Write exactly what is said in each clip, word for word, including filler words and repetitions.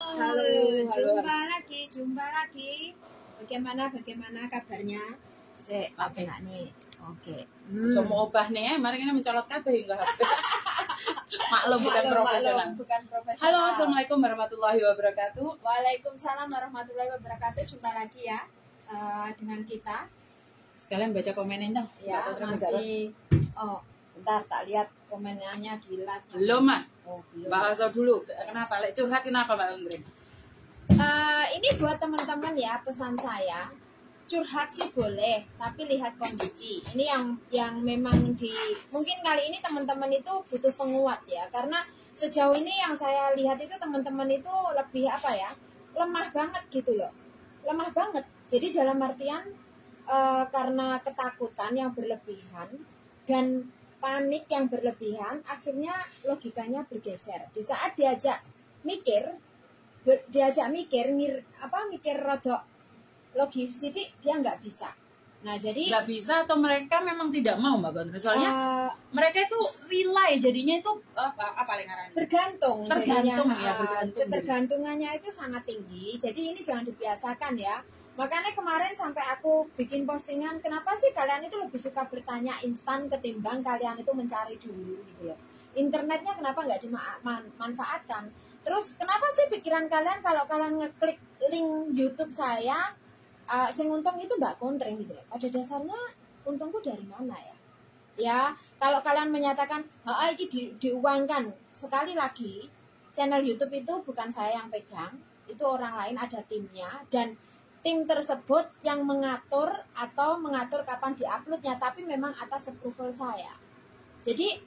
Halo, jumpa halo. lagi, jumpa lagi. Bagaimana, bagaimana kabarnya? Cek, oke nggak nih? Oke. Hmm. Cuma obah nih, mari kita mencolot kabeh enggak. Maklum bukan Maklum, profesional. maklum, bukan profesional. Halo, assalamualaikum warahmatullahi wabarakatuh. Waalaikumsalam warahmatullahi wabarakatuh. Jumpa lagi ya uh, dengan kita. Sekalian baca komenin dong. Ya, masih. Oh, bentar tak lihat komenannya di live. Belum, Mak. Oh, belum. Bahasa dulu. Kenapa? Lek curhat kenapa, Mbak Undri? Uh, ini buat teman-teman ya, pesan saya. Curhat sih boleh, tapi lihat kondisi. Ini yang yang memang di mungkin kali ini teman-teman itu butuh penguat ya, karena sejauh ini yang saya lihat itu teman-teman itu lebih apa ya, lemah banget gitu loh, lemah banget. Jadi dalam artian uh, karena ketakutan yang berlebihan dan panik yang berlebihan, akhirnya logikanya bergeser. Di saat diajak mikir, ber, diajak mikir, ngir, apa mikir rodok logis, jadi dia nggak bisa. Nah jadi nggak bisa atau mereka memang tidak mau, Mbak Gondre? Soalnya uh, mereka itu rely, jadinya itu apa, apa paling arahnya? Bergantung, tergantung jadinya, ya, bergantung. Ketergantungannya jadi. Itu sangat tinggi. Jadi ini jangan dibiasakan ya. Makanya kemarin sampai aku bikin postingan, kenapa sih kalian itu lebih suka bertanya instan ketimbang kalian itu mencari dulu gitu loh. Internetnya kenapa nggak dimanfaatkan? Terus kenapa sih pikiran kalian kalau kalian ngeklik link YouTube saya, Uh, sing untung itu Mbak Kontreng gitu loh. Pada dasarnya untungku dari mana ya? Ya, kalau kalian menyatakan, "Ha, ini di, diuangkan." Sekali lagi, channel YouTube itu bukan saya yang pegang, itu orang lain, ada timnya, dan tim tersebut yang mengatur atau mengatur kapan diuploadnya, tapi memang atas approval saya. Jadi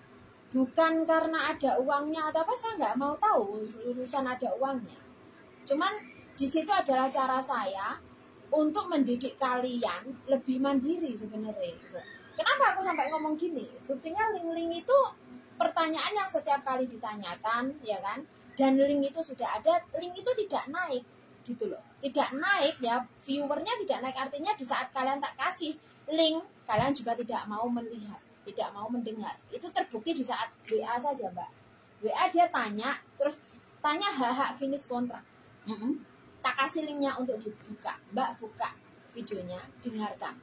bukan karena ada uangnya atau apa, saya nggak mau tahu urusan ada uangnya. Cuman di situ adalah cara saya untuk mendidik kalian lebih mandiri sebenarnya. Kenapa aku sampai ngomong gini? Buktinya link-link itu pertanyaan yang setiap kali ditanyakan, ya kan? Dan link itu sudah ada, link itu tidak naik, gitu loh. Tidak naik ya, viewernya tidak naik. Artinya di saat kalian tak kasih link, kalian juga tidak mau melihat, tidak mau mendengar. Itu terbukti di saat W A saja, Mbak. W A dia tanya, terus tanya hak-hak finish kontrak. Mm-hmm. Tak kasih linknya untuk dibuka, Mbak buka videonya, dengarkan.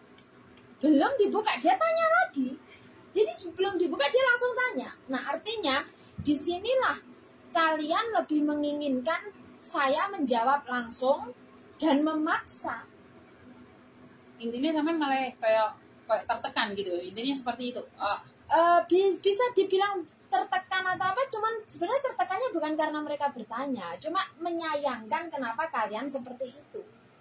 Belum dibuka, dia tanya lagi. Jadi belum dibuka, dia langsung tanya. Nah artinya disinilah kalian lebih menginginkan saya menjawab langsung dan memaksa. Intinya sampean malah kayak kayak tertekan gitu. Intinya seperti itu. Oh. Uh, bisa dibilang tertekan atau apa, cuman sebenarnya tertekannya bukan karena mereka bertanya, cuma menyayangkan kenapa kalian seperti itu.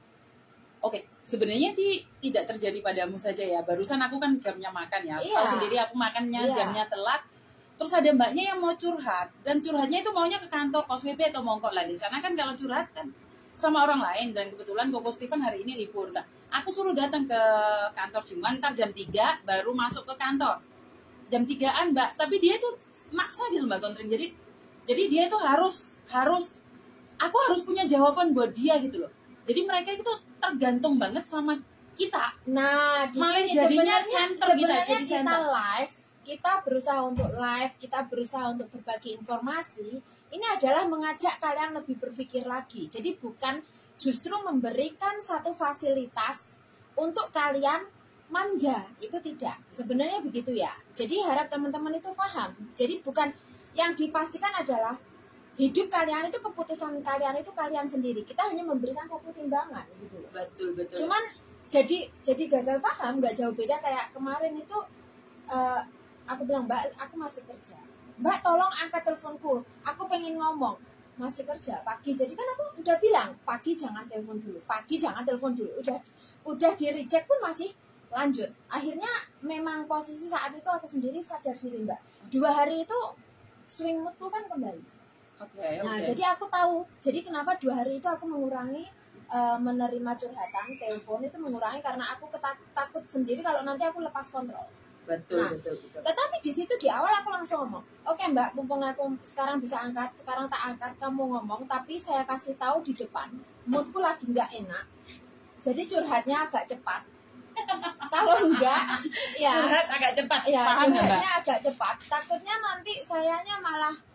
Oke, sebenarnya ti, tidak terjadi padamu saja ya. Barusan aku kan jamnya makan ya. Iya. Tahu sendiri aku makannya iya. jamnya telat. Terus ada mbaknya yang mau curhat, dan curhatnya itu maunya ke kantor Kos W B atau Mongkok lah. Di sana kan kalau curhat kan sama orang lain, dan kebetulan Koko Stephen hari ini libur. Nah, aku suruh datang ke kantor cuma ntar jam tiga baru masuk ke kantor. Jam tigaan Mbak, tapi dia tuh maksa gitu Mbak Gondreng. Jadi jadi dia tuh harus harus aku harus punya jawaban buat dia gitu loh. Jadi mereka itu tergantung banget sama kita. Nah, di malah sini jadinya sebenarnya, center sebenarnya kita jadi kita center. live, kita berusaha untuk live, kita berusaha untuk berbagi informasi. Ini adalah mengajak kalian lebih berpikir lagi. Jadi bukan justru memberikan satu fasilitas untuk kalian manja, itu tidak. Sebenarnya begitu ya. Jadi harap teman-teman itu paham. Jadi bukan yang dipastikan adalah hidup kalian itu, keputusan kalian itu kalian sendiri. Kita hanya memberikan satu timbangan gitu. Betul, betul. Cuman jadi jadi gagal paham, nggak jauh beda kayak kemarin itu uh, aku bilang, "Mbak, aku masih kerja. Mbak, tolong angkat teleponku. Aku pengen ngomong." Masih kerja pagi. Jadi kan aku udah bilang, "Pagi jangan telepon dulu. Pagi jangan telepon dulu." Udah udah di reject pun masih lanjut. Akhirnya memang posisi saat itu aku sendiri sadar diri, Mbak. Dua hari itu swing moodku kan kembali. Oke, okay, nah, okay. Jadi aku tahu. Jadi kenapa dua hari itu aku mengurangi uh, menerima curhatan, telepon itu mengurangi karena aku ketak takut sendiri kalau nanti aku lepas kontrol. Betul, nah, betul, betul. Tetapi di situ di awal aku langsung ngomong, "Oke Mbak, mumpung aku sekarang bisa angkat, sekarang tak angkat, kamu ngomong, tapi saya kasih tahu di depan, moodku lagi nggak enak. Jadi curhatnya agak cepat. Kalau enggak, ya curhat agak cepat, ya, paham nggak Mbak? Curhatnya agak cepat. Takutnya nanti sayanya malah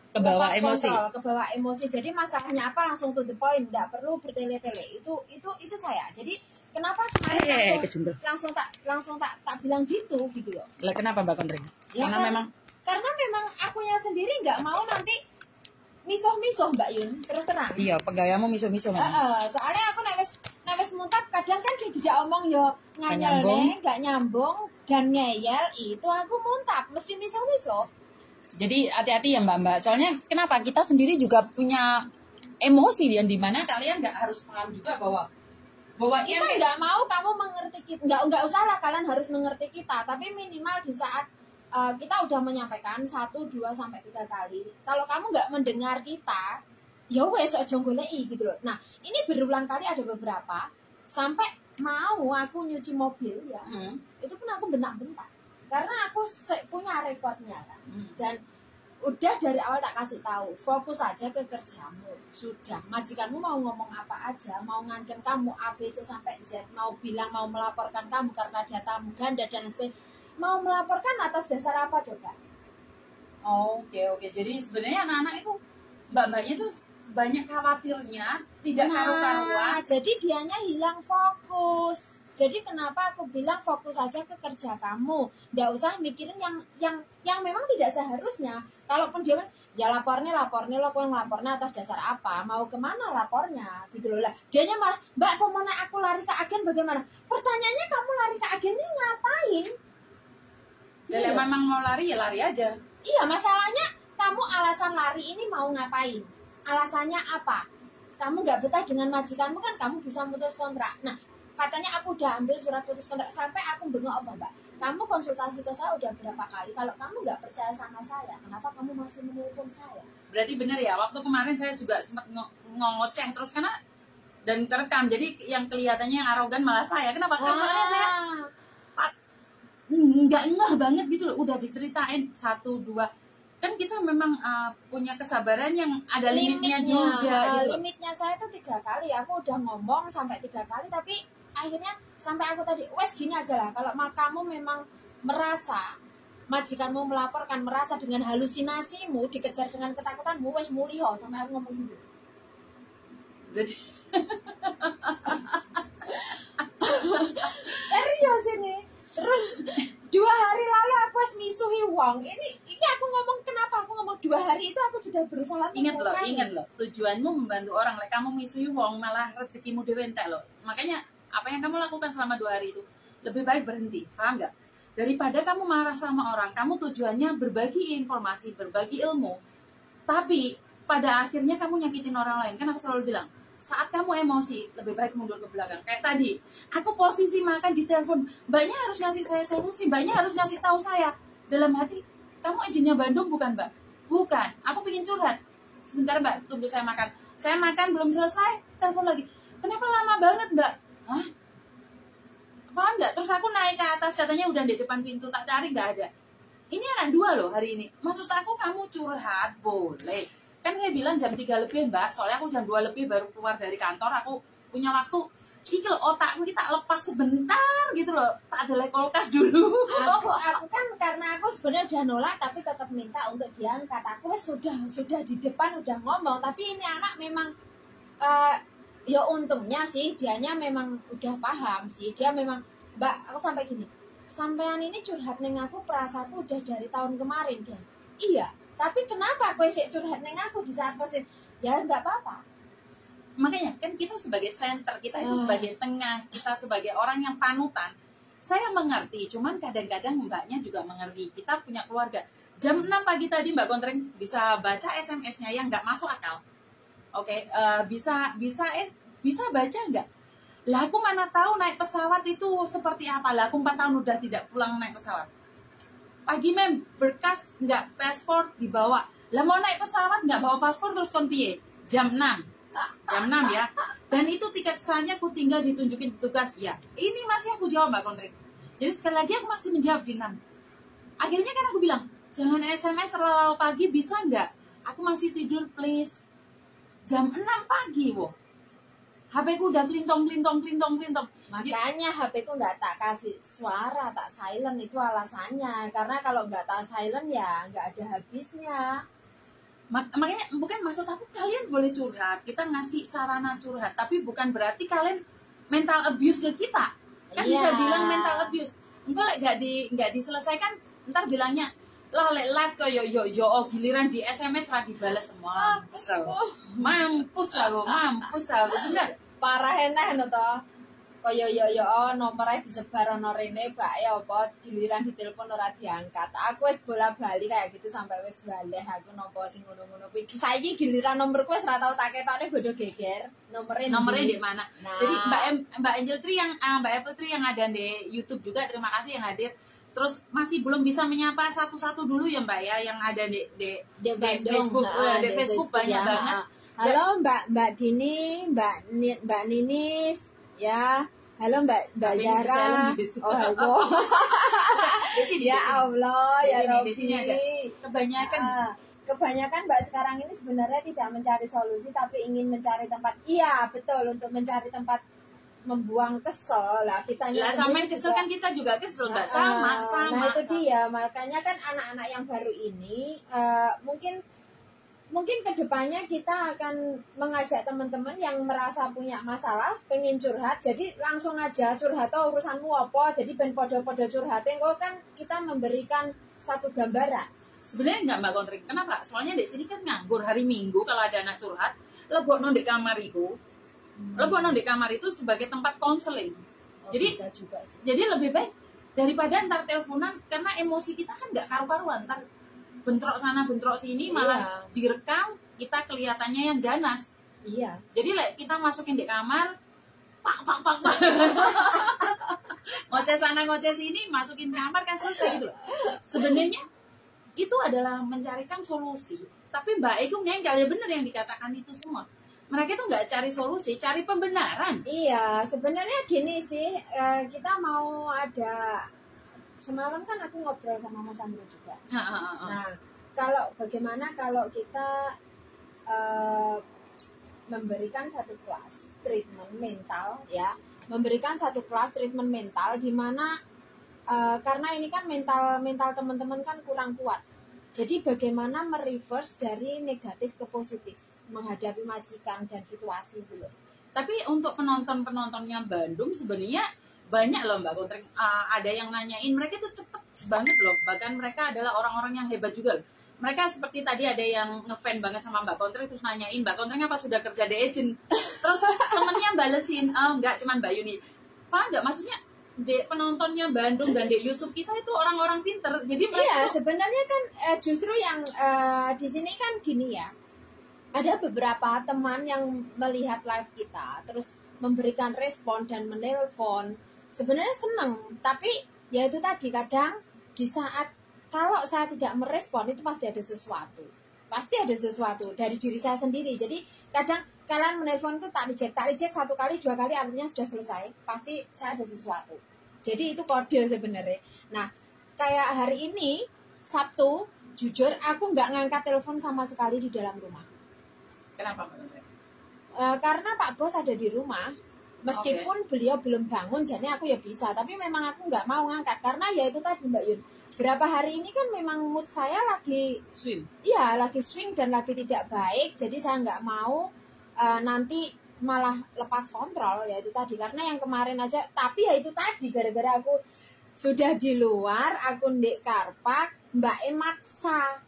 kebawa lepas emosi. kontrol, kebawa emosi. Jadi masalahnya apa langsung to the point, nggak perlu bertele-tele. Itu itu itu saya. Jadi kenapa kemarin Eh, langsung, langsung tak langsung tak tak bilang gitu gitu loh. Lah kenapa Mbak Kontring? Ya Karena kan, memang karena memang akunya sendiri nggak mau nanti misuh-misuh Mbak Yun, terus terang. iya, pegayamu misuh-misuh memang. Uh, uh, soalnya aku nawes nawes muntap kadang kan sih dijak omong yo nganyel nih, nggak nyambung dan ngeyel, itu aku muntap mesti misuh-misuh. Jadi hati-hati ya Mbak-Mbak. Soalnya kenapa? Kita sendiri juga punya emosi yang dimana kalian nggak harus paham juga bahwa bahwa kita nggak mau kamu mengerti kita, nggak nggak usah lah kalian harus mengerti kita, tapi minimal di saat uh, kita udah menyampaikan satu dua sampai tiga kali, kalau kamu nggak mendengar kita, ya wes ojo goleki gitu loh. Nah ini berulang kali ada beberapa sampai mau aku nyuci mobil ya, hmm. itu pun aku bentak-bentak karena aku punya rekodnya kan, hmm. dan udah dari awal tak kasih tahu, fokus aja ke kerjamu. Sudah, majikanmu mau ngomong apa aja, mau ngancam kamu A B C sampai Z, mau bilang mau melaporkan kamu karena datamu ganda dan sebagainya, mau melaporkan atas dasar apa coba? Oh, oke oke. Jadi sebenarnya anak-anak itu mbak-mbaknya tuh banyak khawatirnya, tidak nah, karu-karuan. Jadi dianya hilang fokus. Jadi kenapa aku bilang fokus aja ke kerja kamu, nggak usah mikirin yang yang yang memang tidak seharusnya. Kalaupun dia ya lapornya lapornya lo yang lapornya atas dasar apa, mau kemana lapornya gitu loh lah. Dianya malah mbak kemana aku lari ke agen bagaimana? Pertanyaannya kamu lari ke agen ini ngapain? Dan ya, memang mau lari ya lari aja. Iya masalahnya kamu alasan lari ini mau ngapain? Alasannya apa? Kamu nggak betah dengan majikanmu kan kamu bisa putus kontrak. Nah katanya aku udah ambil surat putus kontrak, sampai aku bengok apa mbak, kamu konsultasi ke saya udah berapa kali, kalau kamu nggak percaya sama saya kenapa kamu masih menghukum saya? Berarti bener ya, waktu kemarin saya juga sempat ngoceh terus karena dan terekam, jadi yang kelihatannya yang arogan malah saya. Kenapa? Karena soalnya saya nggak ngeh banget gitu loh, udah diceritain satu dua, kan kita memang uh, punya kesabaran yang ada limitnya, limitnya juga uh, gitu. Limitnya saya tuh tiga kali, aku udah ngomong sampai tiga kali, tapi akhirnya sampai aku tadi wes gini aja lah, kalau kamu memang merasa majikanmu melaporkan, merasa dengan halusinasimu dikejar dengan ketakutanmu, wes muliho, sampai aku ngomong gitu. Jadi serius ini. Terus dua hari lalu aku wes misuhi wong. Ini ini aku ngomong kenapa aku ngomong dua hari itu aku sudah berusaha. Ingat loh, ingat loh, tujuanmu membantu orang. Like kamu misuhi wong malah rezekimu dewe entek loh. Makanya apa yang kamu lakukan selama dua hari itu lebih baik berhenti, paham nggak? Daripada kamu marah sama orang, kamu tujuannya berbagi informasi, berbagi ilmu, tapi pada akhirnya kamu nyakitin orang lain. Kan aku selalu bilang, saat kamu emosi lebih baik mundur ke belakang. Kayak tadi, aku posisi makan di telepon, mbaknya harus ngasih saya solusi, mbaknya harus ngasih tahu saya. Dalam hati, kamu izinnya Bandung bukan mbak? Bukan, aku pengen curhat. Sebentar mbak, tunggu saya makan. Saya makan belum selesai, telepon lagi. Kenapa lama banget mbak? Hah? Paham nggak? Terus aku naik ke atas, katanya udah di depan pintu, tak cari nggak ada. Ini anak dua loh hari ini. Maksud aku kamu curhat boleh. Kan saya bilang jam tiga lebih mbak, soalnya aku jam dua lebih baru keluar dari kantor, aku punya waktu. Iki loh otakku kita lepas sebentar gitu loh, tak ada kulkas dulu. Aku, aku kan karena aku sebenarnya udah nolak, tapi tetap minta untuk diangkat. Aku sudah sudah di depan udah ngomong, tapi ini anak memang uh, ya untungnya sih dianya memang udah paham sih, dia memang mbak aku sampai gini, sampean ini curhat neng aku perasaanku udah dari tahun kemarin deh. Iya, tapi kenapa aku sih curhat neng aku di saat posisi ya nggak apa-apa. Makanya kan kita sebagai center, kita itu sebagai tengah, kita sebagai orang yang panutan. Saya mengerti, cuman kadang-kadang mbaknya juga mengerti. Kita punya keluarga. Jam enam pagi tadi Mbak Kontreng bisa baca S M S-nya yang nggak masuk akal. Oke, okay, uh, bisa bisa eh, bisa baca nggak? Lah aku mana tahu naik pesawat itu seperti apa? Lah aku empat tahun udah tidak pulang naik pesawat. Pagi mem berkas nggak, paspor dibawa. Lah mau naik pesawat nggak bawa paspor terus kon piye? Jam enam. Jam enam ya. Dan itu tiket pesawatnya aku tinggal ditunjukin petugas. Ya, ini masih aku jawab Mbak Kontreng. Jadi sekali lagi aku masih menjawab di enam. Akhirnya kan aku bilang, jangan S M S terlalu pagi bisa nggak? Aku masih tidur please. Jam enam pagi, wo. H P ku udah klintong, klintong, klintong, klintong. Makanya H P ku nggak tak kasih suara, tak silent, itu alasannya. Karena kalau nggak tak silent ya nggak ada habisnya. Mak makanya bukan maksud aku kalian boleh curhat, kita ngasih sarana curhat, tapi bukan berarti kalian mental abuse ke kita. Kan Iya. bisa bilang mental abuse. Engkau lek nggak di nggak diselesaikan, ntar bilangnya lah lek live kok yo yo yo oh, giliran di S M S lah dibales semua. Mampus aku. Mampus aku, mampus aku. Bener. Parah enak no toh. Kaya yo yo oh, nomornya disebar ono rene bae apa giliran ditelepon ora diangkat. Aku wis bola-bali kayak gitu sampai wis balik aku nopo sing ngono-ngono kuwi. Saiki giliran nomorku wis ora tau tak ketokne bodo geger. Nomere Nomornya di mana? Nah. Jadi Mbak em, Mbak Angel Tri yang uh, Mbak Apple Tri yang ada di YouTube juga, terima kasih yang hadir. Terus masih belum bisa menyapa satu-satu dulu ya Mbak ya, yang ada di di, di, di Facebook, nah, di, di Facebook banyak ya. banget. Halo Mbak Mbak Dini, Mbak Ni, Mbak Ninis, ya. Halo Mbak Mbak Tapi Zara. bisa, Oh halo. Di sini, Ya Allah, di ya sini, Rabbi. di sini ada. Kebanyakan Ah, kebanyakan Mbak sekarang ini sebenarnya tidak mencari solusi tapi ingin mencari tempat. Iya, betul, untuk mencari tempat membuang kesel lah kita. lah sama yang kesel kan kita juga kesel Mbak, sama Ah, sama. Nah itu sama. dia, makanya kan anak-anak yang baru ini eh, mungkin mungkin kedepannya kita akan mengajak teman-teman yang merasa punya masalah, pengen curhat, jadi langsung aja curhat oh, urusanmu apa, jadi ben podo-podo curhatnya, kok kan kita memberikan satu gambaran. Sebenarnya enggak Mbak Kontring, kenapa? Soalnya di sini kan nganggur hari Minggu kalau ada anak curhat, lebokno di kamar itu, hmm. lebokno di kamar itu sebagai tempat konseling. Oh, jadi bisa juga sih. Jadi lebih baik daripada ntar teleponan, karena emosi kita kan nggak karu-karuan, ntar bentrok sana bentrok sini malah iya. Direkam kita kelihatannya yang ganas. Iya. Jadi like, kita masukin di kamar, pak pak pak pak, ngoceh sana ngoceh sini, masukin kamar kan selesai gitu. Sebenarnya itu adalah mencarikan solusi. Tapi Mbak Eko nggak ya benar yang dikatakan itu semua. Mereka tuh nggak cari solusi, cari pembenaran. Iya, sebenarnya gini sih, eh, kita mau ada. Semalam kan aku ngobrol sama Mas Andro juga. Uh, uh, uh, uh. Nah, kalau bagaimana kalau kita uh, memberikan satu kelas treatment mental, ya, memberikan satu kelas treatment mental di mana uh, karena ini kan mental mental teman-teman kan kurang kuat. Jadi bagaimana mereverse dari negatif ke positif menghadapi majikan dan situasi dulu. Tapi untuk penonton-penontonnya Bandung sebenarnya banyak loh Mbak Kontring, uh, ada yang nanyain, mereka tuh cepet banget loh, bahkan mereka adalah orang-orang yang hebat juga loh. Mereka seperti tadi ada yang ngefan banget sama Mbak Kontring, terus nanyain Mbak Kontring apa sudah kerja di agent, terus temennya balesin, oh enggak, cuman Mbak Yuni. Paham enggak, maksudnya di penontonnya Bandung dan di YouTube kita itu orang-orang pinter, jadi mereka iya tuh, sebenarnya kan eh, justru yang eh, di sini kan gini ya, ada beberapa teman yang melihat live kita terus memberikan respon dan menelpon. Sebenarnya seneng, tapi ya itu tadi kadang di saat kalau saya tidak merespon itu pasti ada sesuatu, pasti ada sesuatu dari diri saya sendiri. Jadi kadang kalian menelpon itu tak reject, tak reject satu kali dua kali artinya sudah selesai, pasti saya ada sesuatu. Jadi itu kode sebenarnya. Nah kayak hari ini Sabtu, jujur aku nggak ngangkat telepon sama sekali di dalam rumah. kenapa Mbak? E, karena Pak Bos ada di rumah. Meskipun okay. beliau belum bangun, jadi aku ya bisa. Tapi memang aku nggak mau ngangkat karena ya itu tadi Mbak Yun. Berapa hari ini kan memang mood saya lagi swing. Iya, lagi swing dan lagi tidak baik. Jadi saya nggak mau uh, nanti malah lepas kontrol ya itu tadi. Karena yang kemarin aja, tapi ya itu tadi gara-gara aku sudah di luar, aku ndek karpak, Mbak E maksa.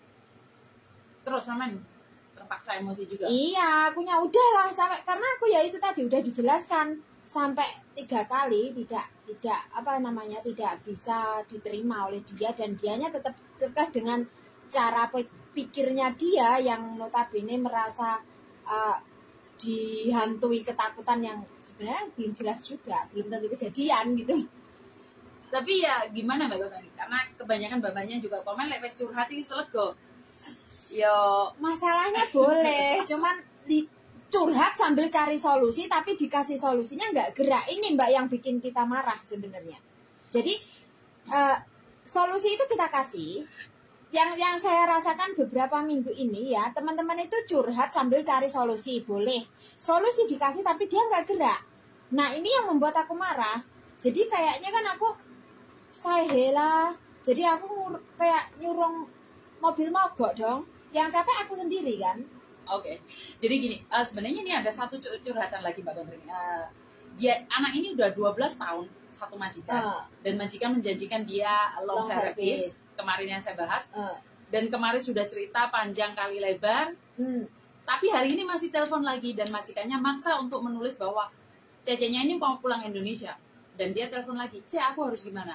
Terus sama nih. Paksa emosi juga. Iya, akunya udahlah sampai karena aku ya itu tadi udah dijelaskan sampai tiga kali tidak tidak apa namanya tidak bisa diterima oleh dia dan dianya tetap kekeh dengan cara pikirnya dia yang notabene merasa uh, dihantui ketakutan yang sebenarnya belum jelas juga, belum tentu kejadian gitu. Tapi ya gimana Mbak Gotani? Karena kebanyakan bapaknya juga komen lek curhat ini selego. Yo, masalahnya boleh, cuman di curhat sambil cari solusi, tapi dikasih solusinya nggak gerak. Ini Mbak yang bikin kita marah sebenarnya. Jadi uh, solusi itu kita kasih. Yang yang saya rasakan beberapa minggu ini ya, teman-teman itu curhat sambil cari solusi, boleh. Solusi dikasih tapi dia nggak gerak. Nah ini yang membuat aku marah. Jadi kayaknya kan aku saya hela. Jadi aku kayak nyurung mobil mogok dong. yang capek aku sendiri kan. Oke, okay. Jadi gini, uh, sebenarnya ini ada satu curhatan lagi Mbak Kontring. Uh, dia anak ini udah dua belas tahun satu majikan, uh. dan majikan menjanjikan dia long, long service. service kemarin yang saya bahas, uh. dan kemarin sudah cerita panjang kali lebar. Hmm. Tapi hari ini masih telepon lagi dan majikannya maksa untuk menulis bahwa Cece-nya ini mau pulang Indonesia. Dan dia telepon lagi, Ce, aku harus gimana?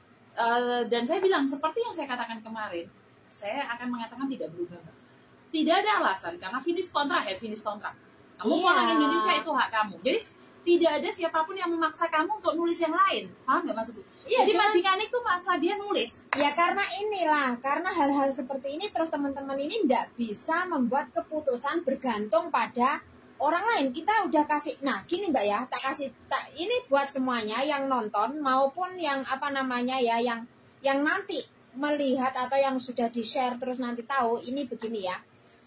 Uh, dan saya bilang, seperti yang saya katakan kemarin, saya akan mengatakan tidak berubah. Tidak ada alasan, karena finish kontrak ya, finish kontrak. Kamu yeah. pulang Indonesia itu hak kamu. Jadi tidak ada siapapun yang memaksa kamu untuk nulis yang lain. Paham nggak maksudku? Iya, jadi majikan itu masa dia nulis. Ya karena inilah, karena hal-hal seperti ini terus teman-teman ini tidak bisa membuat keputusan bergantung pada orang lain. Kita udah kasih, nah gini Mbak ya, tak kasih, tak, ini buat semuanya yang nonton maupun yang apa namanya ya, yang yang nanti melihat atau yang sudah di share terus nanti tahu ini begini ya.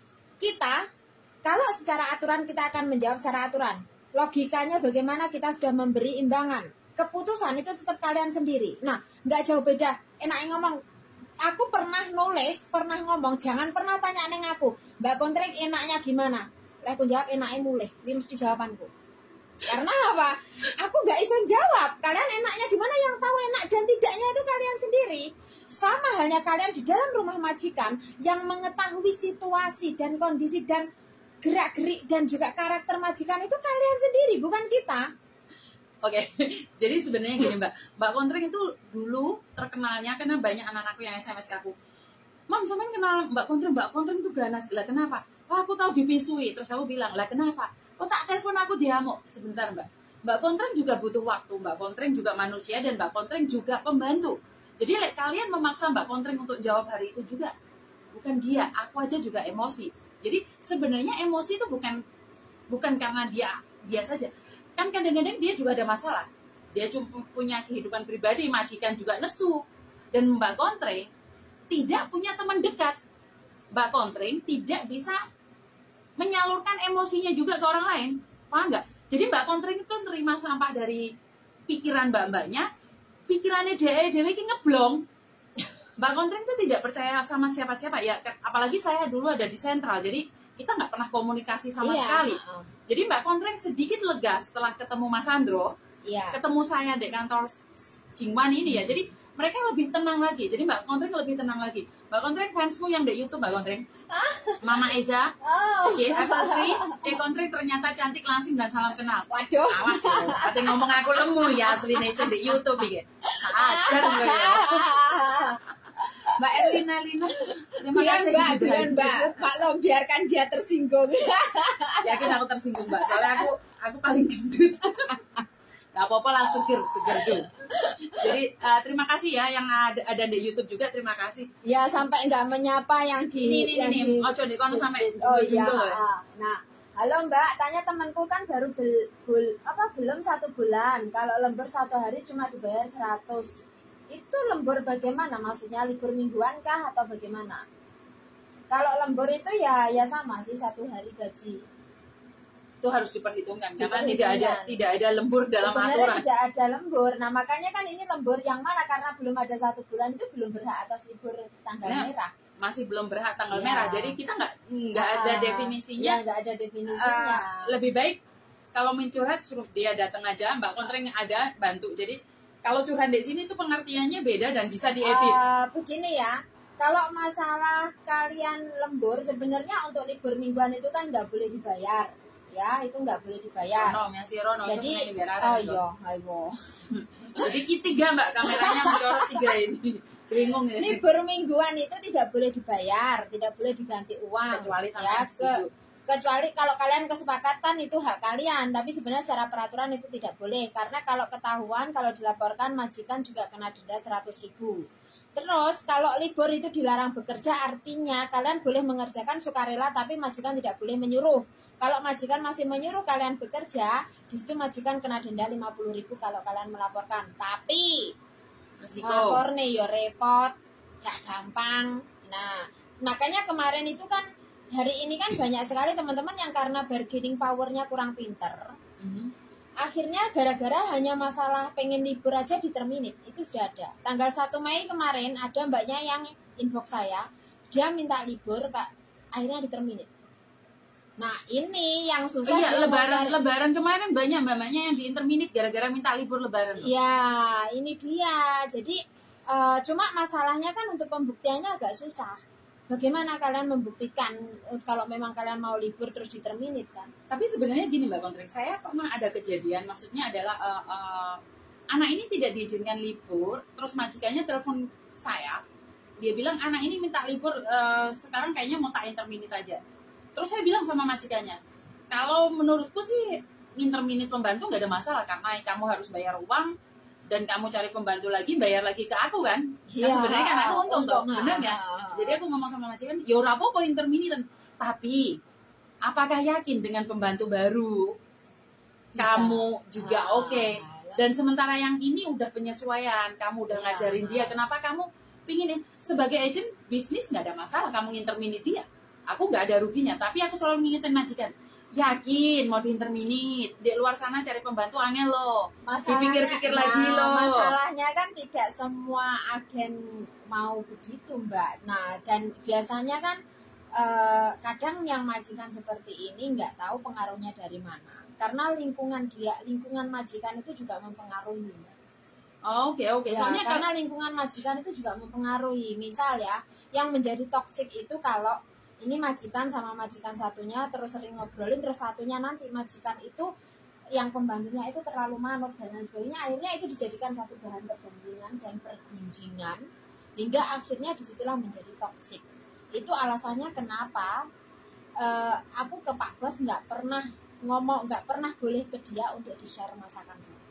Kita kalau secara aturan kita akan menjawab secara aturan. Logikanya bagaimana kita sudah memberi imbangan. Keputusan itu tetap kalian sendiri. Nah, nggak jauh beda. Enaknya ngomong, aku pernah nulis, pernah ngomong, jangan pernah tanya neng aku, Mbak Kontring enaknya gimana? Aku jawab enaknya mulai, ini mesti jawabanku. Karena apa? Aku nggak iso jawab. Kalian enaknya gimana, yang tahu enak dan tidaknya itu kalian sendiri. Sama halnya kalian di dalam rumah majikan yang mengetahui situasi dan kondisi dan gerak-gerik dan juga karakter majikan itu kalian sendiri, bukan kita. Oke, jadi sebenarnya gini Mbak, Mbak Kontring itu dulu terkenalnya karena banyak anak-anakku yang S M S ke aku. Mam, sampean kenal Mbak Kontring, Mbak Kontring itu ganas. Lah kenapa? Oh, aku tahu dipisui. Terus aku bilang, lah kenapa? Oh, tak telepon aku diamuk. Sebentar Mbak. Mbak Kontring juga butuh waktu. Mbak Kontring juga manusia dan Mbak Kontring juga pembantu. Jadi like, kalian memaksa Mbak Kontring untuk jawab hari itu juga. Bukan dia, aku aja juga emosi. Jadi sebenarnya emosi itu bukan bukan karena dia dia saja. Kan kadang-kadang dia juga ada masalah. Dia cuma punya kehidupan pribadi, majikan juga nesu. Dan Mbak Kontring tidak punya teman dekat. Mbak Kontring tidak bisa menyalurkan emosinya juga ke orang lain. Paham nggak? Jadi Mbak Kontring itu nerima sampah dari pikiran mbak-mbaknya, pikirannya dia dewe ini ngeblong. Mbak Kontring itu tidak percaya sama siapa-siapa. Ya, apalagi saya dulu ada di sentral, jadi kita nggak pernah komunikasi sama iya. sekali. Jadi Mbak Kontring sedikit lega setelah ketemu Mas Andro, iya. ketemu saya di kantor Jingwan ini ya. Jadi mereka lebih tenang lagi. Jadi Mbak Kontring lebih tenang lagi. Mbak Kontring fansmu yang di YouTube Mbak Kontring. Mama Eza, oh. C. Kontring, C. Kontring ternyata cantik, langsing dan salam kenal. Waduh. Awas ya. Katanya ngomong aku lemu ya asli nih di YouTube ya. Ajar gue ya. Mbak Elina Lina, terima biar kasih Mbak, biar Mbak, Pak Lo biarkan dia tersinggung. Yakin aku tersinggung Mbak, soalnya aku aku paling gendut. Gak apa-apa lah, seger, seger dulu. Jadi uh, terima kasih ya yang ada, ada di YouTube juga, terima kasih. Ya sampai nggak menyapa yang di ini ini ini, di, ojo di kono sampai oh iya. Nah, halo Mbak, tanya temanku kan baru bel, bel, apa belum satu bulan. Kalau lembur satu hari cuma dibayar seratus. Itu lembur bagaimana? Maksudnya libur mingguan kah atau bagaimana? Kalau lembur itu ya ya sama sih, satu hari gaji. Itu harus diperhitungkan karena tidak ada tidak ada lembur dalam sebenarnya aturan. Tidak ada lembur. Nah makanya kan ini lembur yang mana, karena belum ada satu bulan itu belum berhak atas libur tanggal nah, merah. Masih belum berhak tanggal ya. merah. Jadi kita nggak nggak nah, ada definisinya. Ya nggak ada definisinya. Uh, lebih baik kalau mencurhat suruh dia datang aja. Mbak Kontring ada bantu. Jadi kalau curhat di sini tuh pengertiannya beda dan bisa diedit. Uh, begini ya, kalau masalah kalian lembur, sebenarnya untuk libur mingguan itu kan nggak boleh dibayar, ya itu nggak boleh dibayar. Rono, yang si Rono. Jadi, oh iya, ayo. Jadi tiga Mbak kameranya mencorot tiga ini. Bingung ya. Libur mingguan itu tidak boleh dibayar, tidak boleh diganti uang. Kecuali sama ya, ke, kecuali kalau kalian kesepakatan itu hak kalian, tapi sebenarnya secara peraturan itu tidak boleh, karena kalau ketahuan, kalau dilaporkan majikan juga kena denda seratus ribu. Terus kalau libur itu dilarang bekerja, artinya kalian boleh mengerjakan sukarela tapi majikan tidak boleh menyuruh. Kalau majikan masih menyuruh kalian bekerja, di situ majikan kena denda lima puluh ribu kalau kalian melaporkan. Tapi resiko melapor nih ya repot, gak gampang. Nah makanya kemarin itu kan, hari ini kan banyak sekali teman-teman yang karena bargaining powernya kurang pinter. Mm-hmm. Akhirnya gara-gara hanya masalah pengen libur aja diterminate. Itu sudah ada. Tanggal satu Mei kemarin ada mbaknya yang inbox saya. Dia minta libur, Kak. akhirnya diterminate. Nah ini yang susah. Iya, lebaran mencari... lebaran kemarin banyak mbak-mbaknya yang diinterminate gara-gara minta libur lebaran. Ya ini dia. Jadi uh, cuma masalahnya kan untuk pembuktiannya agak susah. Bagaimana kalian membuktikan kalau memang kalian mau libur terus diterminate kan? Tapi sebenarnya gini Mbak Kontring, saya pernah ada kejadian, maksudnya adalah uh, uh, anak ini tidak diizinkan libur, terus majikannya telepon saya, dia bilang anak ini minta libur, uh, sekarang kayaknya mau tak interminate aja. Terus saya bilang sama majikannya, kalau menurutku sih interminate pembantu nggak ada masalah karena kamu harus bayar uang dan kamu cari pembantu lagi bayar lagi ke aku kan. Ya, kan sebenarnya kan aku untung toh, benar nggak? Jadi aku ngomong sama majikan, ya ora apa-apa interminate, tapi apakah yakin dengan pembantu baru bisa. Kamu juga oke? Okay. Dan sementara yang ini udah penyesuaian, kamu udah ya, ngajarin dia, kenapa kamu pingin sebagai agent bisnis nggak ada masalah kamu interminate dia. Aku nggak ada ruginya, tapi aku selalu ngingetin majikan, yakin mau diinterminate di luar sana cari pembantu angel loh, dipikir-pikir nah, lagi loh. Masalahnya kan tidak semua agen mau begitu Mbak. Nah dan biasanya kan eh, kadang yang majikan seperti ini nggak tahu pengaruhnya dari mana, karena lingkungan dia, lingkungan majikan itu juga mempengaruhi Mbak. Oh, oke oke. Okay. Ya, soalnya karena kan lingkungan majikan itu juga mempengaruhi. Misal ya, yang menjadi toksik itu kalau ini majikan sama majikan satunya terus sering ngobrolin, terus satunya nanti majikan itu yang pembantunya itu terlalu manut dan lain sebagainya, akhirnya itu dijadikan satu bahan perbandingan dan pergunjingan hingga akhirnya disitulah menjadi toksik. Itu alasannya kenapa uh, aku ke Pak Bos nggak pernah ngomong, nggak pernah boleh ke dia untuk di share masakan saya.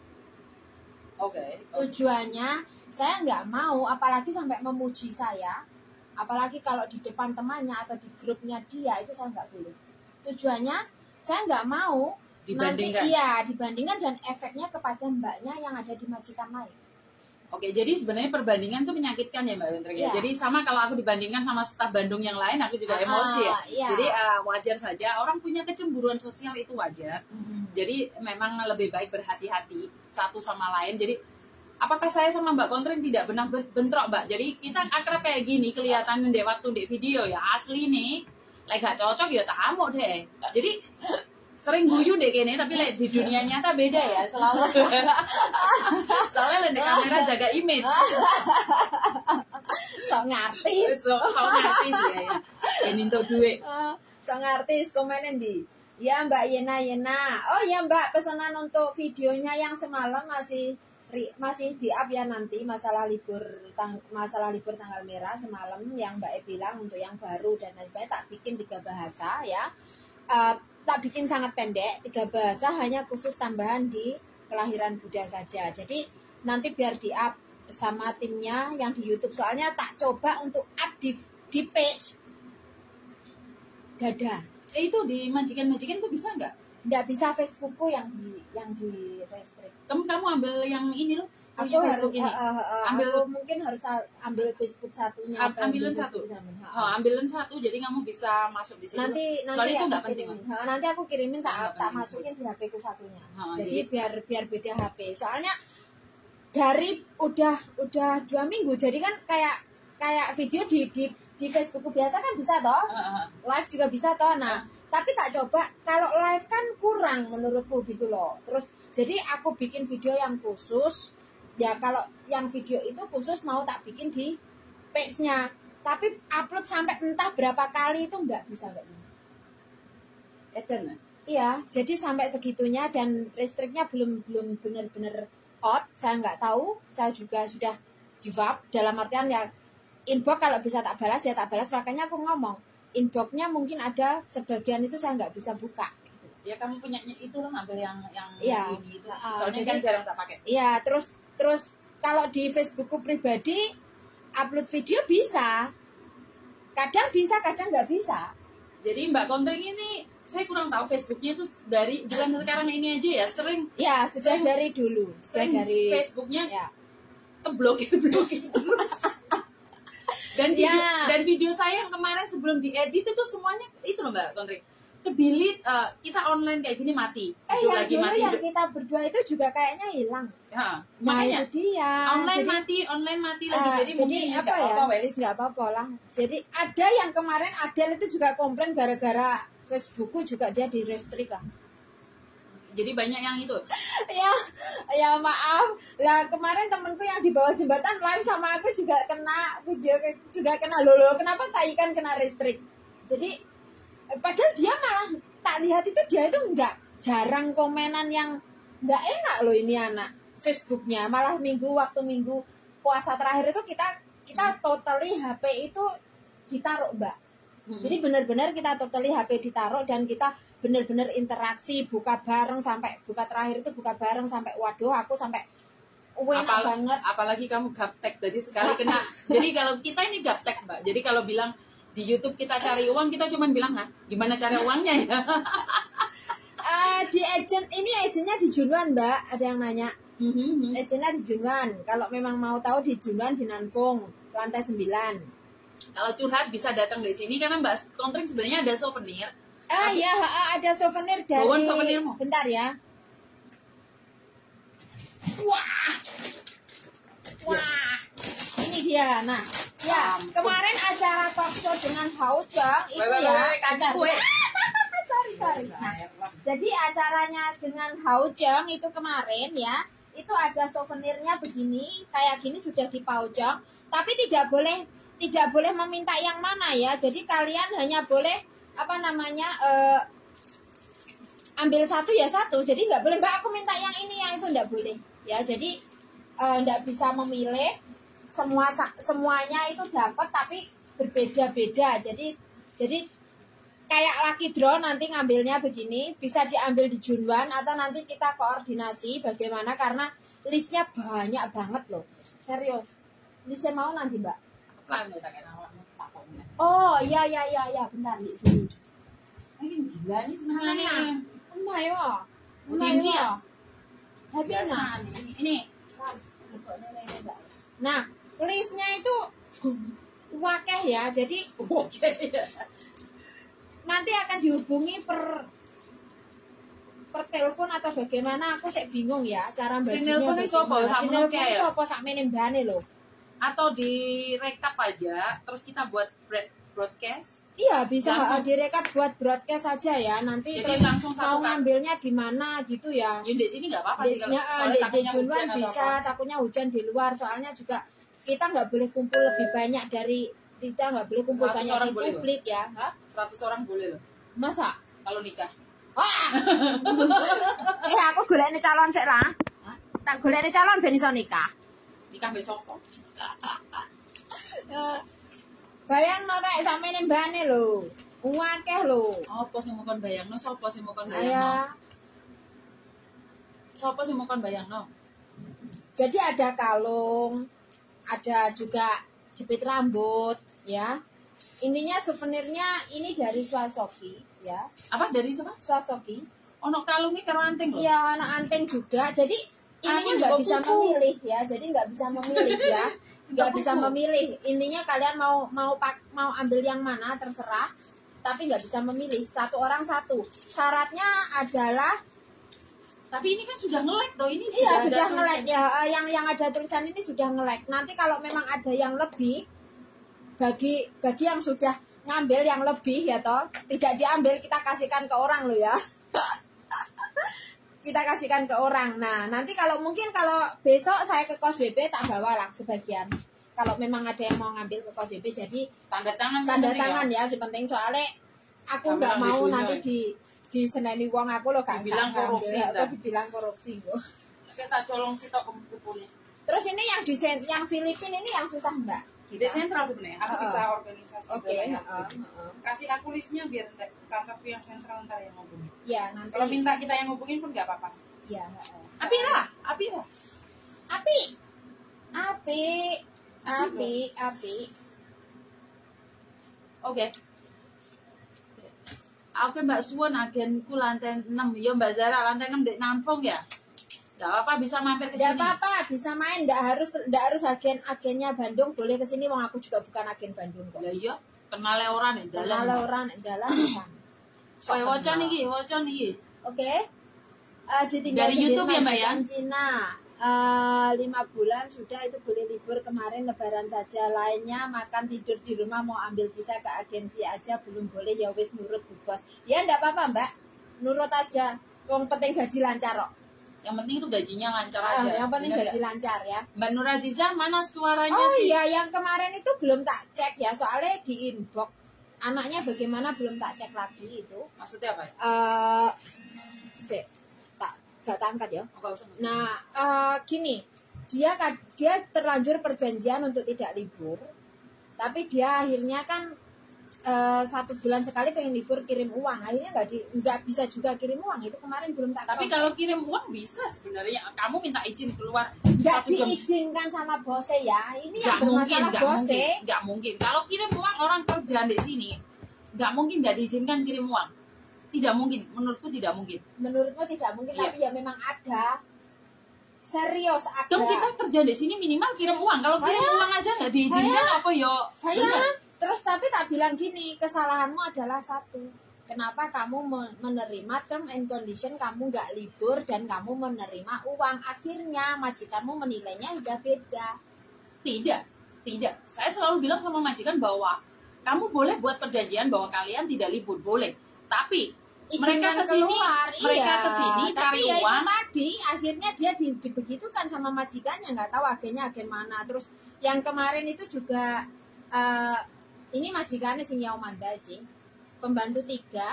Oke. Okay, okay. Tujuannya saya nggak mau, apalagi sampai memuji saya. Apalagi kalau di depan temannya atau di grupnya dia, itu saya nggak boleh. Tujuannya saya nggak mau dibandingkan. Nanti iya dibandingkan dan efeknya kepada mbaknya yang ada di majikan lain. Oke, jadi sebenarnya perbandingan itu menyakitkan ya Mbak Wintri. Ya. Jadi sama kalau aku dibandingkan sama staf Bandung yang lain, aku juga ah, emosi ya. Iya. Jadi uh, wajar saja, orang punya kecemburuan sosial itu wajar. Mm-hmm. Jadi memang lebih baik berhati-hati satu sama lain. Jadi apakah saya sama Mbak Kontrin tidak benar bentrok Mbak? Jadi kita akrab kayak gini, kelihatan di waktu di video ya asli nih, lagi gak cocok ya tamu deh. Jadi sering guyu deh kayaknya, tapi like, di dunia nyata beda ya selalu. Soalnya di kamera jaga image. Sok ngartis. Sok so ngartis ya ya. Ini untuk duit. Sok ngartis komenin di. Ya Mbak Yena Yena. Oh ya Mbak, pesanan untuk videonya yang semalam masih masih di up ya nanti, masalah libur tang masalah libur tanggal merah semalam yang Mbak E bilang untuk yang baru dan lain sebagainya, tak bikin tiga bahasa ya, uh, tak bikin sangat pendek tiga bahasa, hanya khusus tambahan di kelahiran Buddha saja. Jadi nanti biar di up sama timnya yang di YouTube, soalnya tak coba untuk up di di page dada. Eh, itu di majikan-majikan tuh bisa nggak? Nggak bisa, Facebookku yang di yang di restrict. Kamu kamu ambil yang ini loh. Aku Facebook harus, ini. Uh, uh, uh, ambil aku mungkin harus ambil Facebook satunya. Am, ambilin satu. Oh, ambilin satu. Jadi kamu bisa masuk di sini. Nanti nanti soalnya itu nggak penting. Uh, nanti aku kirimin tak tak masukin di H P ku satunya. Uh, jadi, jadi biar biar beda H P. Soalnya dari udah udah dua minggu. Jadi kan kayak kayak video di di di Facebookku biasa kan bisa toh. Uh, uh. Live juga bisa toh. Nah. Uh. Tapi tak coba, kalau live kan kurang menurutku gitu loh. Terus jadi aku bikin video yang khusus. Ya kalau yang video itu khusus mau tak bikin di page-nya. Tapi upload sampai entah berapa kali itu nggak bisa Mbak ini. Eden. Iya, jadi sampai segitunya dan restriknya belum belum benar-benar out. Saya nggak tahu. Saya juga sudah give up dalam artian ya inbox kalau bisa tak balas ya tak balas. Makanya aku ngomong. Inboxnya mungkin ada sebagian itu saya nggak bisa buka. Ya kamu punya itu loh, ngambil yang yang ya, ini itu. Soalnya jadi, kan jarang tak pakai. Iya, terus terus kalau di Facebookku pribadi upload video bisa, kadang bisa kadang nggak bisa. Jadi Mbak Kontring ini saya kurang tahu Facebooknya itu dari bulan sekarang ini aja ya sering. Ya sudah sering, dari dulu. Sering dari Facebooknya ya. Keblokir blokir. Dan video, ya. dan video saya yang kemarin sebelum diedit itu semuanya itu loh Mbak Kontring. ke-delete, uh, kita online kayak gini mati. Eh Hidup yang lagi dulu mati. yang hidup. kita berdua itu juga kayaknya hilang. Ya, Nah makanya itu dia. online Jadi, mati, online mati lagi. uh, jadi jadi mungkin apa nggak ya? apa-apa, wes. Wes nggak apa-apa lah. Jadi ada yang kemarin Adele itu juga komplain gara-gara Facebookku juga dia di restrict lah. Jadi banyak yang itu. Ya, ya maaf. Lah kemarin temenku yang di bawah jembatan live sama aku juga kena video juga kena lolo. Kenapa tak ikan kena restrict? Jadi padahal dia malah tak lihat itu dia itu enggak jarang komenan yang enggak enak loh ini anak Facebooknya. Malah minggu waktu minggu puasa terakhir itu kita kita totally H P itu ditaruh mbak. Hmm. Jadi benar-benar kita totally H P ditaruh dan kita benar-benar interaksi buka bareng sampai buka terakhir itu buka bareng sampai waduh aku sampai enak Apal banget. Apalagi kamu gaptek jadi sekali kena. Jadi kalau kita ini gaptek mbak. Jadi kalau bilang di YouTube kita cari uang kita cuma bilang ha gimana cari uangnya ya. uh, di agent ini agentnya di Junwan mbak ada yang nanya. Mm-hmm. Agentnya di Junwan. Kalau memang mau tahu di Junwan di Nanfung lantai sembilan. Kalau curhat bisa datang di sini karena mbak Kontring sebenarnya ada souvenir. Ah ya, ada souvenir dari. Bawa souvenirmu. Bentar ya. Wah, wah, ini dia. Nah, ya Ampun. kemarin acara talk show dengan Haujang itu Wait, wait, ya. wait, Bentar. gue. sorry sorry. Nah, jadi acaranya dengan Haujang itu kemarin ya, itu ada souvenirnya begini, kayak gini sudah dipaujang, tapi tidak boleh tidak boleh meminta yang mana ya. Jadi kalian hanya boleh apa namanya uh, ambil satu ya satu, jadi nggak boleh mbak aku minta yang ini yang itu nggak boleh ya. Jadi nggak uh, bisa memilih semua semuanya itu dapat tapi berbeda-beda. Jadi jadi kayak lucky draw nanti ngambilnya begini, bisa diambil di Junwan atau nanti kita koordinasi bagaimana karena listnya banyak banget loh, serius. Listnya mau nanti mbak. Oh iya iya iya ya bentar di sini. Ini gila nih sebenarnya. Enggak ya. Ujian ya. Biasa nih. Ini. Nah, listnya itu wakeh ya. Jadi oke. Nanti akan dihubungi per per telepon atau bagaimana aku sih bingung ya cara baginya. Sinelpon sopo sama kayak sopo sakmene mbane lho. Atau direkap aja terus kita buat broadcast. Iya bisa langsung direkap buat broadcast saja ya nanti. Jadi terus langsung mau ngambilnya di mana gitu ya. Ya di sini nggak apa-apa sih kalau di, di Junwan bisa takutnya hujan di luar soalnya juga kita nggak boleh kumpul lebih banyak dari kita nggak boleh kumpul banyak di publik ya. Hah? seratus orang boleh loh. Masa? Kalau nikah. Wah. eh aku golekne calon sik lah. Tak golekne calon ben iso nikah. Nikah besok kok. Bayang no nek sampeyan mbane lho. Akeh lho. Apa sing mukon bayangno? Sopo sing mukon bayangno? Aya. Sopo sing mukon bayangno? Jadi ada kalung, ada juga jepit rambut, ya. Intinya souvenirnya ini dari Swasoki, ya. Apa dari siapa? Swasoki. Ono kalungnya karo anting loh. Iya, ono anting juga. Jadi ininya nggak bisa kuku. memilih ya. Jadi nggak bisa memilih ya. Nggak bisa memilih. Intinya kalian mau mau pak mau ambil yang mana terserah. Tapi nggak bisa memilih. Satu orang satu. Syaratnya adalah. Tapi ini kan sudah nge-lag toh ini. Iya sudah nge-lag ya. Yang yang ada tulisan ini sudah nge-lag. Nanti kalau memang ada yang lebih, bagi bagi yang sudah ngambil yang lebih ya toh, tidak diambil kita kasihkan ke orang loh ya. Kita kasihkan ke orang. Nah nanti kalau mungkin kalau besok saya ke kos B B tak bawa lah sebagian. Kalau memang ada yang mau ngambil ke kos B B, jadi tanda tangan tanda tangan ya, ya sepenting soalnya aku nggak mau nanti ya. di di seneni uang aku loh kan. Dibilang korupsi, aku dibilang korupsi kok. Kita colong sitok kumpulnya. Terus ini yang di yang Filipina ini yang susah mbak. Di sentral sebenarnya. Aku uh, bisa organisasi. Oke. Okay, uh, uh, uh. Kasih aku listnya biar kakakku yang sentral ntar yang ngubungin. Ya nanti. Kalau minta kita yang ngubungin pun nggak apa-apa. Iya. Uh, api lah, api lah. Api, api, api, api. Oke. Okay. Oke Mbak Suwon agenku lantai enam. Yo Mbak Zara lantai enam di Nampung ya. Gak apa-apa bisa mampir ke sini. Gak apa-apa bisa main. Gak harus gak harus agen agennya Bandung boleh ke sini. Wong aku juga bukan agen Bandung kok. Ya iya kenal orang nih. Kenal orang dalam. Soalnya wocon nih, wocon nih. Oke. Uh, ditinggal dari YouTube ya Mbak ya? Cina. Uh, lima bulan sudah itu boleh libur, kemarin lebaran saja, lainnya makan tidur di rumah, mau ambil visa ke agensi aja belum boleh, ya wis nurut Bu Bos. Ya enggak apa-apa Mbak, nurut aja, yang penting gaji lancar kok. Yang penting itu gajinya lancar uh, aja. Yang penting bener gaji gak? lancar ya. Mbak Nur Aziza mana suaranya oh, sih? Oh iya, yang kemarin itu belum tak cek ya, soalnya di inbox anaknya bagaimana belum tak cek lagi itu. Maksudnya apa ya? Uh, sih. Gak angkat ya. Oh, usah, nah uh, gini, dia dia terlanjur perjanjian untuk tidak libur, tapi dia akhirnya kan uh, satu bulan sekali pengen libur kirim uang, akhirnya nggak di nggak bisa juga kirim uang, itu kemarin belum tak. Tapi kalau kirim uang bisa sebenarnya, kamu minta izin keluar. Nggak diizinkan sama bose ya, ini yang bermasalah mungkin, bose. Mungkin, nggak mungkin. Kalau kirim uang orang kerja di sini, nggak mungkin nggak diizinkan kirim uang. Tidak mungkin, menurutku tidak mungkin. Menurutmu tidak mungkin, iya. Tapi ya memang ada. Serius ada. Dong kita kerja di sini minimal kirim uang. Kalau kirim Haya. uang aja nggak diizinkan Haya. apa yo? Haya. Terus tapi tak bilang gini, kesalahanmu adalah satu. Kenapa kamu menerima term and condition, kamu nggak libur dan kamu menerima uang? Akhirnya majikanmu menilainya udah beda. Tidak, tidak. Saya selalu bilang sama majikan bahwa kamu boleh buat perjanjian bahwa kalian tidak libur, boleh. Tapi Izinkan mereka kesini, keluar, mereka iya. kesini cari Tapi ya uang. Itu tadi akhirnya dia di, dibegitukan sama majikannya, nggak tahu agennya agen mana. Terus yang kemarin itu juga uh, ini majikannya sing Yaumanda sih, pembantu tiga,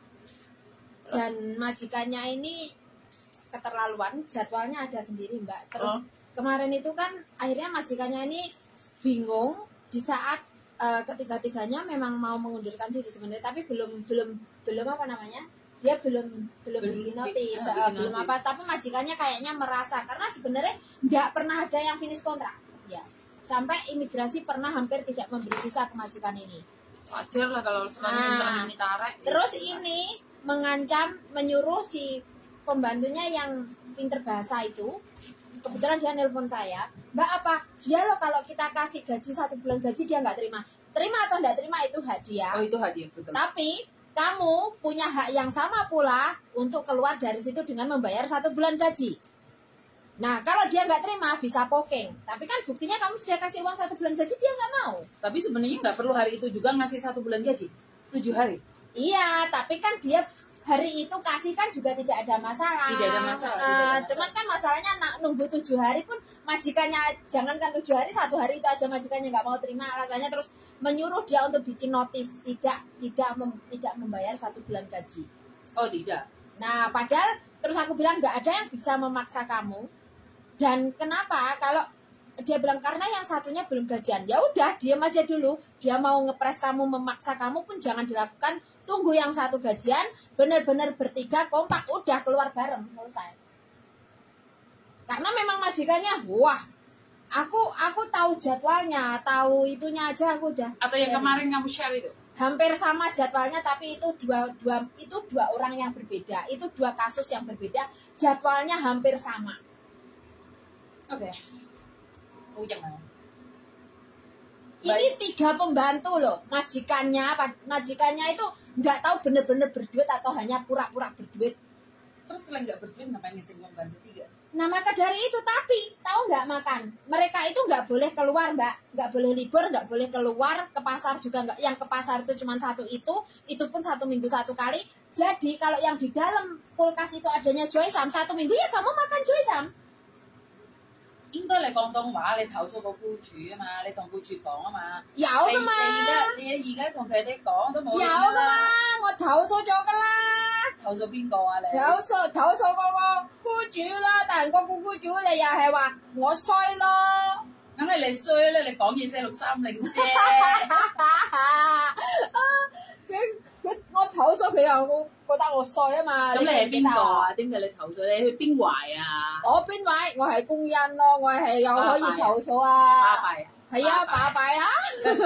dan majikannya ini keterlaluan, jadwalnya ada sendiri Mbak. Terus oh. kemarin itu kan akhirnya majikannya ini bingung di saat Uh, ketiga-tiganya memang mau mengundurkan diri sebenarnya, tapi belum belum belum apa namanya dia belum belum bikin notis, uh, belum apa, tapi majikannya kayaknya merasa karena sebenarnya nggak pernah ada yang finish kontrak ya, sampai imigrasi pernah hampir tidak memberi visa ke majikan ini. Wajar lah kalau sekarang nah, ini tarik. Terus ya. Ini mengancam, menyuruh si pembantunya yang pinter bahasa itu, kebetulan dia nelpon saya, Mbak apa? Dia loh kalau kita kasih gaji satu bulan gaji dia nggak terima. Terima atau nggak terima itu hadiah. Oh itu hadiah, betul. Tapi kamu punya hak yang sama pula untuk keluar dari situ dengan membayar satu bulan gaji. Nah kalau dia nggak terima bisa poking. Tapi kan buktinya kamu sudah kasih uang satu bulan gaji, dia nggak mau. Tapi sebenarnya nggak perlu hari itu juga ngasih satu bulan gaji, tujuh hari. Iya, tapi kan dia hari itu kasih kan juga tidak ada masalah. Tidak ada masalah. Uh, tidak ada masalah. Cuman kan masalahnya nak nunggu tujuh hari pun majikannya, jangankan tujuh hari, satu hari itu aja majikannya nggak mau terima, alasannya terus menyuruh dia untuk bikin notis tidak tidak mem, tidak membayar satu bulan gaji. Oh tidak. Nah padahal terus aku bilang nggak ada yang bisa memaksa kamu. Dan kenapa kalau dia bilang karena yang satunya belum gajian, ya udah diam aja dulu. Dia mau ngepres kamu, memaksa kamu pun jangan dilakukan. Tunggu yang satu gajian, benar-benar bertiga kompak, udah keluar bareng, selesai. Karena memang majikannya, wah, aku aku tahu jadwalnya, tahu itunya aja aku udah. Atau yang kemarin kamu share itu? Hampir sama jadwalnya, tapi itu dua dua itu dua orang yang berbeda, itu dua kasus yang berbeda, jadwalnya hampir sama. Oke. Okay. Oh jangan. Ini tiga pembantu loh, majikannya, majikannya itu nggak tahu bener-bener berduit atau hanya pura-pura berduit. Terus selain nggak berduit ngapain ngecek pembantu tiga? Nah maka dari itu, tapi tahu nggak makan? Mereka itu nggak boleh keluar Mbak, nggak boleh libur, nggak boleh keluar ke pasar juga nggak. Yang ke pasar itu cuma satu itu, itu pun satu minggu satu kali. Jadi kalau yang di dalam kulkas itu adanya Joysam, satu minggu ya kamu makan Joysam. 應該你廣東話，你投訴個僱主啊嘛，你同僱主講啊嘛。 有噶嘛？ 你而家你而家同佢哋講都冇用啦。 有噶嘛？我投訴咗噶啦。 投訴邊個啊你？ 投訴投訴嗰個僱主啦，但係個僱僱主你又係話我衰咯。 咁係你衰咧，你講嘢寫六三零啫。 佢佢我投訴佢又覺得我衰啊嘛。 咁你係邊個啊？點解你投訴？你去邊懷啊？ 我邊位？我係工人咯，我係又可以投訴啊。 巴閉。 係啊，巴閉啊。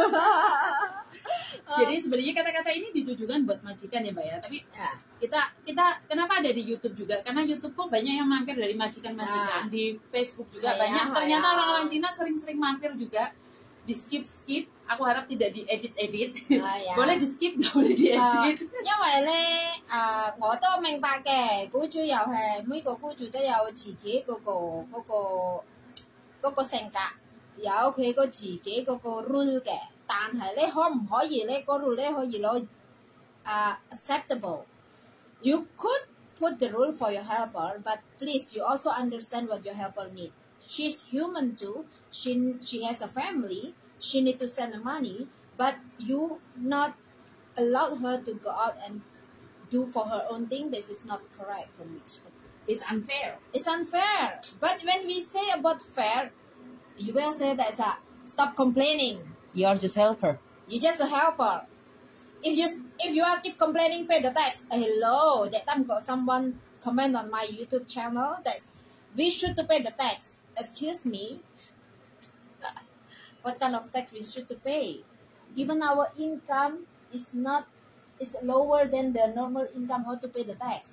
Jadi sebenarnya kata-kata ini ditujukan buat majikan ya Mbak ya. Tapi ya. kita kita kenapa ada di YouTube juga? Karena YouTube kok banyak yang mampir dari majikan-majikan. Ya. Di Facebook juga ya, banyak. Ternyata orang-orang Cina sering-sering mampir juga. di skip skip. Aku harap tidak diedit edit. Ah, ya. Boleh di skip, nggak boleh diedit. 因為咧，誒、我都明白嘅，僱主又係每個僱主都有自己嗰、個嗰、個嗰、個性格，有佢個自己嗰個 rule 嘅。但係咧，可唔可以咧？嗰 rule 咧可以攞誒、acceptable。You could put the rule for your helper, but please, you also understand what your helper need. She's human too. She she has a family. She need to send the money, but you not allow her to go out and do for her own thing. This is not correct for me. It's unfair. It's unfair. But when we say about fair, you will say that a stop complaining. You're just helper. You're just a helper. If you if you are keep complaining, pay the tax. Uh, hello, that time got someone comment on my YouTube channel that we should to pay the tax. Excuse me. What kind of tax we should to pay? Even our income is not is lower than the normal income. How to pay the tax?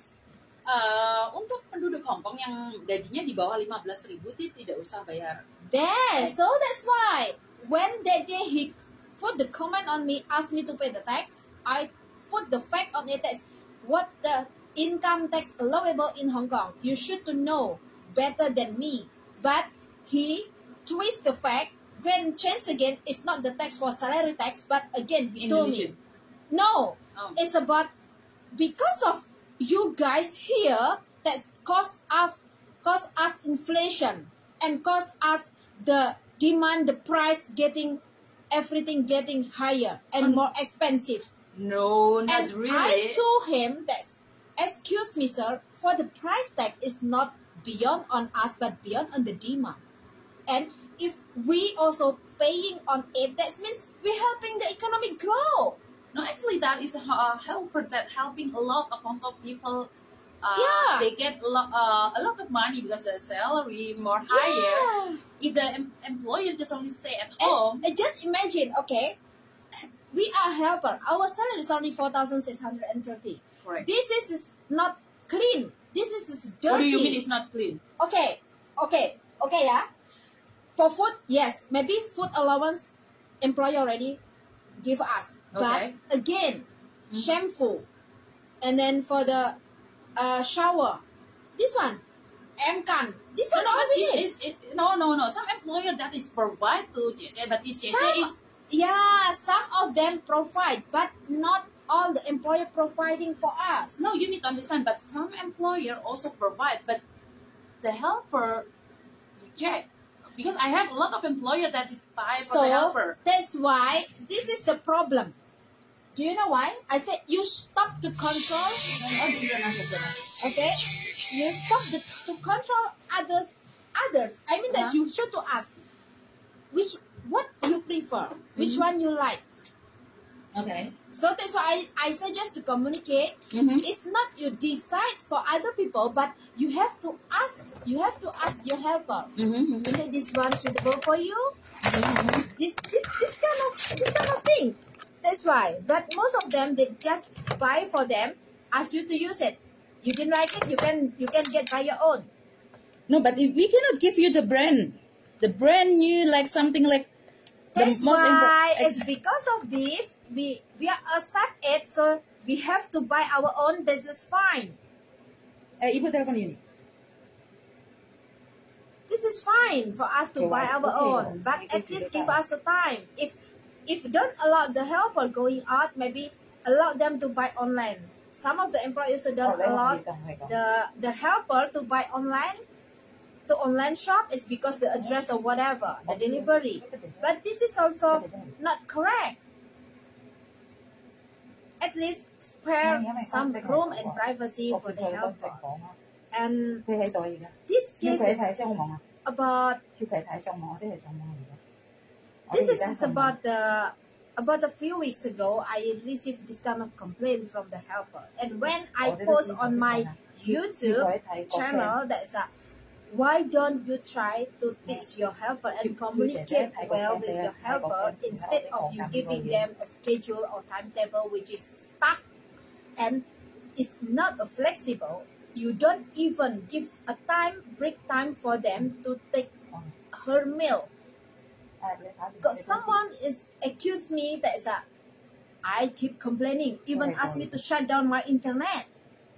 Uh, untuk penduduk Hong Kong yang gajinya di bawah lima belas ribu tidak usah bayar. There, so that's why when that day he put the comment on me, asked me to pay the tax, I put the fact on it as what the income tax allowable in Hong Kong. You should to know better than me. But he twist the fact. When change again, it's not the tax for salary tax, but again he told me, no, oh. It's about because of you guys here that cause us cause us inflation and cause us the demand, the price getting everything getting higher and um, more expensive. No, not and really. I told him that, excuse me, sir, for the price tag is not beyond on us, but beyond on the demand. And if we also paying on it, that means we're helping the economic grow. No, actually, that is a helper that helping a lot of Hong Kong people. Uh, yeah. They get a lot, uh, a lot of money because the salary more higher. Yeah. If the em employer just only stay at home. And, and just imagine, okay, we are helper. Our salary is only four thousand six hundred thirty. Correct. This is, is not clean. This is, is dirty. What do you mean it's not clean? Okay, okay, okay, yeah. For food, yes, maybe food allowance employer already give us. Okay. But again, mm-hmm. shampoo. And then for the uh, shower, this one, M-Can. This one no, all we need. No, no, no. Some employer that is provide to J J, but it's J J is... Yeah, some of them provide, but not all the employer providing for us. No, you need to understand, but some employer also provide, but the helper reject. Because I have a lot of employer that is buy for so, the helper. That's why this is the problem. Do you know why? I said you stop to control. Okay, you stop the, to control others. Others. I mean that uh-huh. you should to ask which what you prefer, which mm-hmm. one you like. Okay. So that's why I, I suggest to communicate. Mm-hmm. It's not you decide for other people, but you have to ask. You have to ask your helper. Mm-hmm. Is this one suitable for you? Mm-hmm. This this this kind of this kind of thing. That's why. But most of them they just buy for them, ask you to use it. You didn't like it, you can you can get by your own. No, but if we cannot give you the brand, the brand new like something like. That's why it's because of this. We we accept it, so we have to buy our own. This is fine. Eh, Ibu telepon ini. This is fine for us to okay, buy our okay. own, but okay, at least give us the time. If if don't allow the helper going out, maybe allow them to buy online. Some of the employers don't allow the the helper to buy online. To online shop is because the address or whatever, the delivery. But this is also not correct. At least spare some room and privacy for the helper. And this case is about this is about the about a few weeks ago I received this kind of complaint from the helper. And when I post on my YouTube channel, that's a why don't you try to teach your helper and communicate well with your helper instead of you giving them a schedule or timetable which is stuck and is not flexible? You don't even give a time, break time for them to take her meal. Got someone is accused me that uh, I keep complaining, even asked me to shut down my internet.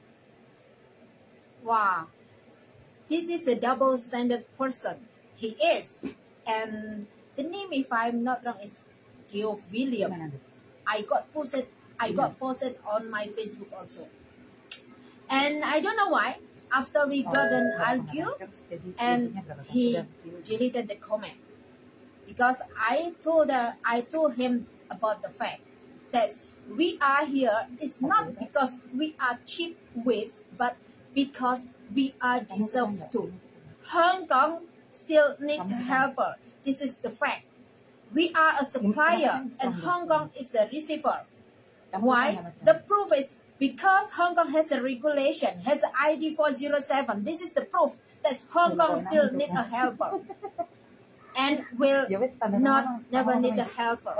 Wow, this is a double standard person. He is, and the name, if I'm not wrong, is Geoff William. I got posted. I got posted on my Facebook also, and I don't know why. After we got an argue, and he deleted the comment because I told her, I told him about the fact that we are here is not because we are cheap with, but because we are deserved to. Hong Kong still need a helper. This is the fact. We are a supplier and Hong Kong is the receiver. Why? The proof is because Hong Kong has a regulation, has the I D four oh seven. This is the proof that Hong Kong still need a helper and will not never need a helper.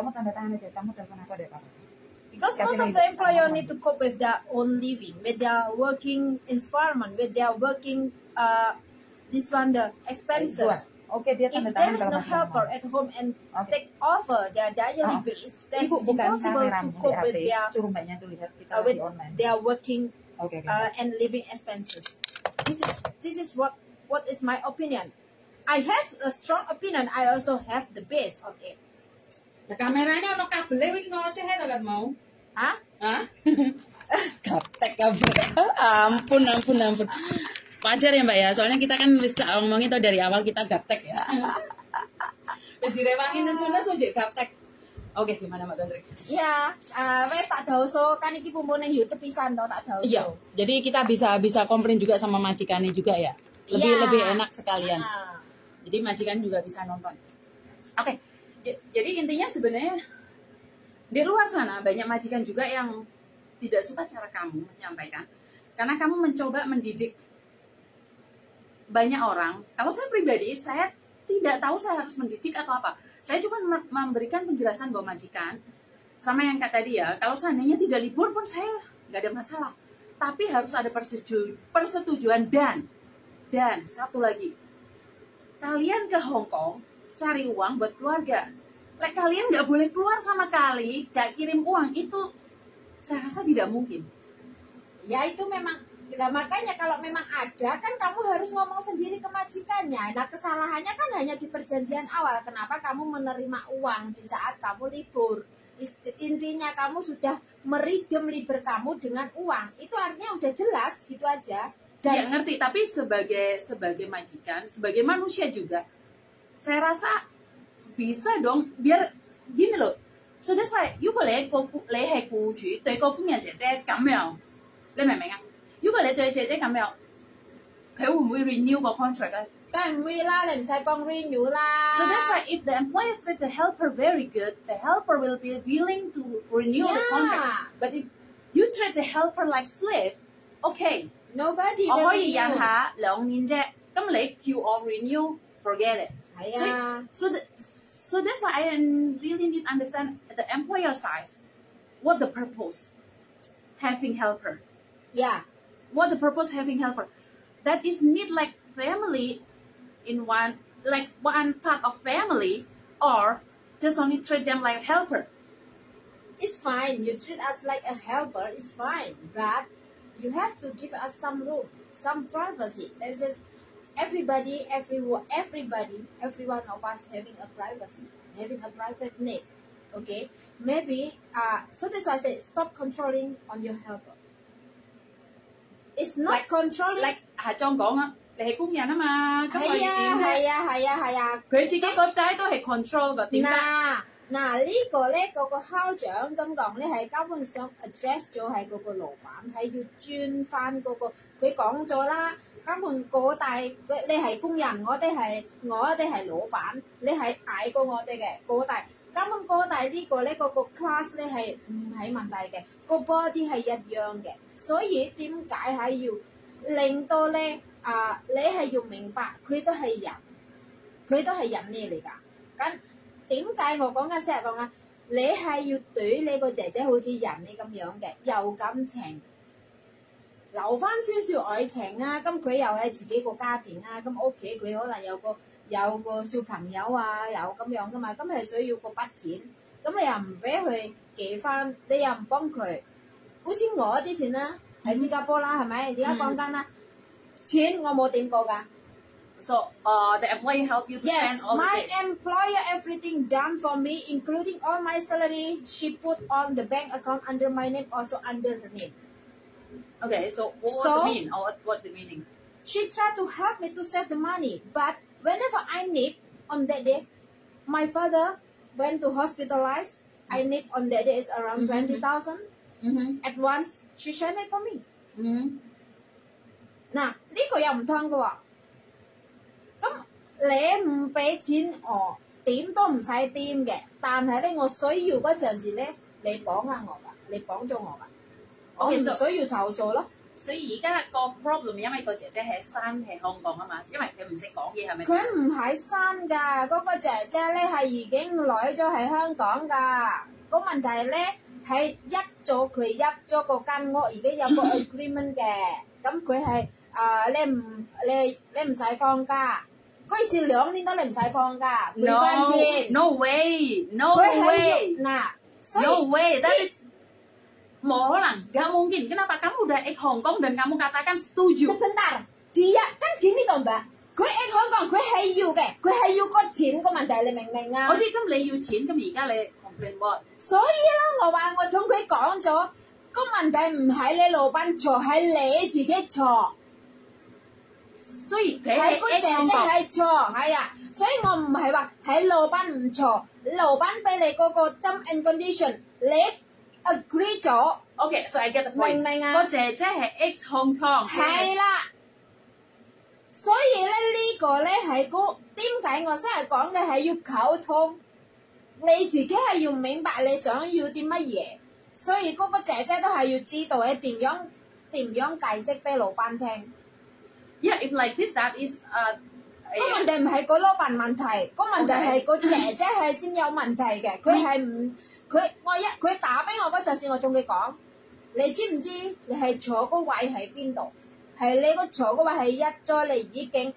Because most of the employer need to cope with their own living, with their working environment, with their working uh, this one the expenses. If there is no helper at home and take over their daily base, then it's impossible to cope with their uh, with their working uh, and living expenses. This is this is what what is my opinion. I have a strong opinion. I also have the base of it. Kameranya ono kabel wing ngoceh ta kan mau? Hah? Hah? Gaptek kabel. Ampun ampun ampun. Wajar ya Mbak ya, soalnya kita kan wis ngomongin tuh dari awal kita gaptek ya. Wis direwangin nesu-nesu sujek gaptek. Oke, gimana Mbak Tantri? Iya, uh, wes tak dauso kan iki pumpun ning YouTube pisan to tak dauso. Iya. Jadi kita bisa bisa komplain juga sama majikannya juga ya. Lebih ya. lebih enak sekalian. Ah. Jadi majikan juga bisa nonton. Oke. Jadi intinya sebenarnya di luar sana banyak majikan juga yang tidak suka cara kamu menyampaikan karena kamu mencoba mendidik banyak orang. Kalau saya pribadi, saya tidak tahu saya harus mendidik atau apa. Saya cuma memberikan penjelasan bahwa majikan, sama yang kata tadi ya, kalau seandainya tidak libur pun saya nggak ada masalah. Tapi harus ada persetujuan, persetujuan dan, dan satu lagi, kalian ke Hong Kong cari uang buat keluarga. Like, kalian nggak boleh keluar sama kali, nggak kirim uang, itu saya rasa tidak mungkin. Ya itu memang. Nah, makanya kalau memang ada kan kamu harus ngomong sendiri ke majikannya. Nah kesalahannya kan hanya di perjanjian awal. Kenapa kamu menerima uang di saat kamu libur? Intinya kamu sudah meridem libur kamu dengan uang. Itu artinya udah jelas gitu aja. Dan ya ngerti, tapi sebagai sebagai majikan, sebagai manusia juga, saya rasa bisa dong biar gini loh. So that's why 如果你個你係僱主對個工人姐姐咁樣，你明唔明啊？如果你對姐姐咁樣，佢會唔會 renew 個 contract 咧？ 梗係唔會啦，你唔使幫 renew 啦。 So that's why if the employer treat the helper very good, the helper will be willing to renew yeah. the contract. But if you treat the helper like slave, okay, nobody 我可以忍下兩年啫，咁你叫我 renew, forget it. 係啊。 So, so, the, so that's why I really need to understand the employer side, what the purpose having helper. Yeah. What the purpose having helper? That is need like family in one, like one part of family, or just only treat them like helper. It's fine. You treat us like a helper. It's fine, but you have to give us some room, some privacy. This is everybody, everyone, everybody, every one of us having a privacy, having a private need. Okay, maybe. Uh, so that's why I say stop controlling on your helper. It's not like, controlling. Like 下莊講啊，你係工人啊嘛，咁可以點啫？ 係啊係啊係啊， 佢自己個仔都係 control 個點解？ 嗱嗱呢個咧，嗰個校長咁講咧，係根本上 address 咗係嗰個老闆，係要轉翻嗰個佢講咗啦。根本個大，你係工人，我哋係我哋係老闆，你係矮過我哋嘅個大。根本個大呢個咧，嗰個 class 咧係唔係問題嘅，個 body 係一樣嘅。所以點解係要令到咧啊？你係要明白佢都係人，佢都係人嚟嚟㗎。咁點解我講緊成日講啊？你係要對你個姐姐好似人你咁樣嘅，有感情。嗱留翻少少愛情啊，咁佢又係自己個家庭啊，咁屋企佢可能有個有個小朋友啊，有咁樣噶嘛，咁係需要個筆錢，咁你又唔俾佢寄翻，你又唔幫佢，好似我之前啦喺新加坡啦，係咪？而家講緊啦，錢我冇點過㗎。 So, uh, the employer help you to Yes, spend all the my things. employer everything done for me, including all my salary. She put on the bank account under my name, also under her name. Okay, so what So- the mean? Or what, what the meaning? She tried to help me to save the money, but whenever I need on that day, my father went to hospitalize. I need on that day is around Mhm. twenty thousand. Mm-hmm. At once, she sent it for me. Mm-hmm. 嗱，呢個又唔通嘅喎。咁你唔俾錢我，點都唔使掂嘅。但係咧，我需要嗰陣時咧，你幫下我㗎，你幫咗我㗎，我唔 Okay, so- 需要投訴咯。 所以而家個 problem 因為個姐姐喺山喺香港啊嘛，因為佢唔識講嘢係咪？ 佢唔喺山㗎，嗰、個姐姐咧係已經來咗喺香港㗎。個問題咧係一早佢入咗個間屋，已經有個 agreement 嘅。咁佢係啊，你唔你你唔使放假，嗰時兩年都你唔使放假，賠翻 No, 錢。 no way, no 佢係 way, 要嗱，所以 no way. That is mau orang, gak mungkin. Kenapa kamu udah ex Hong Kong dan kamu katakan setuju? sebentar dia kan gini dong mbak，佢喺香港佢係要嘅，佢係要個錢個問題，你明唔明啊？ 我知咁你要錢，咁而家你 complain what？ 所以啦，我話我同佢講咗，個問題唔係你老闆錯，係你自己錯， 所以佢係係個姐 ex 姐 Hong Kong。 係錯，係啊，所以我唔係話係老闆唔錯，老闆俾你嗰個 term and condition，你 agree 咗， OK，so I get the 明 point。 唔明啊？ 個姐姐係 ex Hong Kong。 係啦，所以咧呢個咧係個點解我真係講嘅係要溝通，你自己係要明白你想要啲乜嘢，所以嗰個姐姐都係要知道你點樣點樣解釋俾老闆聽。 Yeah, if like this, that is 誒。 個問題唔係個老闆問題，個問題係個姐姐係先有問題嘅，佢係唔佢我一佢打俾我嗰陣時，我同佢講，你知唔知你係坐個位喺邊度？係你個坐個位係一咗，你已經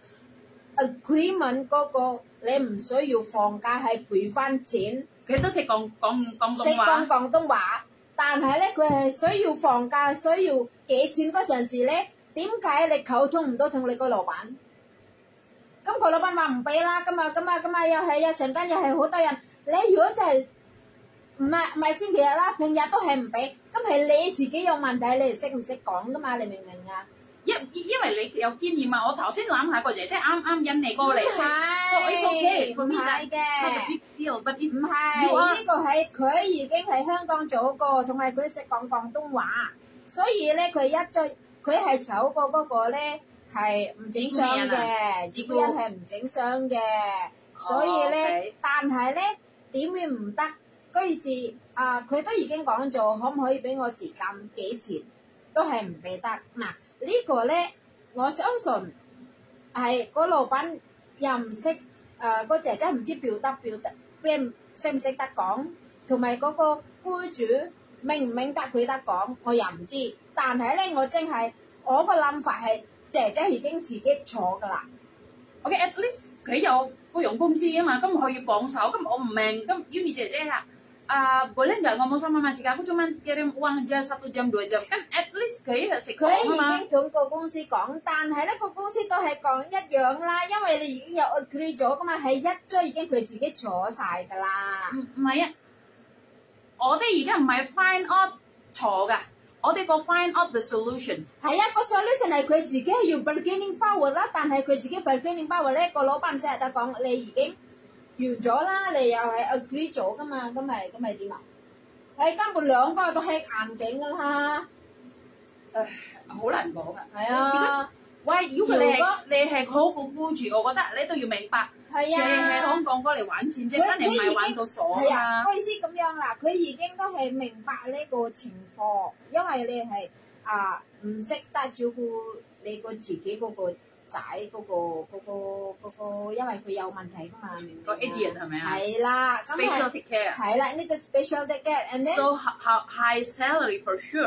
agreement 嗰個你唔需要放假係賠翻錢， 佢都識講講廣識東話。 講廣東話，但係咧佢係需要放假，需要幾錢嗰陣時咧，點解你溝通唔到同你個老闆？咁個老闆話唔俾啦，咁啊咁啊咁啊又係一陣間又係好多人，你如果就係唔係唔係星期日啦，平日都係唔俾，咁係你自己有問題，你識唔識講噶嘛？你明唔明啊？ 因因為你有經驗嘛，我頭先諗下個姐姐啱啱引你過嚟， 唔 so 係 it's okay for 唔 me 係 that not a 嘅， big deal，but if 唔 you 係 are 呢個係佢已經喺香港做過，同埋佢識講廣東話，所以咧佢一再佢係炒過嗰個咧。係唔整傷嘅，自己人係唔整傷嘅，所以咧，但係咧點會唔得？嗰時啊，佢都已經講咗，可唔可以俾我時間幾錢，都係唔俾得。嗱，呢個咧，我相信係個老闆又唔識，誒個姐姐唔知表達表達，邊識唔識得講，同埋嗰個僱主明唔明得佢得講，我又唔知。但係咧，我真係我個諗法係。姐姐已經自己坐㗎啦。 OK，at least 佢有僱傭公司啊嘛，咁可以幫手。咁我唔明，咁 Uni 姐姐啊，啊 boleh nggak ngomong sama majikan aku cuman kirim uang aja satu jam dua jam kan at least 佢係識講佢啊嘛。 已經同個公司講，但係咧個公司都係講一樣啦，因為你已經有 agree 咗㗎嘛，係一張已經佢自己坐晒㗎啦。 唔唔係啊，我哋而家唔係 find out 錯㗎。我哋個 find out the solution 係啊，個 solution 係佢自己要 bargaining power 啦，但係佢自己 bargaining power 咧，個老闆成日都講你已經完咗啦，你又係 agree 咗噶嘛，咁咪咁咪點啊？你根本兩個都係硬頸噶啦， 誒好難講啊。 係啊， 喂，如果你如果係你係好個僱主，我覺得你都要明白， 係佢喺啊。 香港過嚟玩錢啫， 佢真係唔係玩到傻係啊， 啊。 我意思咁樣啦，佢已經都係明白呢個情況，因為你係啊唔識得照顧你個自己嗰個仔嗰個嗰個嗰個，因為佢有問題噶嘛，明唔明啊？ 個 idiot 係咪啊係啦，咁 ？Special 係 take care。 係啦，呢個 special take care，and then So how high salary for sure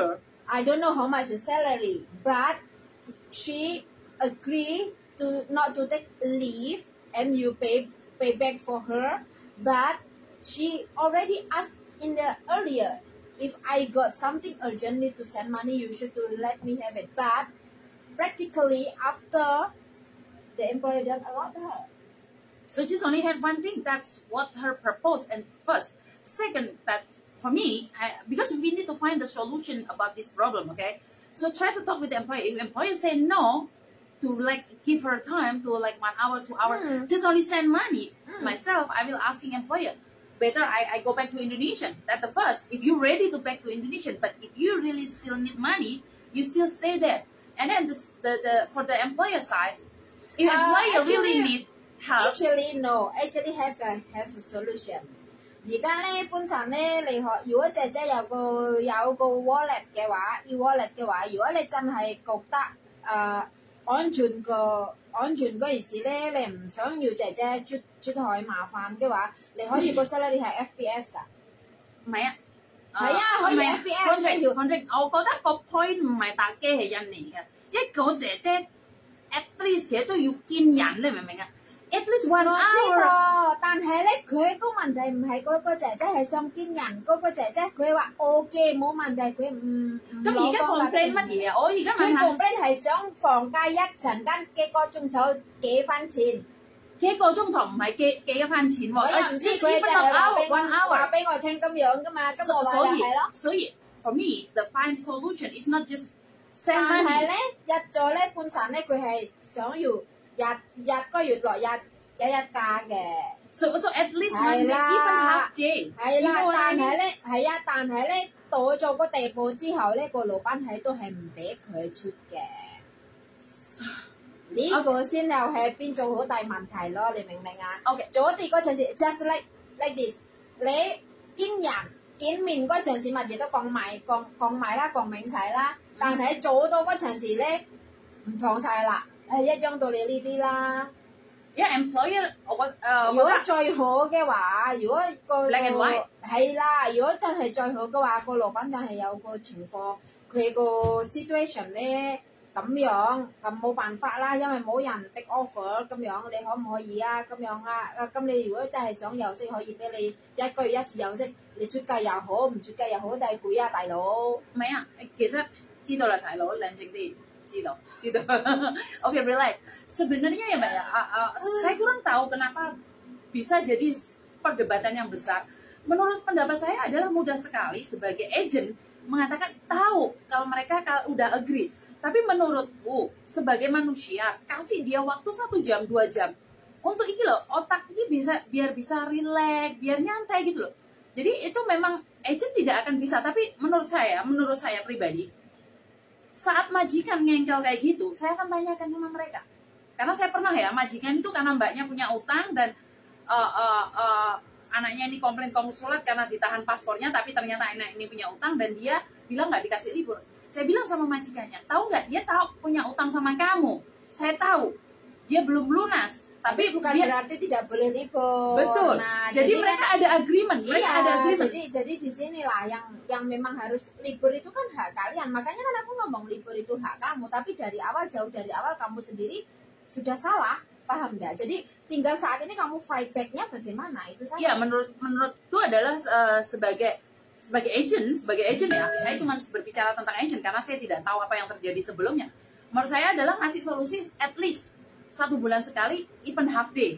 I don't know how much the salary, but she agree to not to take leave and you pay pay back for her, but she already asked in the earlier, if I got something urgent need to send money, you should to let me have it. But practically after the employer done a lot to her. So just only had one thing. That's what her purpose. And first, second, that for me, I, because we need to find the solution about this problem. Okay, so try to talk with the employer. If employer say no to like give her time to like one hour, two hour, mm. just only send money. Mm. Myself, I will asking employer. Better I, I go back to Indonesian. That's the first. If you're ready to back to Indonesian, but if you really still need money, you still stay there. And then the the, the for the employer side, if uh, employer actually, really need help, actually no, actually has a has a solution. 而家咧本身咧你學，如果姐姐有個有個 wallet 嘅話，要 wallet 嘅話，如果你真係覺得誒、呃、安全個安全嗰件事咧，你唔想要姐姐出出海麻煩嘅話，你可以個 salary 係 F P S 㗎。 唔係啊， 係啊，可以 F P S 要。 我覺得個 point 唔係打機係印尼嘅，一個姐姐 at least 其實都要見人，你明唔明啊？ At least one hour。我知道， 但係咧，佢個問題唔係嗰個姐姐係想見人，嗰個姐姐佢話 OK 冇問題，佢唔唔咁而家 complain 乜嘢啊？我而家問下。 佢 complain 係想放假一陣間幾個鐘頭幾番錢。 幾個鐘頭唔係幾幾一番錢喎？ 我又唔知佢就係話俾我話俾我聽咁樣噶嘛，咁我話就係咯。 所以 for me the find solution is not just send money。 但係咧，日咗咧半神咧，佢係想要。日日個月落日有一假嘅 ，so so at least one day even half day。 係啦，但係咧係啊，但係咧到咗個地步之後咧，個老闆係都係唔俾佢出嘅。呢、這個先又係變做好大問題咯，你明唔明啊 ？OK， 早啲嗰陣時 just like like this， 你見人見面嗰陣時乜嘢都講埋講講埋啦，講明晒啦，但係早到嗰陣時咧唔同晒啦。誒一樣道理呢啲啦， 因為 employer 我覺誒， 如果最好嘅話，如果個係啦，如果真係最好嘅話，個老闆真係有個情況，佢個 situation 咧咁樣，咁冇辦法啦，因為冇人 take offer 咁樣，你可唔可以啊？咁樣啊？啊咁你如果真係想休息，可以俾你一個月一次休息，你出街又好，唔出街又好，但係攰啊，大佬。 唔係啊，其實知道啦，細佬冷靜啲。Sido, sido. Oke, okay, relax. Sebenarnya ya, Mbak ya, uh, uh, saya kurang tahu kenapa bisa jadi perdebatan yang besar. Menurut pendapat saya adalah mudah sekali sebagai agent mengatakan tahu kalau mereka kalau udah agree. Tapi menurutku sebagai manusia kasih dia waktu satu jam dua jam untuk ini loh otak ini bisa biar bisa relax, biar nyantai gitu loh. Jadi itu memang agent tidak akan bisa. Tapi menurut saya, menurut saya pribadi. Saat majikan ngengkel kayak gitu, saya akan tanyakan sama mereka. Karena saya pernah ya, majikan itu karena mbaknya punya utang dan uh, uh, uh, anaknya ini komplain konsulat karena ditahan paspornya, tapi ternyata anak ini punya utang dan dia bilang nggak dikasih libur. Saya bilang sama majikannya, tahu nggak dia tahu punya utang sama kamu? Saya tahu, dia belum lunas. Tapi bukan dia, berarti tidak boleh libur. Betul. Nah, jadi, jadi mereka kan, ada agreement. Mereka iya, ada agreement. Jadi jadi di sinilah yang yang memang harus libur itu kan hak kalian. Makanya kan aku ngomong libur itu hak kamu. Tapi dari awal jauh dari awal kamu sendiri sudah salah, paham nggak? Jadi tinggal saat ini kamu fight back-nya bagaimana itu saja. Iya, menurut menurutku adalah uh, sebagai sebagai agent, sebagai agent ya. Saya cuma berbicara tentang agent karena saya tidak tahu apa yang terjadi sebelumnya. Menurut saya adalah ngasih solusi at least satu bulan sekali, even half day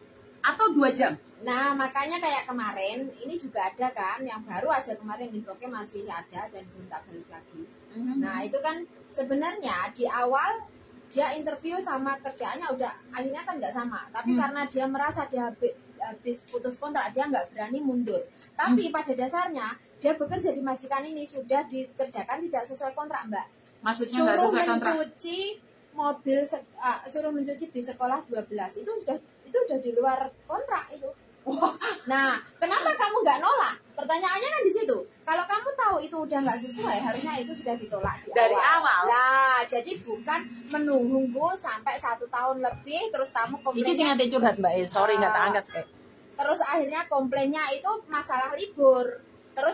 atau dua jam. Nah makanya kayak kemarin ini juga ada kan yang baru aja kemarin inboxnya masih ada dan belum tak balas lagi. Mm-hmm. Nah itu kan sebenarnya di awal dia interview sama kerjaannya udah akhirnya kan nggak sama. Tapi mm. karena dia merasa dia habis, habis putus kontrak dia nggak berani mundur. Tapi mm. pada dasarnya dia bekerja di majikan ini sudah dikerjakan tidak sesuai kontrak mbak. Maksudnya nggak sesuai kontrak? Suruh mencuci mobil uh, suruh mencuci di sekolah dua belas itu sudah itu udah di luar kontrak itu. Wow. Nah, kenapa kamu nggak nolak? Pertanyaannya kan di situ. Kalau kamu tahu itu udah nggak sesuai, harusnya itu sudah ditolak di dari awal. awal. Nah, jadi bukan menunggu sampai satu tahun lebih terus kamu komplain. Ini sih ada curhat mbak, eh, sorry nggak uh, tak angkat. Terus akhirnya komplainnya itu masalah libur. Terus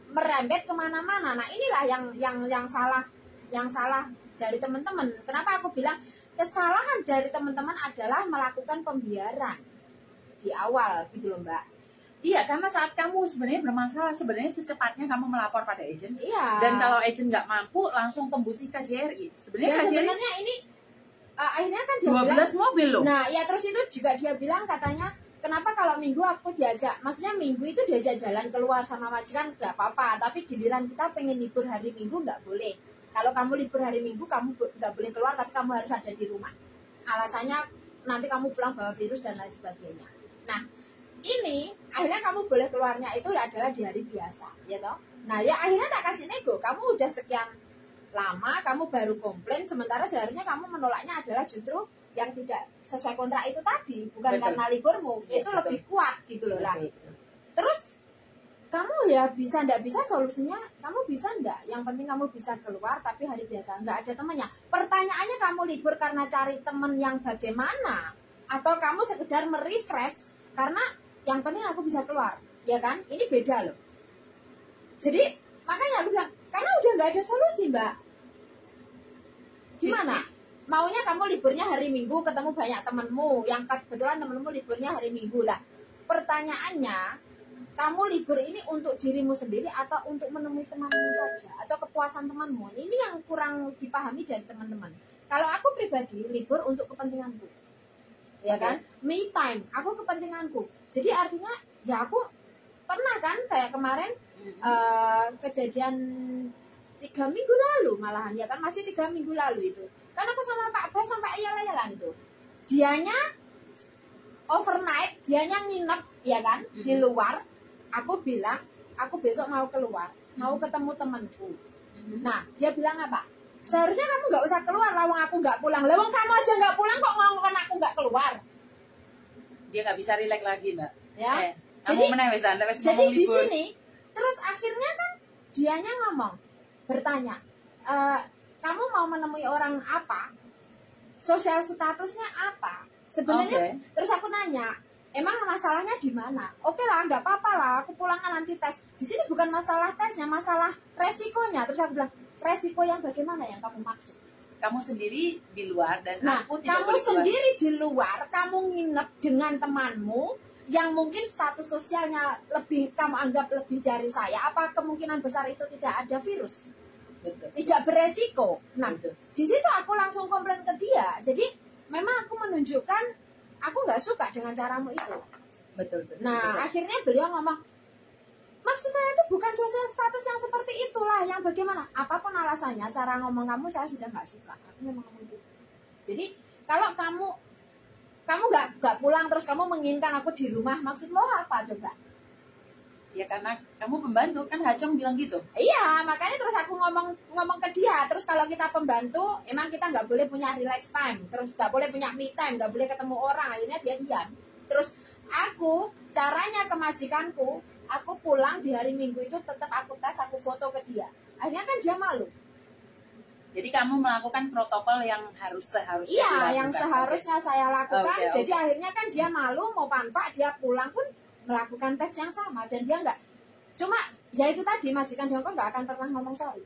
merembet kemana-mana. Nah inilah yang yang yang salah yang salah dari teman-teman. Kenapa aku bilang kesalahan dari teman-teman adalah melakukan pembiaran di awal gitu loh Mbak. Iya, karena saat kamu sebenarnya bermasalah, sebenarnya secepatnya kamu melapor pada agent. Iya. Dan kalau agent nggak mampu, langsung tembusi K J R I. Sebenarnya Dan K J R I sebenarnya ini uh, akhirnya kan dia dua belas bilang, mobil loh. Nah, ya terus itu juga dia bilang katanya, kenapa kalau minggu aku diajak, maksudnya minggu itu diajak jalan keluar sama majikan nggak apa-apa, tapi giliran kita pengen libur hari minggu nggak boleh. Kalau kamu libur hari minggu kamu nggak boleh keluar, tapi kamu harus ada di rumah. Alasannya nanti kamu pulang bawa virus dan lain sebagainya. Nah, ini akhirnya kamu boleh keluarnya itu adalah di hari biasa, ya toh. Nah, ya akhirnya tak kasih nego. Kamu udah sekian lama, kamu baru komplain, sementara seharusnya kamu menolaknya adalah justru yang tidak sesuai kontrak itu tadi, bukan betul. Karena liburmu, ya, itu betul. Lebih kuat gitu loh lah. Terus kamu ya bisa ndak bisa solusinya, kamu bisa ndak? Yang penting kamu bisa keluar, tapi hari biasa nggak ada temannya. Pertanyaannya kamu libur karena cari teman yang bagaimana? Atau kamu sekedar merefresh karena yang penting aku bisa keluar, ya kan? Ini beda loh. Jadi makanya aku bilang, karena udah nggak ada solusi Mbak. Gimana? Maunya kamu liburnya hari Minggu, ketemu banyak temenmu, yang kebetulan temenmu liburnya hari Minggu lah. Pertanyaannya, kamu libur ini untuk dirimu sendiri atau untuk menemui temanmu saja, atau kepuasan temanmu? Ini yang kurang dipahami dari teman-teman. Kalau aku pribadi libur untuk kepentinganku, ya kan? Me time, aku kepentinganku. Jadi artinya ya aku pernah kan kayak kemarin mm-hmm. uh, kejadian tiga minggu lalu malahan ya kan, masih tiga minggu lalu itu kan aku sama Pak Bas sampai ayal-ayalan itu, dianya overnight, dianya nginep ya kan mm-hmm. di luar. Aku bilang aku besok mau keluar, mm-hmm. mau ketemu temanku. Mm-hmm. Nah dia bilang apa? Seharusnya kamu nggak usah keluar, lawang aku nggak pulang. Lawang kamu aja nggak pulang kok ngomongin aku nggak keluar. Dia nggak bisa relax lagi Mbak. Ya. Eh, jadi menang, bisa, jadi di sini terus akhirnya kan dianya ngomong, bertanya, e, kamu mau menemui orang apa? Sosial statusnya apa? Sebenarnya okay. Terus aku nanya, emang masalahnya di mana? Oke lah, nggak apa-apa lah, aku pulangnya nanti tes. Di sini bukan masalah tesnya, masalah resikonya. Terus aku bilang, resiko yang bagaimana yang kamu maksud? Kamu sendiri di luar dan nah, aku tidak kamu sendiri di luar, kamu nginep dengan temanmu yang mungkin status sosialnya lebih kamu anggap lebih dari saya. Apa kemungkinan besar itu tidak ada virus? Betul. Tidak beresiko. Nah, betul. Di situ aku langsung komplain ke dia. Jadi memang aku menunjukkan aku nggak suka dengan caramu itu. Betul. betul nah, betul. Akhirnya beliau ngomong, maksud saya itu bukan sosial status yang seperti itulah, yang bagaimana? Apapun alasannya, cara ngomong kamu saya sudah nggak suka. Aku memang ngomong gitu. Jadi kalau kamu kamu nggak nggak pulang terus kamu menginginkan aku di rumah, maksud lo apa coba? Ya karena kamu pembantu kan, Hacong bilang gitu. Iya, makanya terus aku ngomong ngomong ke dia. Terus kalau kita pembantu, emang kita nggak boleh punya relax time, terus nggak boleh punya me time, nggak boleh ketemu orang. Akhirnya dia diam. Terus aku caranya ke majikanku, aku pulang di hari Minggu itu tetap aku tes, aku foto ke dia. Akhirnya kan dia malu. Jadi kamu melakukan protokol yang harus seharusnya Iya, dilakukan. yang seharusnya okay. saya lakukan. Okay, Jadi okay. akhirnya kan dia malu, mau panpak, dia pulang pun melakukan tes yang sama. Dan dia nggak, cuma ya itu tadi, majikan Hongkong nggak akan pernah ngomong sorry.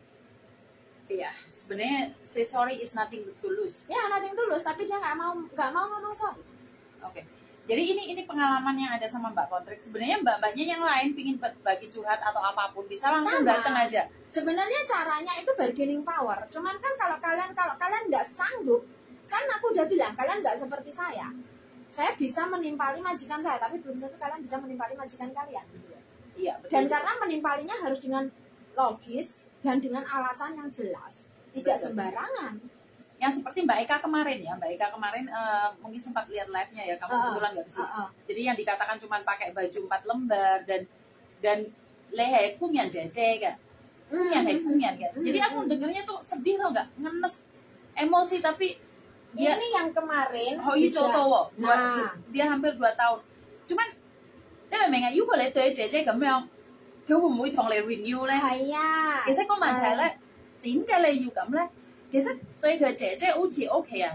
Iya, sebenarnya say sorry is nothing to lose. Ya, nothing to lose, tapi dia nggak mau nggak mau ngomong sorry. Oke. Okay. Jadi ini ini pengalaman yang ada sama Mbak Kontrik. Sebenarnya mbak-mbaknya yang lain pingin bagi curhat atau apapun bisa langsung sama. datang aja. Sebenarnya caranya itu bargaining power. Cuman kan kalau kalian kalau kalian nggak sanggup, kan aku udah bilang kalian nggak seperti saya. Saya bisa menimpali majikan saya, tapi belum tentu kalian bisa menimpali majikan kalian. Iya. Betul. Dan karena menimpalinya harus dengan logis dan dengan alasan yang jelas, tidak betul. Sembarangan. Yang seperti Mbak Eka kemarin ya, Mbak Eka kemarin uh, mungkin sempat lihat live-nya ya, kamu uh, kebetulan nggak kesini. Uh, uh. Jadi yang dikatakan cuma pakai baju empat lembar dan dan lehe kunyan jece kan, kunyan he kunyan kan. Jadi aku dengernya tuh sedih loh, nggak ngenes emosi, tapi dia, ini yang kemarin oh iya Cotowo, nah. dia hampir dua tahun. Cuman dia memang nggak, 如果你對姐姐咁樣，佢會唔會同你 renew 咧？ 係啊， 其實個問題咧，點解你要咁咧？其實對佢姐姐好似屋企人，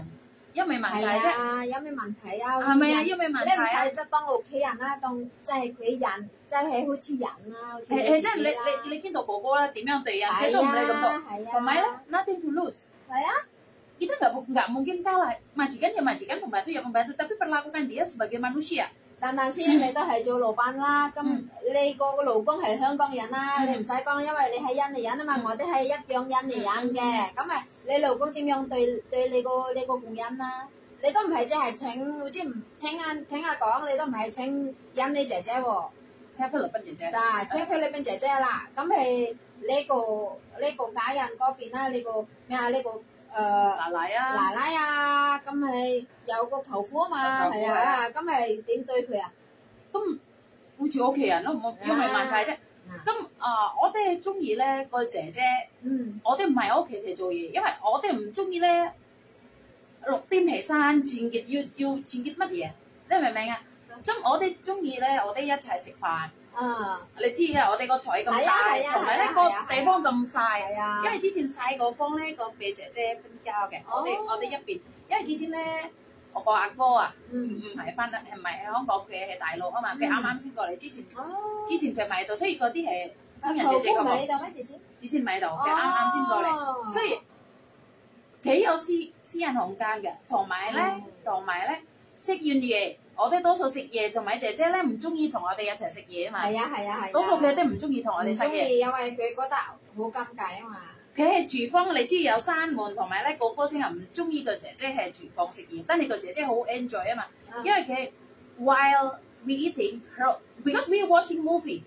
有咩問題啫？ 係啊，有咩問題啊？ 係咪啊？有咩問題你唔啊？ 使就當屋企人啦，當即係佢人，即係好似人啦，好似係係即係你你你見到哥哥啦，點樣對人，佢都唔理咁多。同埋咧 ，nothing to lose。 係啊。 Kita nggak nggak mungkin kalah. Majikan ya majikan, pembantu ya pembantu, tapi perlakukan dia sebagai manusia. 但但先你都係做老闆啦，咁你個個勞工係香港人啦，你唔使講，因為你係印尼人啊嘛，我哋係一樣印尼人嘅，咁咪你勞工點樣對對你個你個工人啦？你都唔係即係請，好似唔聽下聽下講，你都唔係請印尼姐姐喎， 請菲律賓姐姐。 嗱，請菲律賓姐姐啦，咁係呢個呢個家人嗰邊啦，呢個咩啊呢個。誒奶奶啊， 奶奶啊，咁係有個舅父啊嘛，係啊，咁係點對佢啊？ 咁好似屋企人咯，冇有咩問題啫？咁啊，我哋係中意咧個姐姐，嗯，我哋唔係喺屋企企做嘢，因為我哋唔中意咧六點起身，前結要要前結乜嘢？你明唔明啊？咁我哋中意咧，我哋一齊食飯。啊！你知嘅，我哋個台咁大，同埋咧個地方咁細，因為之前細個方咧個俾姐姐分交嘅，我哋我哋一邊，因為之前咧我個阿哥啊，唔唔係翻係唔係喺香港，佢係大陸啊嘛，佢啱啱先過嚟，之前之前佢咪喺度，所以嗰啲係工人姐姐嗰個，之前咪喺度，佢啱啱先過嚟，所以幾有私私人空間嘅，同埋咧同埋咧食完嘢。我哋多數食嘢，同埋姐姐咧唔中意同我哋一齊食嘢啊嘛。係啊係啊係。多數佢哋唔中意同我哋食嘢。唔中意，因為佢覺得好尷尬啊嘛。佢喺廚房，你知有閂門，同埋咧哥哥先係唔中意個姐姐喺廚房食嘢，但係個姐姐好 enjoy 啊嘛，因為佢 while we eating because we watching movie.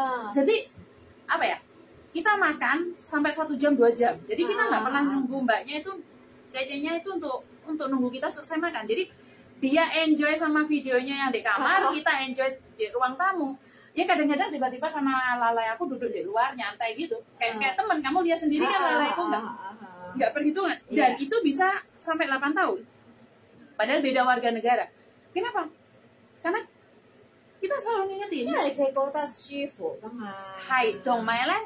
Jadi apa ya? Kita makan sampai satu jam dua jam. Jadi kita nggak pernah nunggu mbaknya itu, cecenya itu untuk untuk nunggu kita selesai makan. Jadi dia enjoy sama videonya yang di kamar, kita enjoy di ruang tamu. Ya kadang-kadang tiba-tiba sama lalai aku duduk di luar nyantai gitu. Kayak kayak teman, kamu lihat sendiri kan lalai aku nggak nggak perhitungan. Dan itu bisa sampai delapan tahun. Padahal beda warga negara. Kenapa? Karena kita selalu ngingetin. 因為佢覺得舒服㗎嘛。係，同埋咧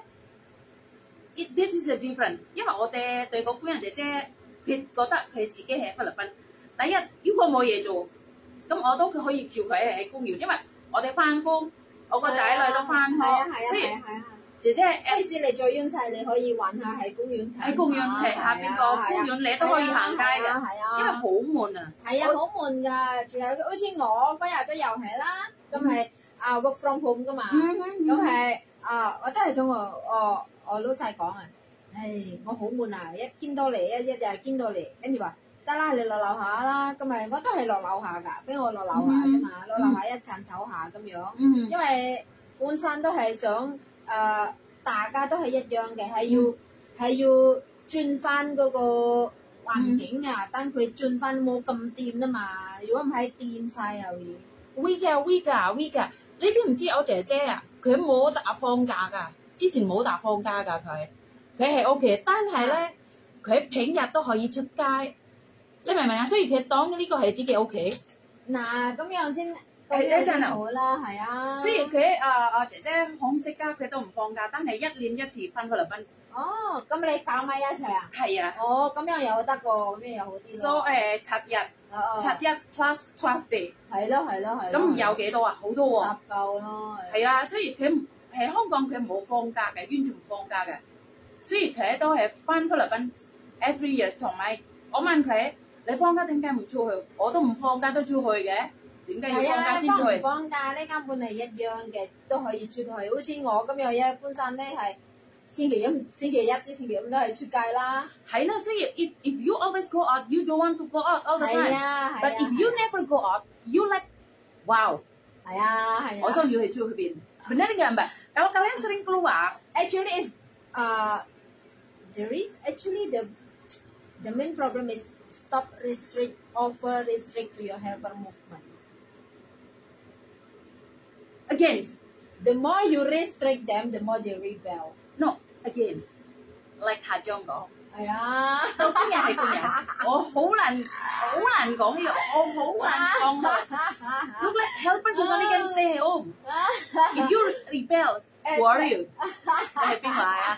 ，it this is a different。因為我哋對個工人姐姐，佢覺得佢自己係菲律賓。第一，如果冇嘢做，咁我都可以叫佢喺公園，因為我哋翻工，我個仔女都翻學，所以姐姐誒，即使你最遠細，你可以玩下喺公園睇。喺公園係下邊個公園，你都可以行街嘅，因為好悶啊。係啊，好悶㗎，仲有好似我嗰日都又係啦，咁係啊 work from home 㗎嘛，咁係啊，我都係同我我我老細講啊，唉，我好悶啊，一見到你一一日見到你，跟住話。得啦，你落樓下啦，咁咪我都係落樓下㗎，俾我落樓下啫嘛，落樓下一陣唞下咁樣，因為本身都係想誒，大家都係一樣嘅，係要係要轉翻嗰個環境啊，等佢轉翻冇咁電啊嘛，如果唔係電晒又要。會㗎會㗎會㗎，你知唔知我姐姐啊？佢冇得放假㗎，之前冇得放假㗎佢，佢係 O K，但係咧佢平日都可以出街。你明唔明啊？所以佢當呢個係自己屋企。嗱，咁樣先係真好啦，係啊。所以佢誒誒姐姐響息家佢都唔放假，但係一年一次翻菲律賓。哦，咁你搞埋一齊啊？係啊。哦，咁樣又得喎，咁樣又好啲咯。所以誒七日，七日 plus twelve day。係咯係咯係。咁有幾多啊？好多喎。十夠咯。係啊，所以佢喺香港佢冇放假嘅，完全唔放假嘅。所以佢都係翻菲律賓 every year， 同埋我問佢。你放假點解唔出去？我都唔放假都出去嘅，點解要放假先出去？放唔放假咧根本係一樣嘅，都可以出去。好似我咁樣一本身咧係星期一、星期一至星期五都係出街啦。係啦，所以 if if you always go out, you don't want to go out all the time. 係啊，係啊。But if you never go out, you like, wow. 係啊，係啊。我想要去出去邊？Benar nggak Mbak? Kalau kalian sering keluar, actually is uh there is actually the the main problem is stop restrict over restrict to your helper movement. Again, the more you restrict them, the more they rebel. No, again, like 下張講。係啊，到今日係今日，我好難好難講呢個，我好難講到。Look like helper just only can stay home. If you rebel, Eh, Who are you? Happy Maya.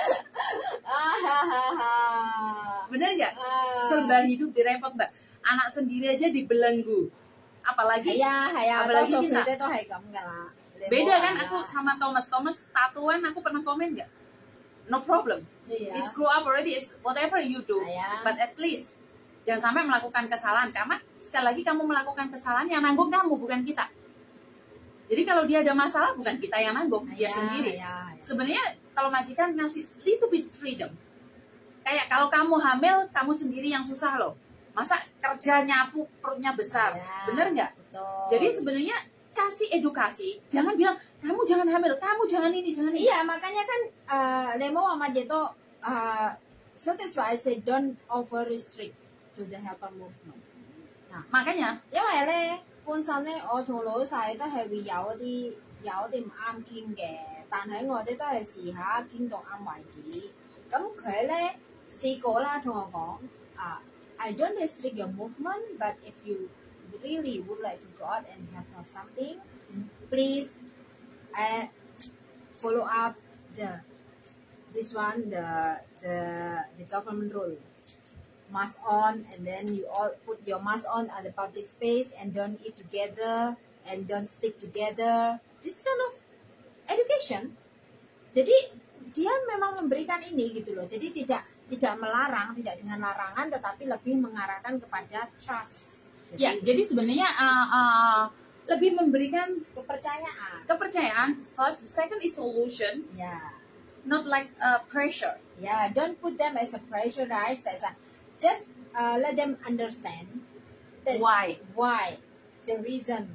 Bener nggak? Serba hidup direpot mbak. Anak sendiri aja dibelenggu. Apalagi? Ya, ya. Apalagi kita. Beda kan aku sama Thomas. Thomas tatuan aku pernah komen nggak? No problem. Iya. It's grow up already. It's whatever you do. Iya. But at least jangan sampai melakukan kesalahan. Karena sekali lagi kamu melakukan kesalahan yang nanggung kamu bukan kita. Jadi kalau dia ada masalah bukan kita yang nanggung, dia Iya, sendiri. iya, iya. Sebenarnya kalau majikan ngasih little bit freedom. Kayak kalau kamu hamil, kamu sendiri yang susah loh. Masa kerja nyapu perutnya besar, Ya, bener nggak? betul. Jadi sebenarnya kasih edukasi, jangan bilang kamu jangan hamil, kamu jangan ini, jangan ini. Iya, makanya kan uh, Nemo sama Jeto, uh, so that's why I say don't over restrict to the helper movement. Nah, Makanya 因為咧本身咧我同老細都係會有一啲有一啲唔啱傾嘅，但係我哋都係試下傾到啱為止。咁佢咧試過啦，同我講啊。I don't restrict your movement, but if you really would like to go out and have something, please uh, follow up the this one the the the government rule. Mask on, and then you all put your mask on at the public space, and don't eat together, and don't stick together. This kind of education. Jadi dia memang memberikan ini gitu loh. Jadi tidak tidak melarang, tidak dengan larangan, tetapi lebih mengarahkan kepada trust. Jadi, ya, jadi sebenarnya uh, uh, lebih memberikan kepercayaan. Kepercayaan. First, the second is solution. Yeah. Not like uh, pressure. Yeah, don't put them as a pressurized. As a, just uh, let them understand. Why? Why? The reason.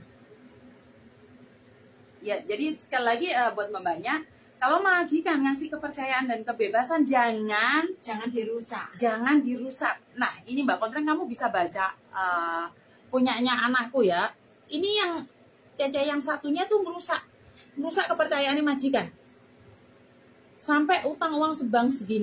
Ya, jadi sekali lagi uh, buat mbaknya, kalau majikan ngasih kepercayaan dan kebebasan, jangan jangan dirusak. Jangan dirusak. Nah, ini Mbak Kontren kamu bisa baca uh, punyanya anakku ya. Ini yang Cece yang satunya tuh merusak, merusak kepercayaannya majikan. Sampai utang uang sebang segini.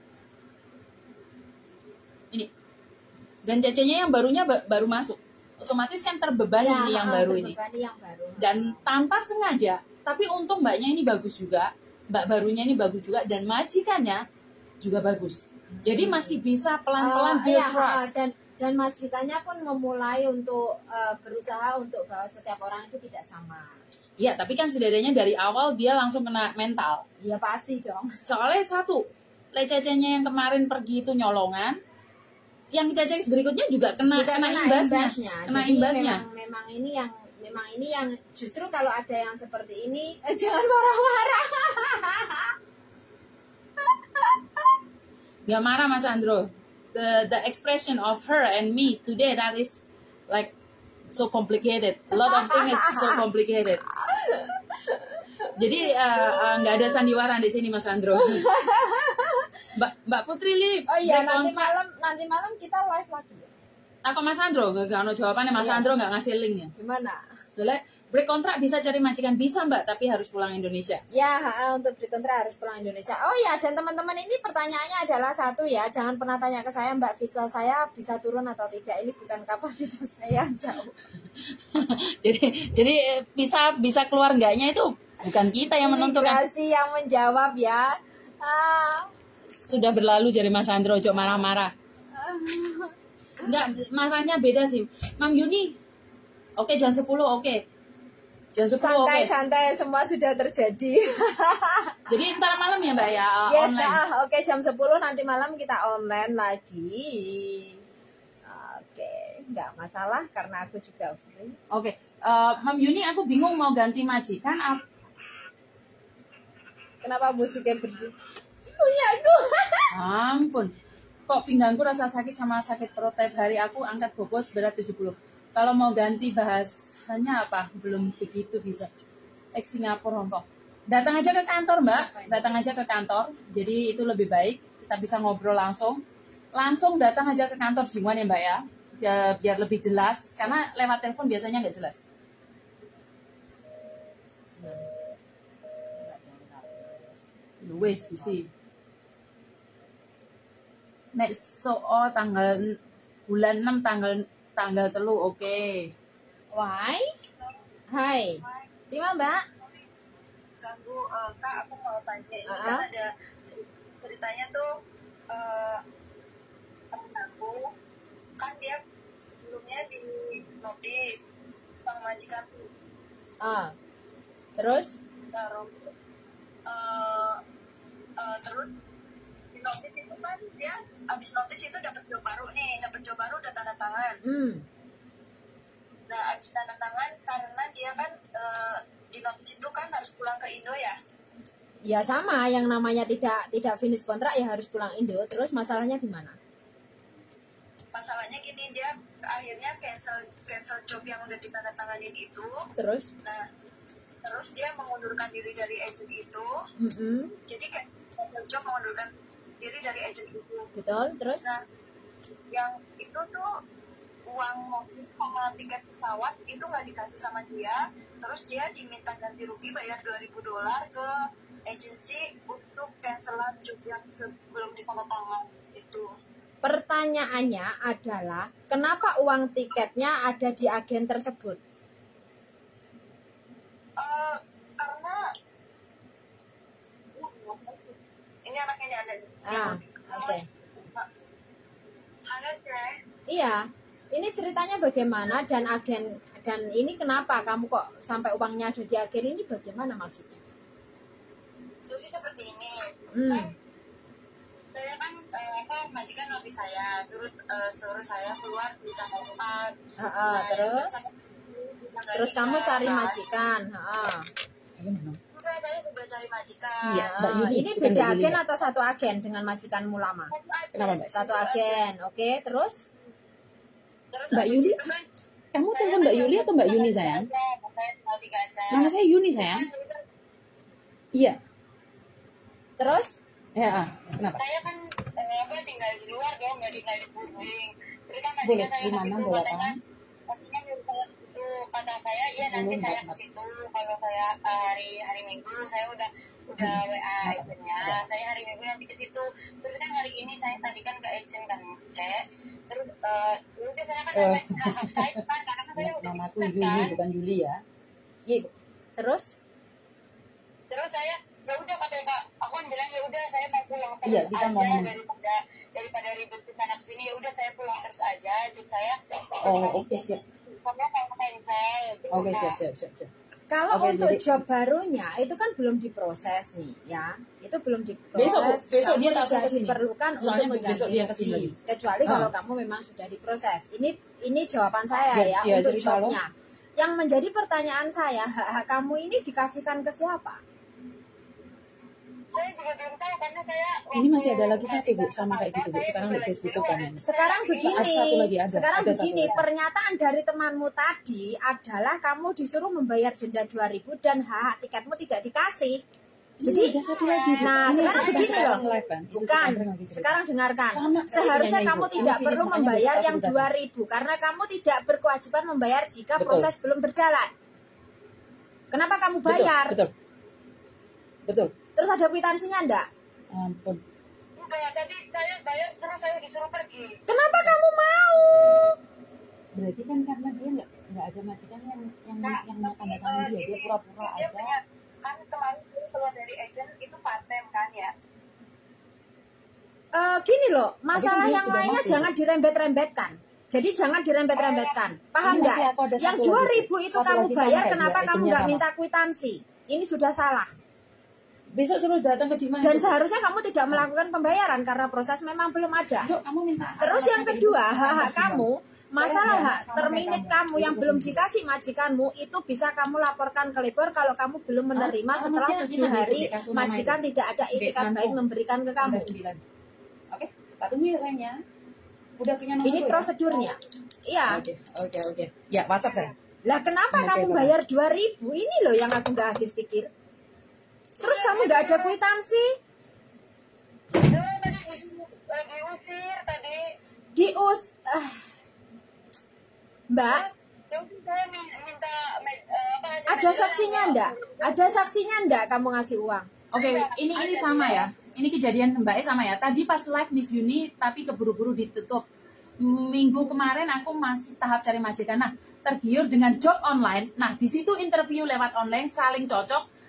Ini. Dan Cecenya yang barunya baru masuk. Otomatis kan terbebani ya, ini yang baru ini. Yang baru. Dan tanpa sengaja, tapi untung mbaknya ini bagus juga. Mbak barunya ini bagus juga dan majikannya juga bagus. Jadi masih bisa pelan-pelan uh, build iya, trust. Dan dan majikannya pun memulai untuk uh, berusaha untuk bahwa setiap orang itu tidak sama. Iya, tapi kan setidaknya dari awal dia langsung kena mental. Iya pasti dong. Soalnya satu, lececenya yang kemarin pergi itu nyolongan, yang cecek berikutnya juga kena juga kena, kena imbasnya. imbasnya. Kena Jadi imbasnya. Memang, memang ini yang memang ini yang justru kalau ada yang seperti ini eh, jangan marah-marah. Gak marah Mas Andro. The the expression of her and me today, that is like so complicated. A lot of things is so complicated. Jadi nggak uh, uh, ada sandiwara di sini Mas Andro. Mbak Mbak Putri live. Oh iya, nanti malam nanti malam kita live lagi ya. Aku Mas Andro nggak ada jawabannya. Mas iya. Andro nggak ngasih linknya. Gimana? Boleh break kontrak bisa cari majikan bisa Mbak, tapi harus pulang Indonesia. Ya, untuk break kontrak harus pulang Indonesia. Oh ya, dan teman-teman ini pertanyaannya adalah satu ya, jangan pernah tanya ke saya Mbak visa saya bisa turun atau tidak. Ini bukan kapasitas saya jauh. jadi jadi bisa bisa keluar enggaknya itu bukan kita yang menentukan. Imigrasi yang menjawab ya. Ah. Sudah berlalu jadi Mas Andro, jok marah-marah. Enggak, marahnya beda sih. Mam Yuni, oke jam sepuluh oke. Jam sepuluh oke. Santai-santai semua sudah terjadi. Jadi ntar malam ya Mbak ya, yes, online. Ah, oke jam sepuluh nanti malam kita online lagi. Oke, nggak masalah karena aku juga free. Oke, uh, Mam Yuni aku bingung mau ganti majikan. Ap- Kenapa musiknya berdua? Punya aku. Ampun, kok pinggangku rasa sakit sama sakit perut tiap hari. Aku angkat bobos berat tujuh puluh. Kalau mau ganti bahasanya apa? Belum begitu bisa. Ex Singapura, Hongkong. Datang aja ke kantor, Mbak. Datang aja ke kantor. Jadi itu lebih baik. Kita bisa ngobrol langsung. Langsung datang aja ke kantor Jiwan ya, Mbak ya. Biar, biar lebih jelas. Karena lewat telepon biasanya nggak jelas. Wes, bisi. Next, so oh, tanggal bulan enam tanggal tanggal telu oke. Okay. Why? Hai. Terima Mbak. ganggu, uh, Kak, aku mau tanya. Ini Uh-huh. kan ada ceritanya tuh, uh, temen aku, kan dia sebelumnya di notis sama majikan tuh. Ah. Terus? Terus, uh, uh, terus di notis itu kan dia abis notis itu dapat job baru nih, dapat job baru udah tanda tangan. Hmm. Nah, abis tanda tangan karena dia kan uh, di notis itu kan harus pulang ke Indo ya. Ya sama, yang namanya tidak tidak finish kontrak ya harus pulang Indo. Terus masalahnya di mana? Masalahnya gini, dia akhirnya cancel cancel job yang udah ditandatanganin itu. Terus? Nah, terus dia mengundurkan diri dari agent itu. Mm-hmm. Jadi kayak cancel job, mengundurkan diri dari agent itu. Betul, terus? Nah, yang itu tuh uang mobil sama tiket pesawat itu nggak dikasih sama dia. Terus dia diminta ganti rugi bayar dua ribu dolar ke agensi untuk cancelan job yang sebelum ditandatangan itu. Pertanyaannya adalah, kenapa uang tiketnya ada di agen tersebut? Uh, karena ini anaknya ini ada. Ah, oke. Okay. Ada deh. Iya, ini ceritanya bagaimana dan agen dan ini kenapa kamu kok sampai uangnya ada di agen ini, bagaimana maksudnya? Jadi seperti ini. Hmm. Kan, saya kan uh, apa majikan notis saya suruh uh, suruh saya keluar di tanggal empat. Uh, uh, terus terus kamu cari majikan. Uh. Sudah, saya sudah cari majikan. Iya, Mbak Uh, Yuni, ini bukan beda Mbak Yuli, agen Mbak. atau satu agen dengan majikanmu lama? Kenapa, Mbak? Satu agen, oke. Terus? Terus Mbak habis Yuli? itu kan, Kamu saya telepon kan Mbak Yuli cuma atau Mbak tinggal Yuni, tiga sayang? aja, saya tinggal tiga aja. Nama saya Yuni, sayang. Kan, itu kan Iya. Terus? Ya, ah. Kenapa? saya kan eh, apa tinggal di luar dong, nggak tinggal di Puring. Terus kan Boleh, majikan saya di ke mana, situ, boleh katanya kan? majikan nyuruh saya ke situ. Kata saya, iya nanti Belum, saya Mbak. ke situ. Kalau saya eh, hari hari Minggu saya udah udah W A agentnya. Saya hari Minggu nanti ke situ. Terus kan hari ini saya tadi kan ke agent kan cek. Terus eh udah saya kan Eh. sampai ke website kan karena kan saya udah Namaku dipesan, Yuli, kan. bukan Yuli ya. Iya, Ibu. Terus? Terus saya ya udah kata kak, aku kan bilang ya udah saya mau pulang terus Iya, kita aja ngomong. daripada daripada ribet ke sana ke sini, ya udah saya pulang terus aja. Job saya Oh, oke, siap. pokoknya kayak cancel gitu, Oke, Kak. siap, siap, siap, siap. Kalau Oke, untuk jadi- job barunya itu kan belum diproses nih, ya. Itu belum diproses. Besok, Bu. Besok kamu dia tak suruh tidak kesini. diperlukan Soalnya untuk besok mengganti dia kesini rugi. lagi. Kecuali Ah. kalau kamu memang sudah diproses. Ini ini jawaban saya Ya, ya, ya, untuk cerita lo. jobnya. Yang menjadi pertanyaan saya, hak-hak kamu ini dikasihkan ke siapa? Saya juga belum tahu karena saya Ini masih ada lagi waktu satu, Bu, majikan sama kayak gitu, Bu. saya Sekarang juga di Facebook lagi itu kan. keluar. Sekarang Saya begini, satu lagi ada, sekarang ada satu begini, lagi. pernyataan dari temanmu tadi adalah kamu disuruh membayar denda dua ribu dan hak tiketmu tidak dikasih. Jadi, Ini ada satu lagi, Bu. nah Ini sekarang kita begini loh, sekarang live, kan? Itu bukan, kita lagi cerita. sekarang dengarkan. Sama Seharusnya kayak kamu Ibu. tidak Ini perlu makanya membayar besok yang aku udah- dua ribu karena kamu tidak berkewajiban membayar jika Betul. proses belum berjalan. Kenapa kamu bayar? Betul, betul. Betul. Terus ada kwitansinya enggak? Ampun. Enggak, tadi saya bayar terus saya disuruh pergi. Kenapa kamu mau? Berarti kan karena dia nggak nggak ada majikan yang yang Nah, yang tanda tangan dia, dia pura-pura dia aja. punya, kan kemarin dia keluar dari agent itu part time kan ya. Eh, gini loh, masalah dia yang sudah lainnya masuk. jangan dirembet-rembetkan. Jadi jangan dirembet-rembetkan. Paham Ini enggak? masih aku ada Yang satu dua lagi. ribu itu Satu kamu lagi sama bayar, kayak kenapa dia, kamu itemnya nggak sama. minta kwitansi? Ini sudah salah. Besok suruh datang ke Cimahi. Dan seharusnya kamu tidak melakukan pembayaran karena proses memang belum ada. Dok, kamu minta. Terus yang kedua, hak-hak kamu, masalah Saya hak sama terminit kayak kamu. kamu yang Besok belum kesini. dikasih majikanmu itu bisa kamu laporkan ke labor kalau kamu belum menerima Ah, setelah alamatnya tujuh gimana hari itu, Dek? Kartu nama majikan itu. tidak ada Dek, itikat baik Manto. memberikan ke kamu. Ada sembilan. Oke, tak tunggu ya sayangnya. Udah punya nomor Ini ya? prosedurnya. Iya. Oke, oke, oke. Ya, WhatsApp saya. Lah kenapa Oke, kamu Bapak. bayar dua ribu? Ini loh yang aku nggak habis pikir. Terus kamu nggak ada kwitansi? Dia tadi disuruh eh, diusir tadi. Dius... ah. Mbak, Ya udah saya min- minta med- eh, apa hasil ada medical saksinya yang- enggak? Ada saksinya enggak kamu ngasih uang? Oke, ini ini sama ya. Ini kejadian Mbak E sama ya. Tadi pas live Miss Yuni tapi keburu-buru ditutup. Minggu kemarin aku masih tahap cari majikan. Nah, tergiur dengan job online. Nah, di situ interview lewat online saling cocok.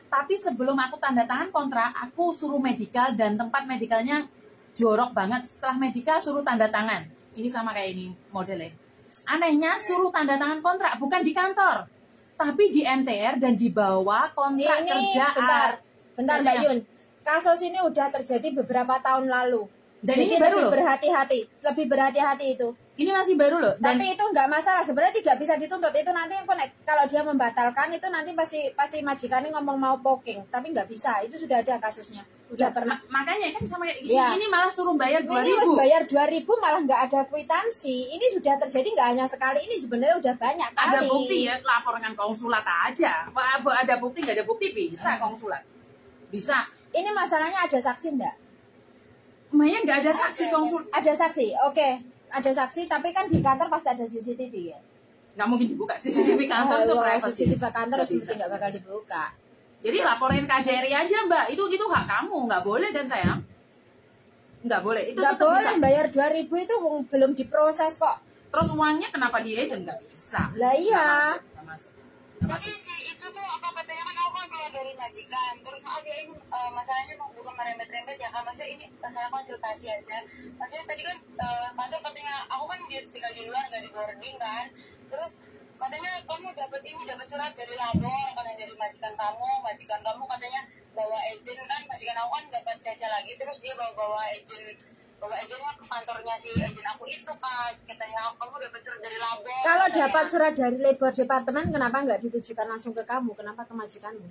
Tapi sebelum aku tanda tangan kontrak, aku suruh medikal dan tempat medikalnya jorok banget. Setelah medikal suruh tanda tangan. Ini sama kayak ini modelnya. Anehnya suruh tanda tangan kontrak bukan di kantor, tapi di M T R dan di bawah kontrak Ini, kerjaan. bentar, bentar Mbak Kerjaan. Yun. Kasus ini udah terjadi beberapa tahun lalu. Dan Jadi ini baru lebih loh. berhati-hati, lebih berhati-hati itu. Ini masih baru loh. Dan Tapi itu nggak masalah, sebenarnya tidak bisa dituntut. Itu nanti kalau dia membatalkan itu nanti pasti pasti majikannya ngomong mau poking, tapi nggak bisa. Itu sudah ada kasusnya. Udah pernah. ma- makanya kan sama kayak gini, Iya. ini malah suruh bayar dua Ini harus ribu. bayar dua ribu malah nggak ada kwitansi. Ini sudah terjadi nggak hanya sekali, ini sebenarnya udah banyak kali. Ada bukti ya, laporkan konsulat aja. Wah, ada bukti nggak ada bukti bisa konsulat. Bisa. Ini masalahnya ada saksi enggak? Maya nggak ada saksi konsul, Ada saksi, oke. Ada saksi, tapi kan di kantor pasti ada C C T V ya. nggak mungkin dibuka. C C T V kantor itu Halo, privacy. C C T V kantor Nggak mesti bisa. nggak bakal dibuka. Jadi laporin K J R I aja mbak, itu itu hak kamu, nggak boleh dan sayang. Nggak boleh, itu Nggak tetap boleh bisa. bayar dua ribu itu belum diproses kok. Terus uangnya kenapa di agent nggak bisa? Lah iya. Nggak masuk, nggak masuk. Nggak Jadi masuk. si itu tuh apa katanya kan aku kan keluar dari majikan, terus maaf ya ini eh, masalahnya mau bukan merembet-rembet ya kan, maksudnya ini masalah konsultasi aja. Maksudnya tadi kan eh, kantor katanya aku kan dia tinggal di luar nggak di boarding kan, terus katanya kamu dapat ini dapat surat dari labor katanya dari majikan kamu, majikan kamu katanya bawa agent kan, majikan aku kan dapat jajah lagi, terus dia bawa bawa agent bawa agentnya ke kantornya si agent aku itu kan, katanya kamu dapat surat dari labor. Kalau katanya. dapat surat dari labor departemen, kenapa nggak ditujukan langsung ke kamu? Kenapa ke majikanmu?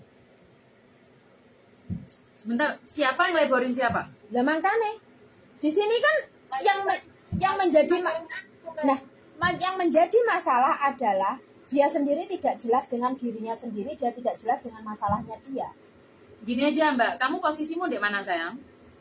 Sebentar, siapa yang laborin siapa? Lah makanya di sini kan yang me- yang menjadi ma- nah ma- yang menjadi masalah adalah dia sendiri tidak jelas dengan dirinya sendiri, dia tidak jelas dengan masalahnya dia. Gini aja mbak, kamu posisimu di mana sayang?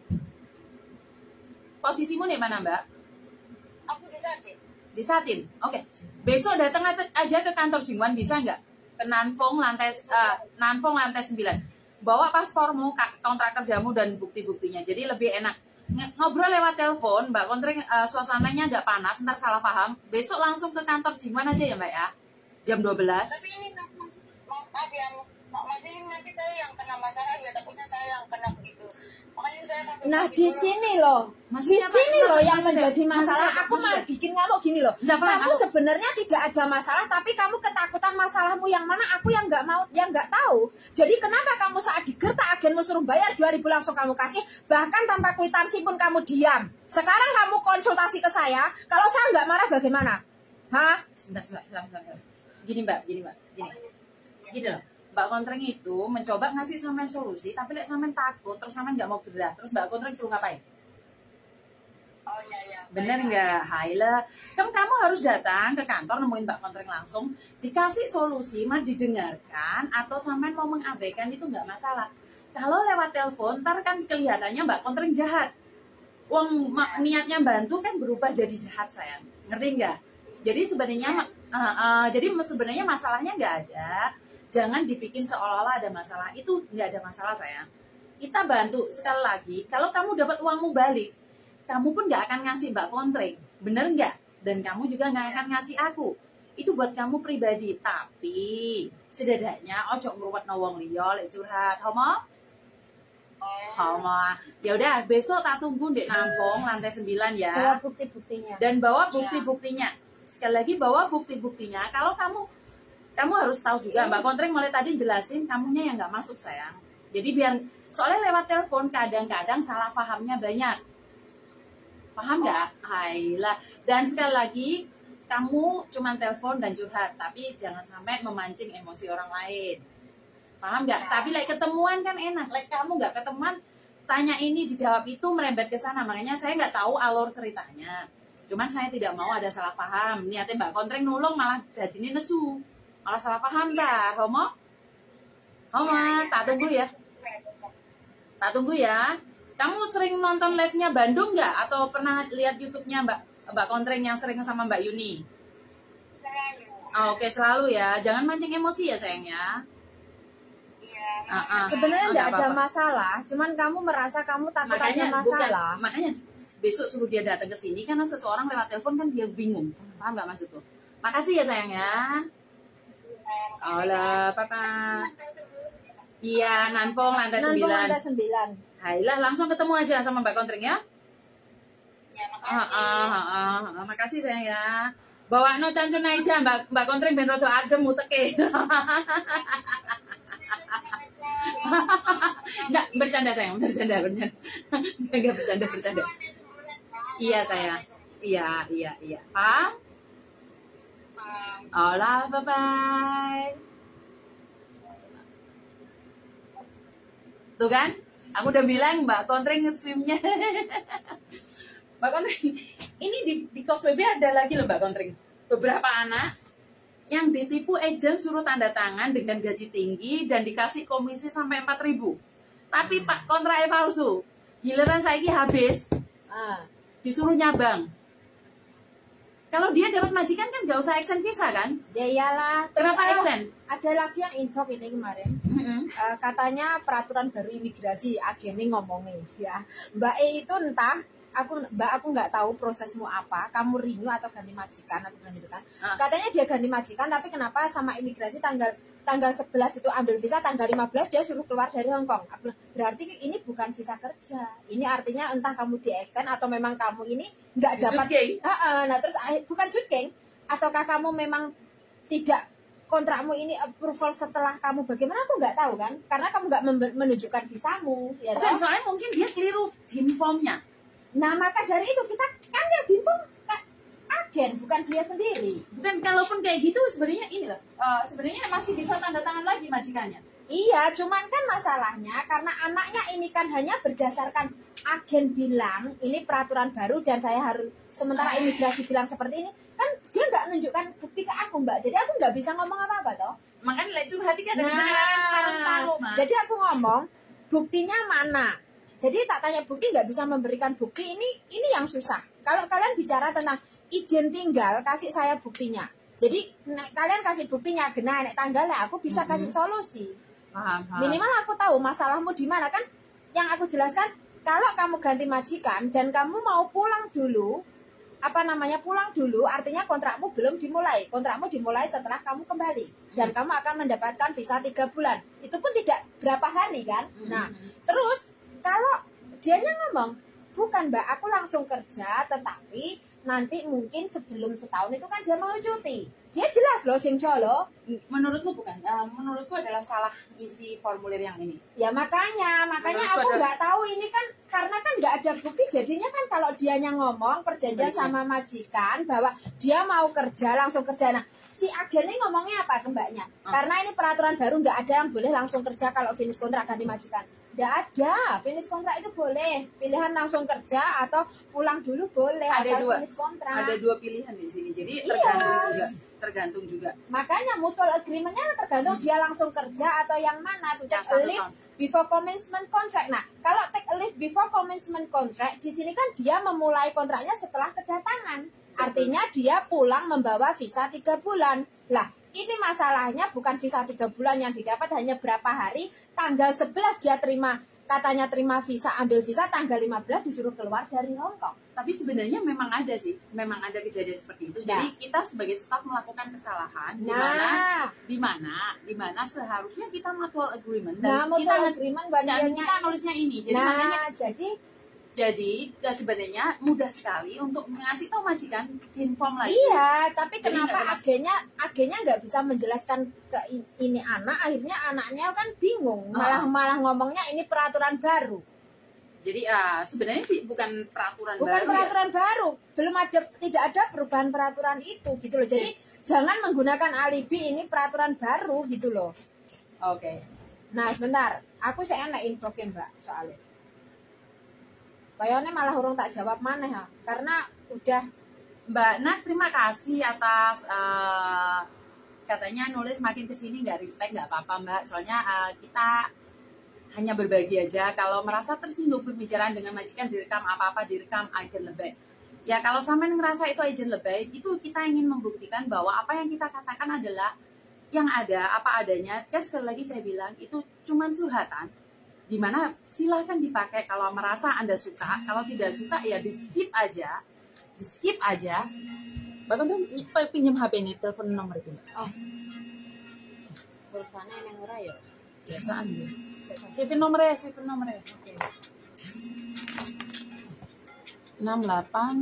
Posisimu di mana mbak? Aku di Satin. Di Satin. Oke. Besok datang aja ke kantor Jingwan bisa nggak? Ke Nanfong lantai uh, Nanfong lantai sembilan. Bawa paspormu, ka- kontrak kerjamu dan bukti-buktinya. Jadi lebih enak. Nge- ngobrol lewat telepon, Mbak Kontreng, uh, suasananya nggak panas, ntar salah paham. Besok langsung ke kantor Jingwan aja ya Mbak ya. Jam dua belas. Tapi ini maaf yang masih ini nanti saya yang kena masalah ya, takutnya saya yang kena begitu. Makanya saya akan Nah di sini loh, di Maksudnya apa? sini loh Maksud- yang maksudnya- menjadi masalah. maksudnya- Aku malah maksudnya- bikin ngamuk gini loh. Nggak paham, Kamu aku- sebenarnya tidak ada masalah, tapi kamu ketakutan masalahmu yang mana? Aku yang nggak mau, yang nggak tahu. Jadi kenapa kamu saat digertak agenmu suruh bayar dua ribu langsung kamu kasih, bahkan tanpa kwitansi pun kamu diam. Sekarang kamu konsultasi ke saya, kalau saya nggak marah bagaimana? Hah? Sebentar, sebentar, sebentar, sebentar. Gini mbak, gini mbak, gini. Gini loh, Mbak Kontreng itu mencoba ngasih sampean solusi, tapi lek sampean takut, terus sampean nggak mau gerak, terus Mbak Kontreng suruh ngapain? Oh iya iya. Bener nggak? Haila, kan kamu harus datang ke kantor nemuin Mbak Kontreng langsung, dikasih solusi, mah didengarkan, atau sampean mau mengabaikan itu nggak masalah. Kalau lewat telepon, ntar kan kelihatannya Mbak Kontreng jahat. Uang ma- niatnya bantu kan berubah jadi jahat sayang, ngerti nggak? Jadi sebenarnya, uh, uh, jadi sebenarnya masalahnya nggak ada. Jangan dibikin seolah-olah ada masalah. Itu nggak ada masalah sayang. Kita bantu sekali lagi. Kalau kamu dapat uangmu balik, kamu pun nggak akan ngasih Mbak Kontreng, bener nggak? Dan kamu juga nggak akan ngasih aku. Itu buat kamu pribadi. Tapi setidaknya ojo ngruwet wong liya lek curhat, homo? Homo. Ya udah, besok tak tunggu di Nampung lantai sembilan ya. Bawa bukti-buktinya. Dan bawa bukti-buktinya. Sekali lagi bawa bukti-buktinya. Kalau kamu kamu harus tahu juga, Mbak Kontreng mulai tadi jelasin kamunya yang nggak masuk sayang. Jadi biar soalnya lewat telepon kadang-kadang salah pahamnya banyak. Paham nggak? Haila. Dan sekali lagi kamu cuma telepon dan curhat, tapi jangan sampai memancing emosi orang lain. Paham nggak? Tapi like ketemuan kan enak. Like kamu nggak ketemuan, tanya ini dijawab itu merembet ke sana. Makanya saya nggak tahu alur ceritanya. Cuman saya tidak mau ada salah paham. Niatnya Mbak Kontreng nulung malah jadi ini nesu. Malah salah paham dah, Homo? Homo, tak tunggu ya. Tak tunggu ya. Kamu sering nonton live-nya Bandung nggak? Atau pernah lihat YouTube-nya Mbak Mbak Kontreng yang sering sama Mbak Yuni? Selalu. Oh, oke, selalu ya. Jangan mancing emosi ya sayangnya. Iya. Ah, ah. Sebenarnya Oh, nggak nggak ada apa-apa. masalah, cuman kamu merasa kamu takut Makanya ada bukan, masalah. makanya besok suruh dia datang ke sini karena seseorang lewat telepon kan dia bingung. Paham nggak maksudku? Makasih ya sayang ya. Hola, papa. Iya, Nanpong lantai Nanpong sembilan. lantai sembilan. Hailah, langsung ketemu aja sama Mbak Kontring ya. Ya, Ah, makasih. ah, ah, ah. Makasih sayang ya. Bawa no cancun aja Mbak Mbak Kontring ben rada adem uteke. Enggak, bercanda sayang, bercanda, bercanda. Enggak bercanda, bercanda. Iya sayang. Iya, iya, iya. Paham? Olah, bye-bye. Tuh kan? Aku udah bilang Mbak Kontring nge-swimnya. Mbak Kontring, ini di, di Kos W B ada lagi loh Mbak Kontring. Beberapa anak yang ditipu agent suruh tanda tangan dengan gaji tinggi dan dikasih komisi sampai empat ribu. Tapi Pak kontraknya palsu. Giliran saiki habis, Ah. disuruh nyabang. Kalau dia dapat majikan kan nggak usah extend visa kan? Ya iyalah. Terus Kenapa ada- extend? Ada lagi yang inbox ini kemarin. Mm-mm. Eh, katanya peraturan baru imigrasi agennya ngomongin ya Mbak E itu entah aku Mbak aku nggak tahu prosesmu apa, kamu renew atau ganti majikan, aku bilang gitu kan. Ah. Katanya dia ganti majikan, tapi kenapa sama imigrasi tanggal tanggal sebelas itu ambil visa, tanggal lima belas dia suruh keluar dari Hong Kong. Aku bilang, berarti ini bukan visa kerja, ini artinya entah kamu di extend atau memang kamu ini nggak dapat. Jut geng. Heeh, nah terus ah, bukan cut geng, ataukah kamu memang tidak kontrakmu ini approval setelah kamu, bagaimana aku nggak tahu kan, karena kamu nggak member- menunjukkan visamu ya Bukan, toh? soalnya mungkin dia keliru informnya. Nah maka dari itu kita kan yang diinform ka- agen, bukan dia sendiri. Bukan, kalaupun kayak gitu sebenarnya ini loh. eh, sebenarnya masih bisa tanda tangan lagi majikannya. Iya, cuman kan masalahnya karena anaknya ini kan hanya berdasarkan agen bilang ini peraturan baru dan saya harus, sementara imigrasi bilang seperti ini, kan dia nggak menunjukkan bukti ke aku Mbak, jadi aku nggak bisa ngomong apa-apa toh. Makanya lecur hati kan ada nah, separuh-separuh Mas. jadi aku ngomong buktinya mana. Jadi tak tanya bukti, nggak bisa memberikan bukti, ini ini yang susah. Kalau kalian bicara tentang izin tinggal, kasih saya buktinya. Jadi nek kalian kasih buktinya, genah nek tanggalnya aku bisa kasih solusi. Paham, paham. Minimal aku tahu masalahmu di mana kan. Yang aku jelaskan, kalau kamu ganti majikan dan kamu mau pulang dulu, apa namanya pulang dulu, artinya kontrakmu belum dimulai. Kontrakmu dimulai setelah kamu kembali dan kamu akan mendapatkan visa tiga bulan. Itu pun tidak berapa hari kan. Nah, terus kalau dianya ngomong, bukan Mbak, aku langsung kerja, tetapi nanti mungkin sebelum setahun itu kan dia mau cuti. Dia jelas loh, Jengco loh. Menurutku bukan. Eh, menurutku adalah salah isi formulir yang ini. Ya makanya, makanya Menurutku aku ada- nggak tahu ini kan karena kan nggak ada bukti, jadinya kan kalau dianya ngomong perjanjian Baiknya. sama majikan bahwa dia mau kerja langsung kerja. Nah, si agennya ngomongnya apa ke mbaknya? Ah. Karena ini peraturan baru nggak ada yang boleh langsung kerja kalau finish kontrak ganti majikan. Nggak ada, finish kontrak itu boleh. Pilihan langsung kerja atau pulang dulu boleh Ada asal dua. finish kontrak. Ada dua pilihan di sini. Jadi Iya. tergantung juga. Tergantung juga. Makanya mutual agreement-nya tergantung dia langsung kerja atau yang mana tuh. Yang Take a satu leave tahun. before commencement contract. Nah, kalau take a leave before commencement contract, di sini kan dia memulai kontraknya setelah kedatangan. Artinya dia pulang membawa visa tiga bulan. Lah, ini masalahnya bukan visa tiga bulan yang didapat hanya berapa hari. Tanggal sebelas dia terima, katanya terima visa, ambil visa, tanggal lima belas disuruh keluar dari Hong Kong. Tapi sebenarnya memang ada sih, memang ada kejadian seperti itu. Jadi kita sebagai staf melakukan kesalahan, di mana, Nah, di mana, di mana seharusnya kita mutual agreement nah dan kita mutual agreement dan bagiannya. kita nulisnya ini. Jadi makanya, Nah, jadi jadi ya sebenarnya mudah sekali untuk ngasih tahu majikan inform lagi. iya, tapi Jadi nggak kenapa ada agennya agennya nggak bisa menjelaskan ke i- ini anak, akhirnya anaknya kan bingung, malah Ah. malah ngomongnya ini peraturan baru, Jadi ah, sebenarnya ti- bukan peraturan bukan baru peraturan baru, belum ada, tidak ada perubahan peraturan itu gitu loh. Jadi jangan menggunakan alibi ini peraturan baru gitu loh. ya. Oke. Nah sebentar, aku saya enak inbox ya mbak soalnya. Kayaknya malah orang tak jawab mana ya, karena udah Mbak Nat, terima kasih atas eh, katanya nulis makin kesini nggak respect, nggak apa-apa Mbak. Soalnya eh, kita hanya berbagi aja. Kalau merasa tersinggung pembicaraan dengan majikan direkam, apa-apa direkam, agent lebay. Ya kalau sampai ngerasa itu agent lebay, itu kita ingin membuktikan bahwa apa yang kita katakan adalah yang ada, apa adanya. Ya sekali lagi saya bilang, itu cuma curhatan. Dimana silahkan dipakai kalau merasa Anda suka. Kalau tidak suka ya di skip aja. Di skip aja. Bahkan tuh pinjam H P ini, telepon nomor itu Mbak. oh pulsanya yang ora ya. Biasaan ya. Sipin nomornya, sipin nomornya. Oke. enam delapan.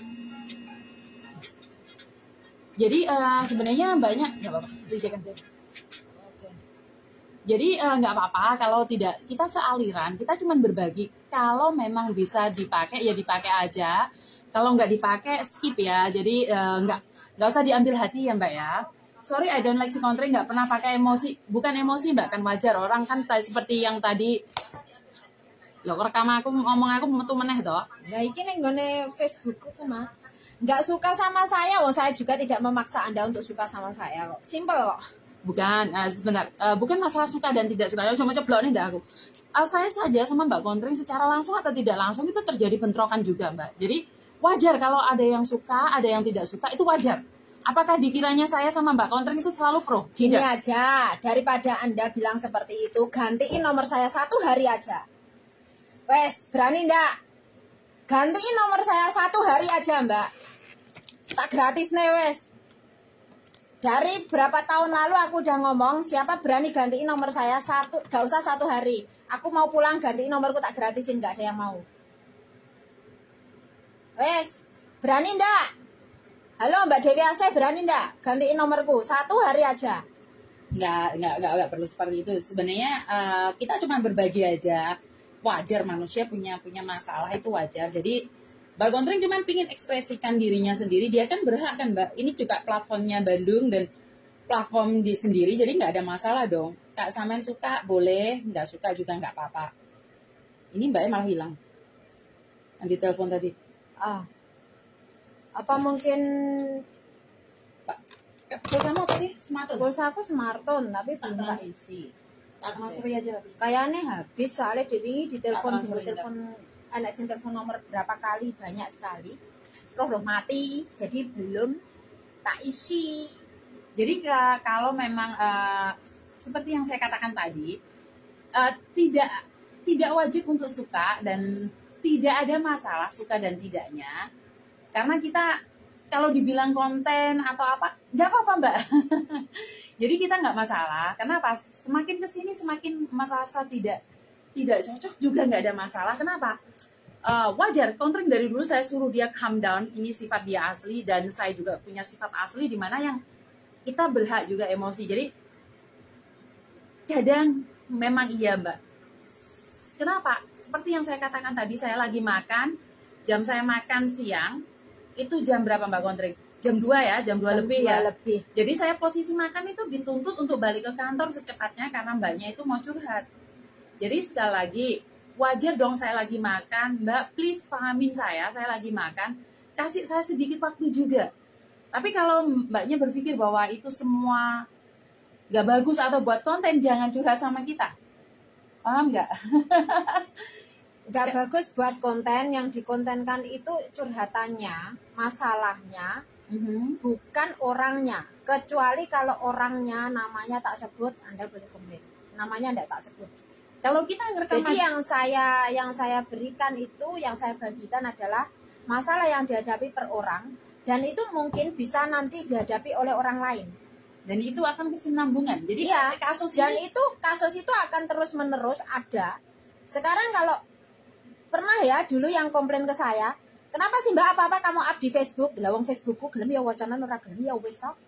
Jadi uh, sebenarnya banyak nggak apa-apa, reject aja. Oke. Jadi uh, nggak apa-apa kalau tidak kita sealiran, kita cuma berbagi. Kalau memang bisa dipakai ya dipakai aja. Kalau nggak dipakai skip ya. Jadi uh, nggak nggak usah diambil hati ya Mbak ya. Sorry, I don't like si country, nggak pernah pakai emosi. Bukan emosi Mbak, kan wajar orang kan seperti yang tadi. Loh, rekam aku ngomong aku metu meneh toh. Nah, iki ning nggone Facebookku ku mah. Nggak suka sama saya, oh saya juga tidak memaksa Anda untuk suka sama saya kok. Simple kok. Bukan, uh, sebentar. Uh, bukan masalah suka dan tidak suka. Cuma ceblok nih dah aku. Uh, saya saja sama Mbak Kontring secara langsung atau tidak langsung itu terjadi bentrokan juga Mbak. Jadi wajar kalau ada yang suka, ada yang tidak suka, itu wajar. Apakah dikiranya saya sama Mbak Kontring itu selalu pro? Gini Tidak. aja, daripada Anda bilang seperti itu, gantiin nomor saya satu hari aja. Wes, berani ndak? Gantiin nomor saya satu hari aja Mbak. Tak gratis nih wes. Dari berapa tahun lalu aku udah ngomong, siapa berani gantiin nomor saya satu, gak usah satu hari. Aku mau pulang gantiin nomorku tak gratisin, gak ada yang mau. Wes, berani ndak? Halo Mbak Dewi Asih, berani ndak? Gantiin nomorku satu hari aja. Nggak, nggak, nggak, nggak perlu seperti itu. Sebenarnya uh, kita cuma berbagi aja. Wajar manusia punya punya masalah, itu wajar. Jadi Mbak Kontring cuma pingin ekspresikan dirinya sendiri. Dia kan berhak kan Mbak. Ini juga platformnya Bandung dan platform di sendiri. Jadi nggak ada masalah dong. Kak Samen suka boleh, nggak suka juga nggak apa-apa. Ini Mbaknya malah hilang. Yang ditelepon tadi. Ah, apa mungkin Pak, kamu apa sih? Smartphone? pulsa aku smartphone tapi belum tak isi. Tak transfer aja habis. Kayaknya habis soalnya diwingi di telepon transfer dulu telepon anak sing telepon nomor berapa kali banyak sekali. Roh roh mati jadi belum tak isi. Jadi uh, kalau memang uh, seperti yang saya katakan tadi uh, tidak tidak wajib untuk suka dan tidak ada masalah suka dan tidaknya karena kita kalau dibilang konten atau apa nggak apa-apa Mbak. Jadi kita nggak masalah. Kenapa? Semakin kesini semakin merasa tidak tidak cocok juga nggak ada masalah. Kenapa? Uh, wajar. Kontring dari dulu saya suruh dia calm down. Ini sifat dia asli dan saya juga punya sifat asli di mana yang kita berhak juga emosi. Jadi kadang memang iya Mbak. Kenapa? Seperti yang saya katakan tadi, saya lagi makan, jam saya makan siang, itu jam berapa Mbak Kontring? Jam dua ya, jam dua lebih ya. Lebih. Jadi saya posisi makan itu dituntut untuk balik ke kantor secepatnya karena mbaknya itu mau curhat. Jadi sekali lagi, wajar dong saya lagi makan, Mbak please pahamin saya, saya lagi makan, kasih saya sedikit waktu juga. Tapi kalau mbaknya berpikir bahwa itu semua gak bagus atau buat konten, jangan curhat sama kita. Paham nggak? Gak bagus buat konten, yang dikontenkan itu curhatannya, masalahnya, Mm-hmm. bukan orangnya. Kecuali kalau orangnya namanya tak sebut, Anda boleh komplain. Namanya enggak tak sebut. Kalau kita ngerekam, Jadi yang saya yang saya berikan itu, yang saya bagikan adalah masalah yang dihadapi per orang, dan itu mungkin bisa nanti dihadapi oleh orang lain. dan itu akan kesinambungan. Jadi Iya, kasus dan ini itu kasus itu akan terus menerus ada. Sekarang kalau pernah ya dulu yang komplain ke saya, kenapa sih Mbak apa-apa kamu up di Facebook? Lawang Facebookku gelem ya wacanan ora gelem ya wis to.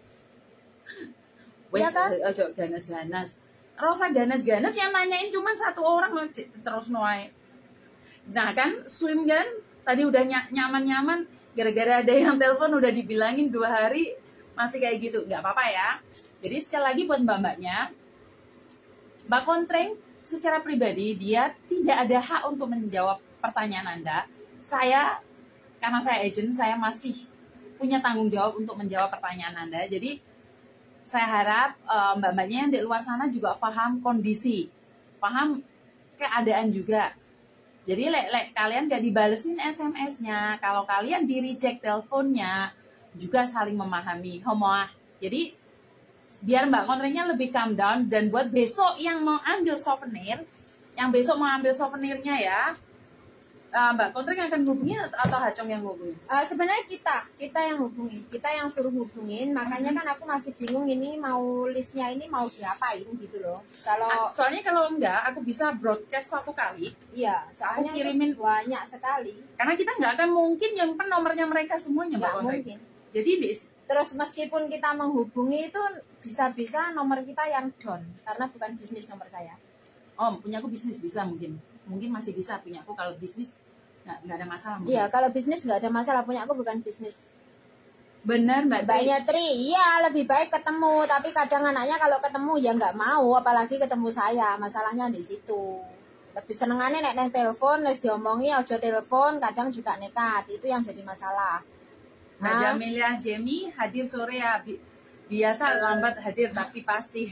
wes Iya kan? ojo ganas-ganas. Rosa ganas-ganas yang nanyain cuma satu orang loh, terus noai. Nah kan swim kan tadi udah ny- nyaman-nyaman, gara-gara ada yang telepon udah dibilangin dua hari masih kayak gitu, nggak apa-apa ya. Jadi sekali lagi buat mbak-mbaknya, Mbak Kontring secara pribadi dia tidak ada hak untuk menjawab pertanyaan Anda. Saya karena saya agent, saya masih punya tanggung jawab untuk menjawab pertanyaan Anda. Jadi saya harap uh, mbak-mbaknya yang di luar sana juga paham kondisi, paham keadaan juga. Jadi lek lek kalian gak dibalesin S M S-nya, kalau kalian di reject teleponnya, juga saling memahami. Homoah. Jadi biar Mbak Kontringnya lebih calm down, dan buat besok yang mau ambil souvenir, yang besok mau ambil souvenirnya ya, uh, Mbak Kontreng yang akan hubungi atau Hacong yang hubungi? Uh, sebenarnya kita, kita yang hubungi, kita yang suruh hubungin. Makanya kan aku masih bingung ini mau listnya ini mau diapain gitu loh. Kalau soalnya kalau enggak, aku bisa broadcast satu kali. Iya, soalnya aku kirimin banyak sekali. Karena kita nggak akan mungkin nyimpen nomornya mereka semuanya, Mbak Kontreng. Mungkin. Jadi di, terus meskipun kita menghubungi itu bisa-bisa nomor kita yang down karena bukan bisnis nomor saya. Oh, punya aku bisnis bisa mungkin. Mungkin masih bisa punya aku kalau bisnis nggak nggak ada masalah. Iya, kalau bisnis nggak ada masalah, punya aku bukan bisnis. Benar Mbak Tri. Mbaknya Tri, iya lebih baik ketemu, tapi kadang anaknya kalau ketemu ya nggak mau, apalagi ketemu saya, masalahnya di situ. Lebih senengannya nek neng telepon, wis diomongi ojo telepon, kadang juga nekat, itu yang jadi masalah. Mbak Jamilia Jemi hadir sore ya, biasa lambat hadir tapi pasti.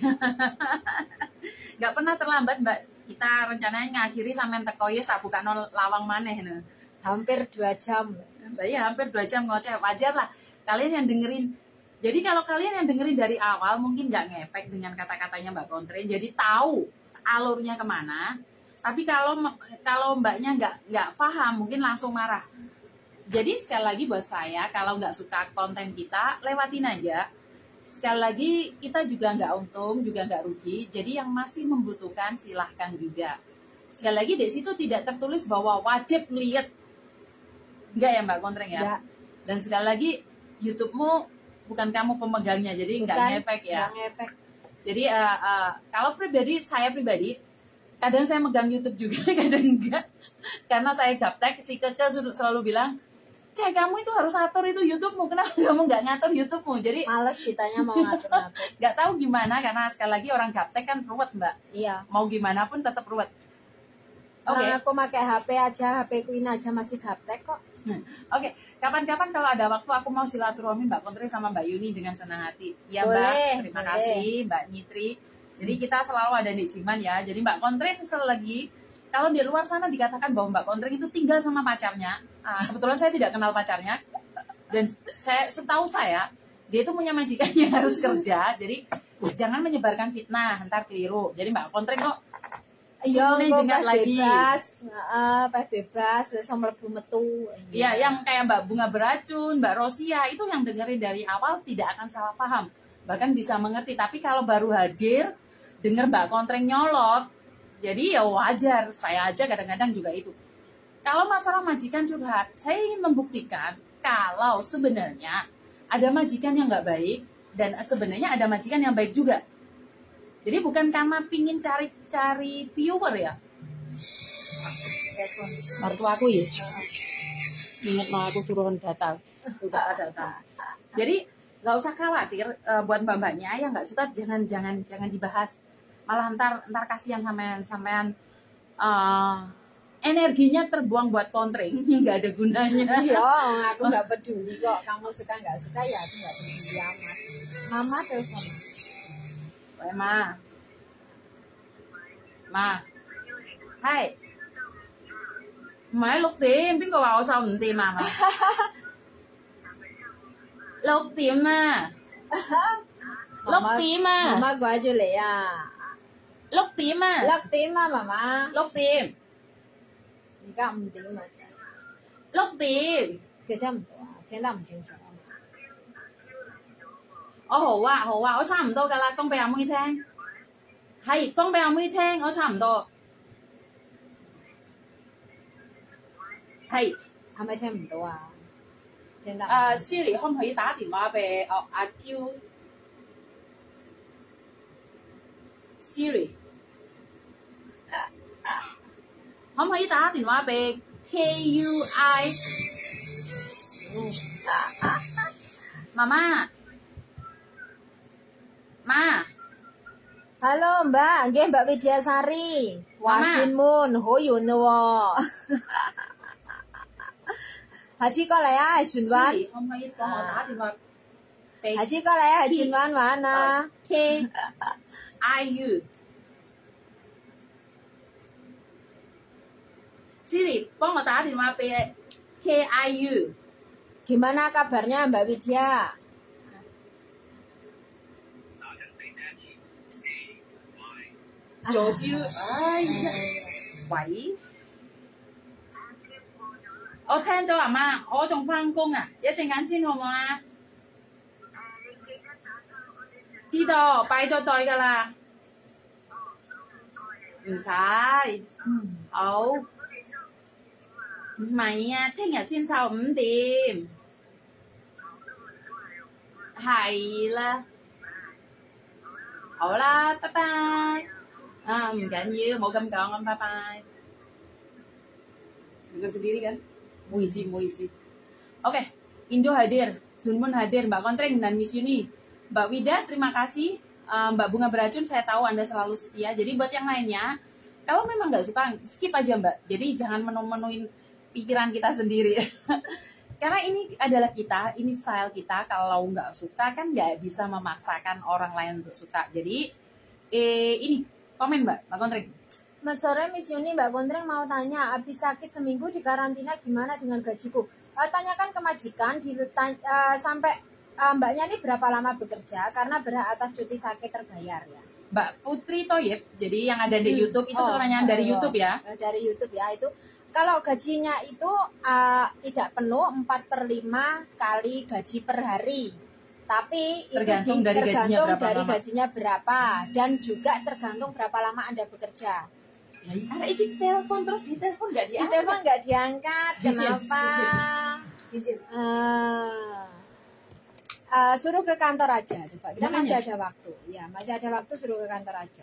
Nggak pernah terlambat Mbak. Kita rencananya ngakhiri sampai teko ya tak buka nol lawang maneh nah. Hampir dua jam. Mbak ya hampir dua jam ngoceh, wajar lah. Kalian yang dengerin. Jadi kalau kalian yang dengerin dari awal mungkin nggak ngefek dengan kata-katanya Mbak Kontreng, jadi tahu alurnya kemana. Tapi kalau kalau Mbaknya nggak nggak paham mungkin langsung marah. Jadi sekali lagi buat saya kalau nggak suka konten kita lewatin aja. Sekali lagi kita juga nggak untung juga nggak rugi, jadi yang masih membutuhkan silahkan juga. Sekali lagi di situ tidak tertulis bahwa wajib lihat, nggak ya Mbak Kontreng ya? Ya. Dan sekali lagi YouTube-mu bukan kamu pemegangnya, jadi nggak ngefek ya. Ngefek. Jadi uh, uh, kalau pribadi saya pribadi kadang saya megang YouTube juga, kadang enggak, karena saya gaptek. Si Keke selalu bilang, Cek, kamu itu harus atur itu YouTube-mu. Kenapa kamu nggak ngatur YouTube-mu? Jadi males kitanya mau ngatur-ngatur. Nggak tahu gimana, karena sekali lagi orang gaptek kan ruwet Mbak. Iya. Mau gimana pun tetap ruwet. Oke. Okay. Aku pakai H P aja, H P ku ini aja masih gaptek kok. Hmm. Oke, okay. Kapan-kapan kalau ada waktu aku mau silaturahmi Mbak Kontreng sama Mbak Yuni dengan senang hati. Ya Mbak, boleh, terima boleh. kasih Mbak Nitri. Jadi kita selalu ada di Ciman ya. Jadi Mbak Kontreng selagi kalau di luar sana dikatakan bahwa Mbak Kontreng itu tinggal sama pacarnya. Nah, kebetulan saya tidak kenal pacarnya. Dan saya, setahu saya, dia itu punya majikannya harus kerja. Jadi jangan menyebarkan fitnah, ntar keliru. Jadi Mbak Kontreng kok iya, kok lagi. Bebas, uh, bebas, sama mlebu metu. Iya, yang kayak Mbak Bunga Beracun, Mbak Rosia, itu yang dengerin dari awal tidak akan salah paham. Bahkan bisa mengerti. Tapi kalau baru hadir, denger Mbak Kontreng nyolot, jadi ya wajar, saya aja kadang-kadang juga itu. Kalau masalah majikan curhat, saya ingin membuktikan kalau sebenarnya ada majikan yang nggak baik dan sebenarnya ada majikan yang baik juga. Jadi bukan karena pingin cari-cari viewer ya. Mertu aku ya. Ingat mau aku suruh data, udah ada data. Jadi nggak usah khawatir uh, buat mbak-mbaknya yang nggak suka jangan jangan jangan dibahas. Malah ntar ntar kasihan sampean sampean uh, energinya terbuang buat Kontreng, nggak ada gunanya. Iya, aku nggak peduli kok. Kamu suka nggak suka ya aku nggak peduli amat. Mama telepon. Weh ma, ma, hai, mày lúc tiêm, biết cô bảo sao mình tiêm mà mà, lúc tiêm à, lúc tiêm à, mama gọi cho lẹ à. Lúc tiêm à. Lúc tiêm à mama. Lúc tiêm. 而家五點啊。 Lúc tiêm. 佢聽唔到啊，聽得唔清楚。 我好啊，好啊，我差唔多㗎啦，講俾阿妹聽。係，講俾阿妹聽，我差唔多。係。 係咪聽唔到啊？聽得。 誒 Siri 可唔可以打電話俾哦阿 Q Siri？可唔可以打電話俾 K U I？ 媽媽，媽。 Halo Mbak, nggih Mbak Widyasari. Wajin mun, hoyun wo. Haji có lẽ ai chuyển văn? Không phải con à. Đá điện thoại. Haji có lẽ ai chuyển văn văn à? K I U. Siri, 幫我打電話俾 K I U. Gimana kabarnya Mbak Widya? Chỗ siêu. Ai da. Quẩy. 我聽到阿媽，我仲翻工啊，一陣間先好唔好啊？知道，擺咗袋㗎啦。唔使， 嗯， 好。唔係啊，聽日先湊五點。係啦。好啦，拜拜。啊，唔緊要，冇咁講咁，拜拜。Dengar sendiri kan? Muisi, muisi. Oke, Indo hadir, Junmun hadir, Mbak Kontreng dan Miss Yuni. Mbak Wida, terima kasih. Uh, Mbak Bunga Beracun, saya tahu Anda selalu setia. Jadi buat yang lainnya, kalau memang nggak suka, skip aja Mbak. Jadi jangan menu-menuin pikiran kita sendiri. Karena ini adalah kita, ini style kita. Kalau nggak suka kan nggak bisa memaksakan orang lain untuk suka. Jadi eh, ini komen Mbak, Mbak Kontreng. Mas sore Miss Yuni, Mbak Kontreng mau tanya, habis sakit seminggu di karantina gimana dengan gajiku? Uh, tanyakan ke majikan, ditanya, uh, sampai uh, Mbaknya ini berapa lama bekerja, karena berhak atas cuti sakit terbayar ya. Mbak Putri Toyib, jadi yang ada di Hmm. YouTube itu Oh, pertanyaan dari oh, YouTube ya? uh, Dari YouTube ya, itu kalau gajinya itu uh, tidak penuh empat per lima kali gaji per hari. Tapi Tergantung itu di- dari gajinya tergantung berapa dari lama. gajinya berapa, dan juga tergantung berapa lama Anda bekerja. Karena ini telepon terus di telepon nggak Di diangkat. telepon nggak diangkat, Di sini, kenapa? di sini. Eh, eh, suruh ke kantor aja, coba. Kita Namanya? masih ada waktu, ya masih ada waktu, suruh ke kantor aja.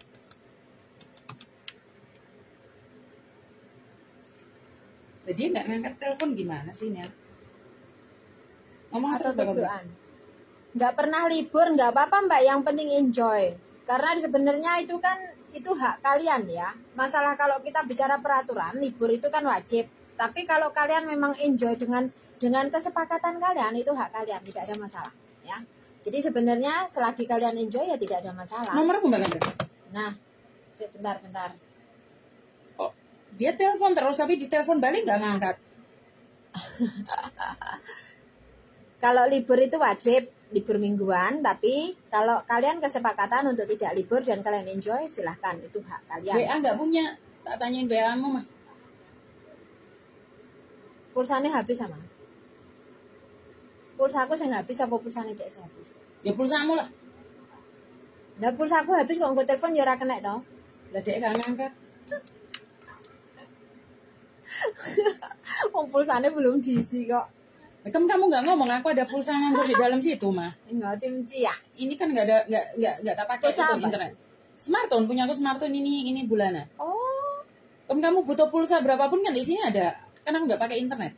Jadi dia nggak ngangkat telepon gimana sih Nia? Ngomong Atau terus Mbak Kontreng. berdoaan. Nggak pernah libur, nggak apa-apa Mbak, yang penting enjoy. Karena sebenarnya itu kan itu hak kalian ya. Masalah kalau kita bicara peraturan, libur itu kan wajib. Tapi kalau kalian memang enjoy dengan dengan kesepakatan kalian, itu hak kalian, tidak ada masalah ya. Jadi sebenarnya selagi kalian enjoy ya tidak ada masalah. Nomor apa Mbak Kontreng? Nah, bentar bentar. Oh, dia telepon terus tapi di telepon balik nggak ngangkat. Kalau libur itu wajib, libur mingguan, tapi kalau kalian kesepakatan untuk tidak libur dan kalian enjoy, silahkan, itu hak W A kalian. nggak punya, tak tanyain W A-mu mah. Pulsanya habis sama. Pulsa aku saya habis, apa pulsanya dek saya habis? Ya pulsamu lah. Nah, pulsa aku habis kok nggo telepon ya ora kena toh. Lah dek nggak ngangkat. Wong pulsanya belum diisi kok. Nah, kamu kamu nggak ngomong aku ada pulsa nganggur di dalam situ mah. Enggak tim ya. Ini kan nggak ada nggak nggak nggak tak pakai Pulsa itu apa? internet. Smartphone punya aku smartphone ini ini bulanan. Oh, Kamu kamu butuh pulsa berapapun kan di sini ada. Kan aku nggak pakai internet.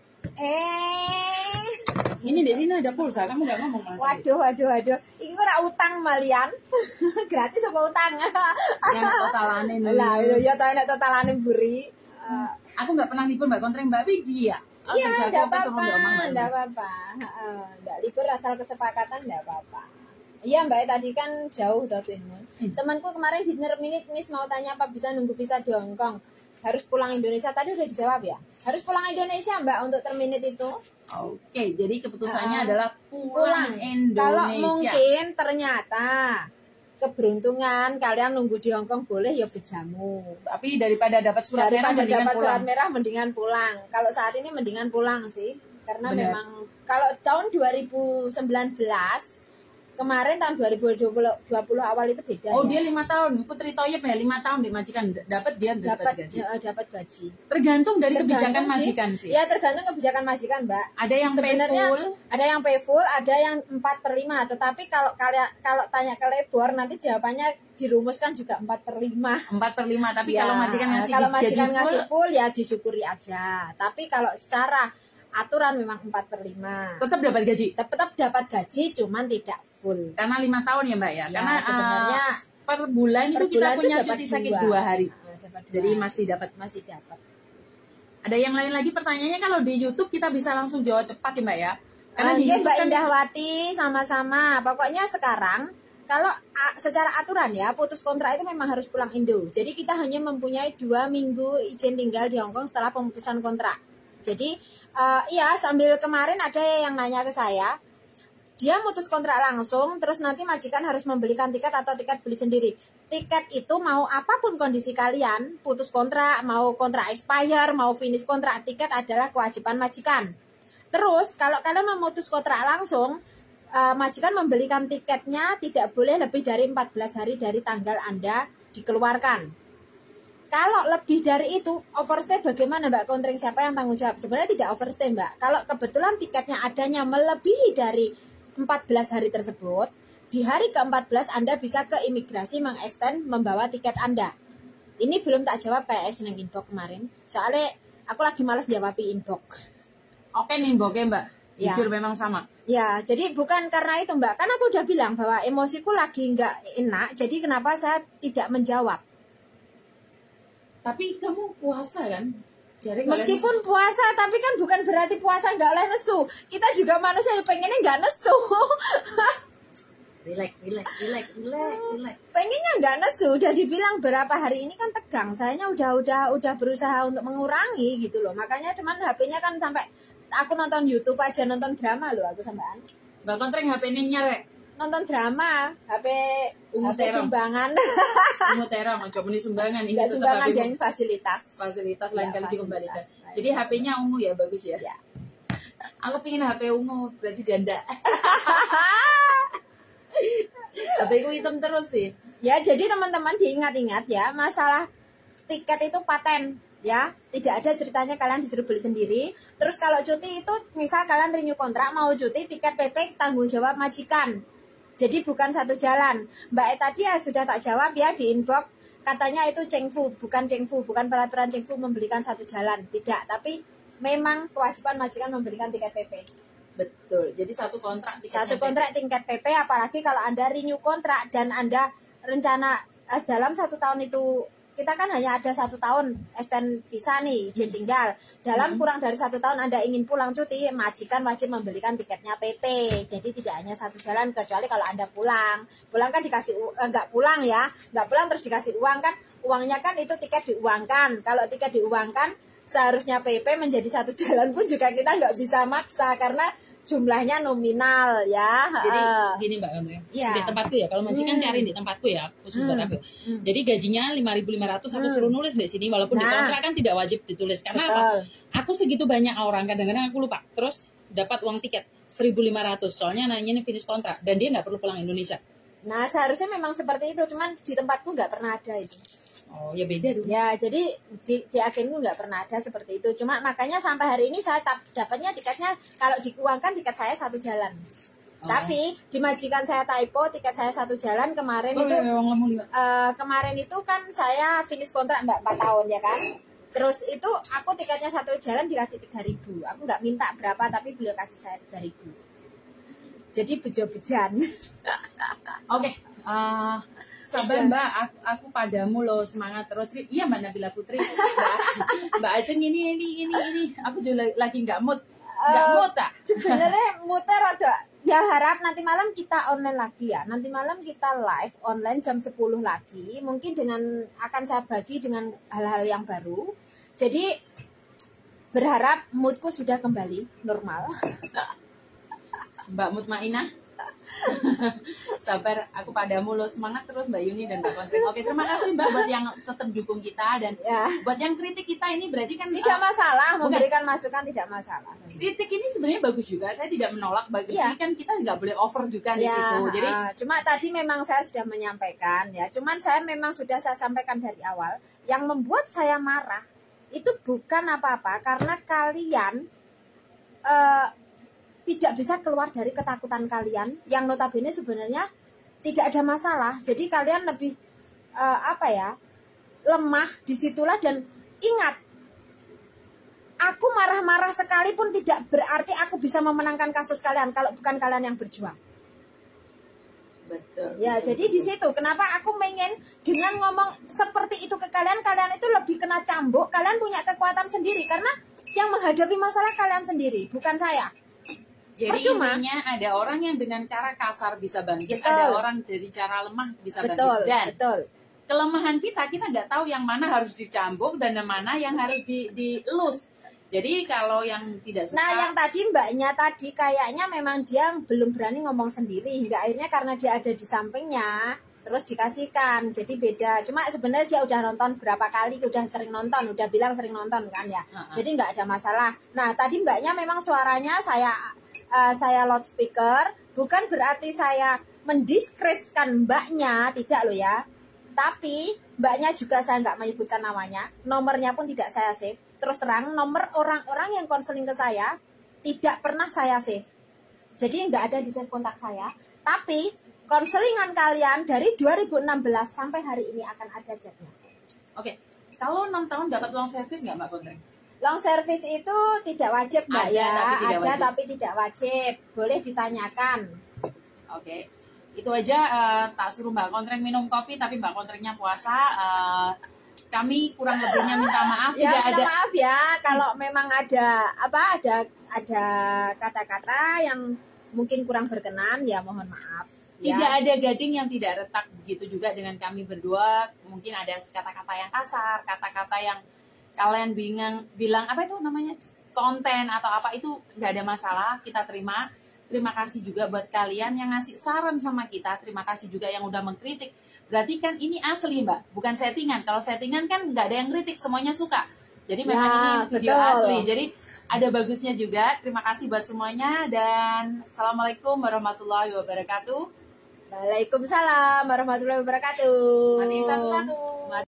eh. Ini di sini ada pulsa, kamu nggak ngomong malah. Waduh, waduh, waduh. Iki ora utang malian. Gratis apa utang? Yang totalane nih. Lah, itu ya toh nek totalane buri. Eh, Aku nggak pernah libur Mbak Kontreng Mbak Widi ya. Oh, Iya, kerja aku enggak apa tuh, apa-apa, Mbak Omang, Mbak? enggak apa-apa. Heeh, enggak libur asal kesepakatan enggak apa-apa. Iya, Mbak, tadi kan jauh tuh Twinmoon. Hmm. Temanku kemarin di Dinner Minute Miss mau tanya apa bisa nunggu visa di Hong Kong. Harus pulang Indonesia, tadi udah dijawab ya. Harus pulang Indonesia, Mbak, untuk terminate itu. Oke, jadi keputusannya Ah, adalah pulang, Indonesia. Kalau mungkin ternyata keberuntungan kalian nunggu di Hong Kong boleh ya bejamu. Tapi daripada dapat surat merah Daripada mendingan dapat pulang. surat merah mendingan pulang. Kalau saat ini mendingan pulang sih, karena Benar. memang kalau tahun dua ribu sembilan belas kemarin tahun dua ribu dua puluh awal itu beda. Oh, ya. dia lima tahun. Putri Toyib ya lima tahun di majikan D- dapat dia dapat dapat gaji. ya, dapat gaji. Tergantung dari Tergantung kebijakan sih. majikan sih. Ya tergantung kebijakan majikan, Mbak. Ada yang pay Sebenarnya full, ada yang pay full, ada yang empat per lima. Tetapi kalau kalian kalau tanya ke labor nanti jawabannya dirumuskan juga empat per lima. empat per lima. Tapi Ya, kalau majikan ngasih kalau gaji majikan full, ngasih full ya disyukuri aja. Tapi kalau secara aturan memang empat per lima. tetap dapat gaji. Tetap dapat gaji, cuman tidak full. Karena lima tahun ya Mbak ya. Ya, Karena sebenarnya uh, per bulan per itu kita bulan itu punya dapat cuti sakit dua. dua hari. Nah, dapat dua Jadi hari. masih dapat. masih dapat. Ada yang lain lagi pertanyaannya kalau di YouTube kita bisa langsung jawab cepat ya Mbak ya. Karena Ah, di iya, YouTube Mbak kan Indahwati sama-sama. Pokoknya sekarang kalau ah, secara aturan ya putus kontrak itu memang harus pulang Indo. Jadi kita hanya mempunyai dua minggu izin tinggal di Hong Kong setelah pemutusan kontrak. Jadi eh, iya sambil kemarin ada yang nanya ke saya, dia mutus kontrak langsung, terus nanti majikan harus membelikan tiket atau tiket beli sendiri. Tiket itu mau apapun kondisi kalian, putus kontrak, mau kontrak expire, mau finish kontrak, tiket adalah kewajiban majikan. Terus kalau kalian memutus kontrak langsung, uh, majikan membelikan tiketnya tidak boleh lebih dari empat belas hari dari tanggal Anda dikeluarkan. Kalau lebih dari itu, overstay bagaimana Mbak Kontring? Siapa yang tanggung jawab? Sebenarnya tidak overstay Mbak. Kalau kebetulan tiketnya adanya melebihi dari empat belas hari tersebut, di hari ke empat belas Anda bisa ke imigrasi mengextend membawa tiket Anda. Ini belum tak jawab P S yang inbox kemarin. Soalnya aku lagi males jawab inbox. Oke nih inboxnya Mbak. Ya. Jujur memang sama. Ya, jadi bukan karena itu Mbak. Kan aku udah bilang bahwa emosiku lagi nggak enak. Jadi kenapa saya tidak menjawab? Tapi kamu puasa kan? Jadi meskipun puasa, tapi kan bukan berarti puasa nggak oleh nesu. Kita juga manusia yang pengennya nggak nesu. Relax, relax, relax, relax, relax. Pengennya nggak nesu. Udah dibilang berapa hari ini kan tegang. Sayanya udah udah udah berusaha untuk mengurangi gitu loh. Makanya cuman H P-nya kan sampai aku nonton YouTube aja, nonton drama loh aku sampean. Mbak Kontring H P-nya nyarek. Nonton drama, H P Ungu H P terong. Sumbangan. Ungu terong, coba ini sumbangan ini Nggak tetap sumbangan H P-mu. dan fasilitas. Fasilitas Ya, lain kali fasilitas. dikembalikan. Jadi H P-nya ungu ya, bagus ya. Ya. Aku pingin H P ungu, berarti janda. H P ku hitam terus sih. Ya, jadi teman-teman diingat-ingat ya, masalah tiket itu paten. Ya, tidak ada ceritanya kalian disuruh beli sendiri. Terus kalau cuti itu, misal kalian renew kontrak, mau cuti, tiket P P tanggung jawab majikan. Jadi bukan satu jalan. Mbak E tadi ya sudah tak jawab ya di inbox. Katanya itu Cengfu, bukan Cengfu, bukan peraturan Cengfu membelikan satu jalan. Tidak, tapi memang kewajiban majikan memberikan tiket P P. Betul. Jadi satu kontrak tiketnya Satu kontrak tingkat P P, apalagi kalau Anda renew kontrak dan Anda rencana eh, dalam satu tahun itu, kita kan hanya ada satu tahun extend visa nih, izin tinggal. Dalam Hmm. kurang dari satu tahun Anda ingin pulang cuti, majikan wajib membelikan tiketnya P P. Jadi tidak hanya satu jalan, kecuali kalau Anda pulang. Pulang kan dikasih, u- eh, nggak pulang ya, nggak pulang terus dikasih uang kan, uangnya kan itu tiket diuangkan. Kalau tiket diuangkan, seharusnya P P menjadi satu jalan pun juga kita nggak bisa maksa, karena jumlahnya nominal ya. Jadi Eh, gini Mbak Kontring, Iya. di tempatku ya, kalau majikan Hmm. cari di tempatku ya, khusus buat Hmm. aku. Hmm. Jadi gajinya lima ribu lima ratus aku Hmm. suruh nulis di sini, walaupun di Nah. kontrak kan tidak wajib ditulis. Karena apa? betul. Aku segitu banyak orang, kadang-kadang aku lupa. Terus dapat uang tiket seribu lima ratus, soalnya nanya ini finish kontrak dan dia nggak perlu pulang Indonesia. Nah, seharusnya memang seperti itu, cuman di tempatku nggak pernah ada itu. Oh ya beda dong. Ya, jadi di, di agenku nggak pernah ada seperti itu. Cuma makanya sampai hari ini saya tap, dapatnya tiketnya, kalau dikuangkan tiket saya satu jalan. Oh. Tapi di majikan saya typo, tiket saya satu jalan kemarin Oh, itu. iya, memang lemu liwat. eh, kemarin itu kan saya finish kontrak mbak empat tahun ya kan. Terus itu aku tiketnya satu jalan dikasih tiga ribu. Aku nggak minta berapa, tapi beliau kasih saya tiga ribu. Jadi bejo-bejan. Oke, eh, sabar Mbak, aku, aku padamu loh, semangat terus. Iya Mbak Nabila Putri, Mbak, Mbak Ajeng ini ini ini ini, aku juga lagi nggak mood, nggak Eh, mood tak? Sebenarnya muter ada. Ya harap nanti malam kita online lagi ya. Nanti malam kita live online jam sepuluh lagi. Mungkin dengan akan saya bagi dengan hal-hal yang baru. Jadi berharap moodku sudah kembali normal. Mbak Mutmainah. Sabar, aku padamu loh, semangat terus Mbak Yuni dan Mbak Kontring. Oke, terima kasih Mbak buat yang tetap dukung kita, dan Ya, buat yang kritik kita ini berarti kan tidak uh, masalah bukan. memberikan masukan, tidak masalah. kritik ini sebenarnya bagus juga. Saya tidak menolak, bagi Iya. kan kita nggak boleh over juga di Ya, situ. Jadi uh, cuma tadi memang saya sudah menyampaikan ya. Cuman saya memang sudah saya sampaikan dari awal, yang membuat saya marah itu bukan apa-apa karena kalian uh, tidak bisa keluar dari ketakutan kalian yang notabene sebenarnya tidak ada masalah. Jadi kalian lebih uh, apa ya, lemah disitulah. Dan ingat, aku marah-marah sekalipun tidak berarti aku bisa memenangkan kasus kalian kalau bukan kalian yang berjuang. betul. Ya, betul, jadi di betul. situ kenapa aku pengen dengan ngomong seperti itu ke kalian, kalian itu lebih kena cambuk, kalian punya kekuatan sendiri karena yang menghadapi masalah kalian sendiri, bukan saya. Jadi Percuma. intinya ada orang yang dengan cara kasar bisa bangkit, Betul. ada orang dari cara lemah bisa Betul, bangkit. Dan betul. kelemahan kita, kita nggak tahu yang mana harus dicambuk dan yang mana yang harus di, dielus. Jadi kalau yang tidak suka, Nah, yang tadi mbaknya tadi kayaknya memang dia belum berani ngomong sendiri, hingga akhirnya karena dia ada di sampingnya terus dikasihkan, jadi beda. Cuma sebenarnya dia udah nonton berapa kali, udah sering nonton, udah bilang sering nonton kan ya. Uh-uh. Jadi nggak ada masalah. Nah, tadi mbaknya memang suaranya saya uh, saya loudspeaker, bukan berarti saya mendiskreskan mbaknya, tidak loh ya. Tapi mbaknya juga saya nggak menyebutkan namanya, nomornya pun tidak saya save. Terus terang, nomor orang-orang yang konseling ke saya tidak pernah saya save. Jadi nggak ada di save kontak saya. Tapi konselingan kalian dari dua ribu enam belas sampai hari ini akan ada chatnya. Oke, kalau enam tahun dapat long service nggak Mbak Kontreng? Long service itu tidak wajib Mbak Ada, ya, tapi tidak ada wajib. tapi tidak wajib. Boleh ditanyakan. Oke, itu aja. Uh, tak suruh Mbak Kontreng minum kopi, tapi Mbak Kontrengnya puasa. Uh, kami kurang lebihnya minta maaf. Ya, Tidak minta ada. maaf ya kalau memang ada apa ada ada kata-kata yang mungkin kurang berkenan, ya mohon maaf. Ya. Tidak ada gading yang tidak retak, begitu juga dengan kami berdua. Mungkin ada kata-kata yang kasar, kata-kata yang kalian bingung bilang apa itu namanya konten atau apa, itu nggak ada masalah, kita terima. Terima kasih juga buat kalian yang ngasih saran sama kita. Terima kasih juga yang udah mengkritik. Berarti kan ini asli Mbak, bukan settingan. Kalau settingan kan nggak ada yang kritik, semuanya suka. Jadi memang Ya, ini video betul. asli. Jadi ada bagusnya juga. Terima kasih buat semuanya dan assalamualaikum warahmatullahi wabarakatuh. Waalaikumsalam warahmatullahi wabarakatuh. Mati satu-satu.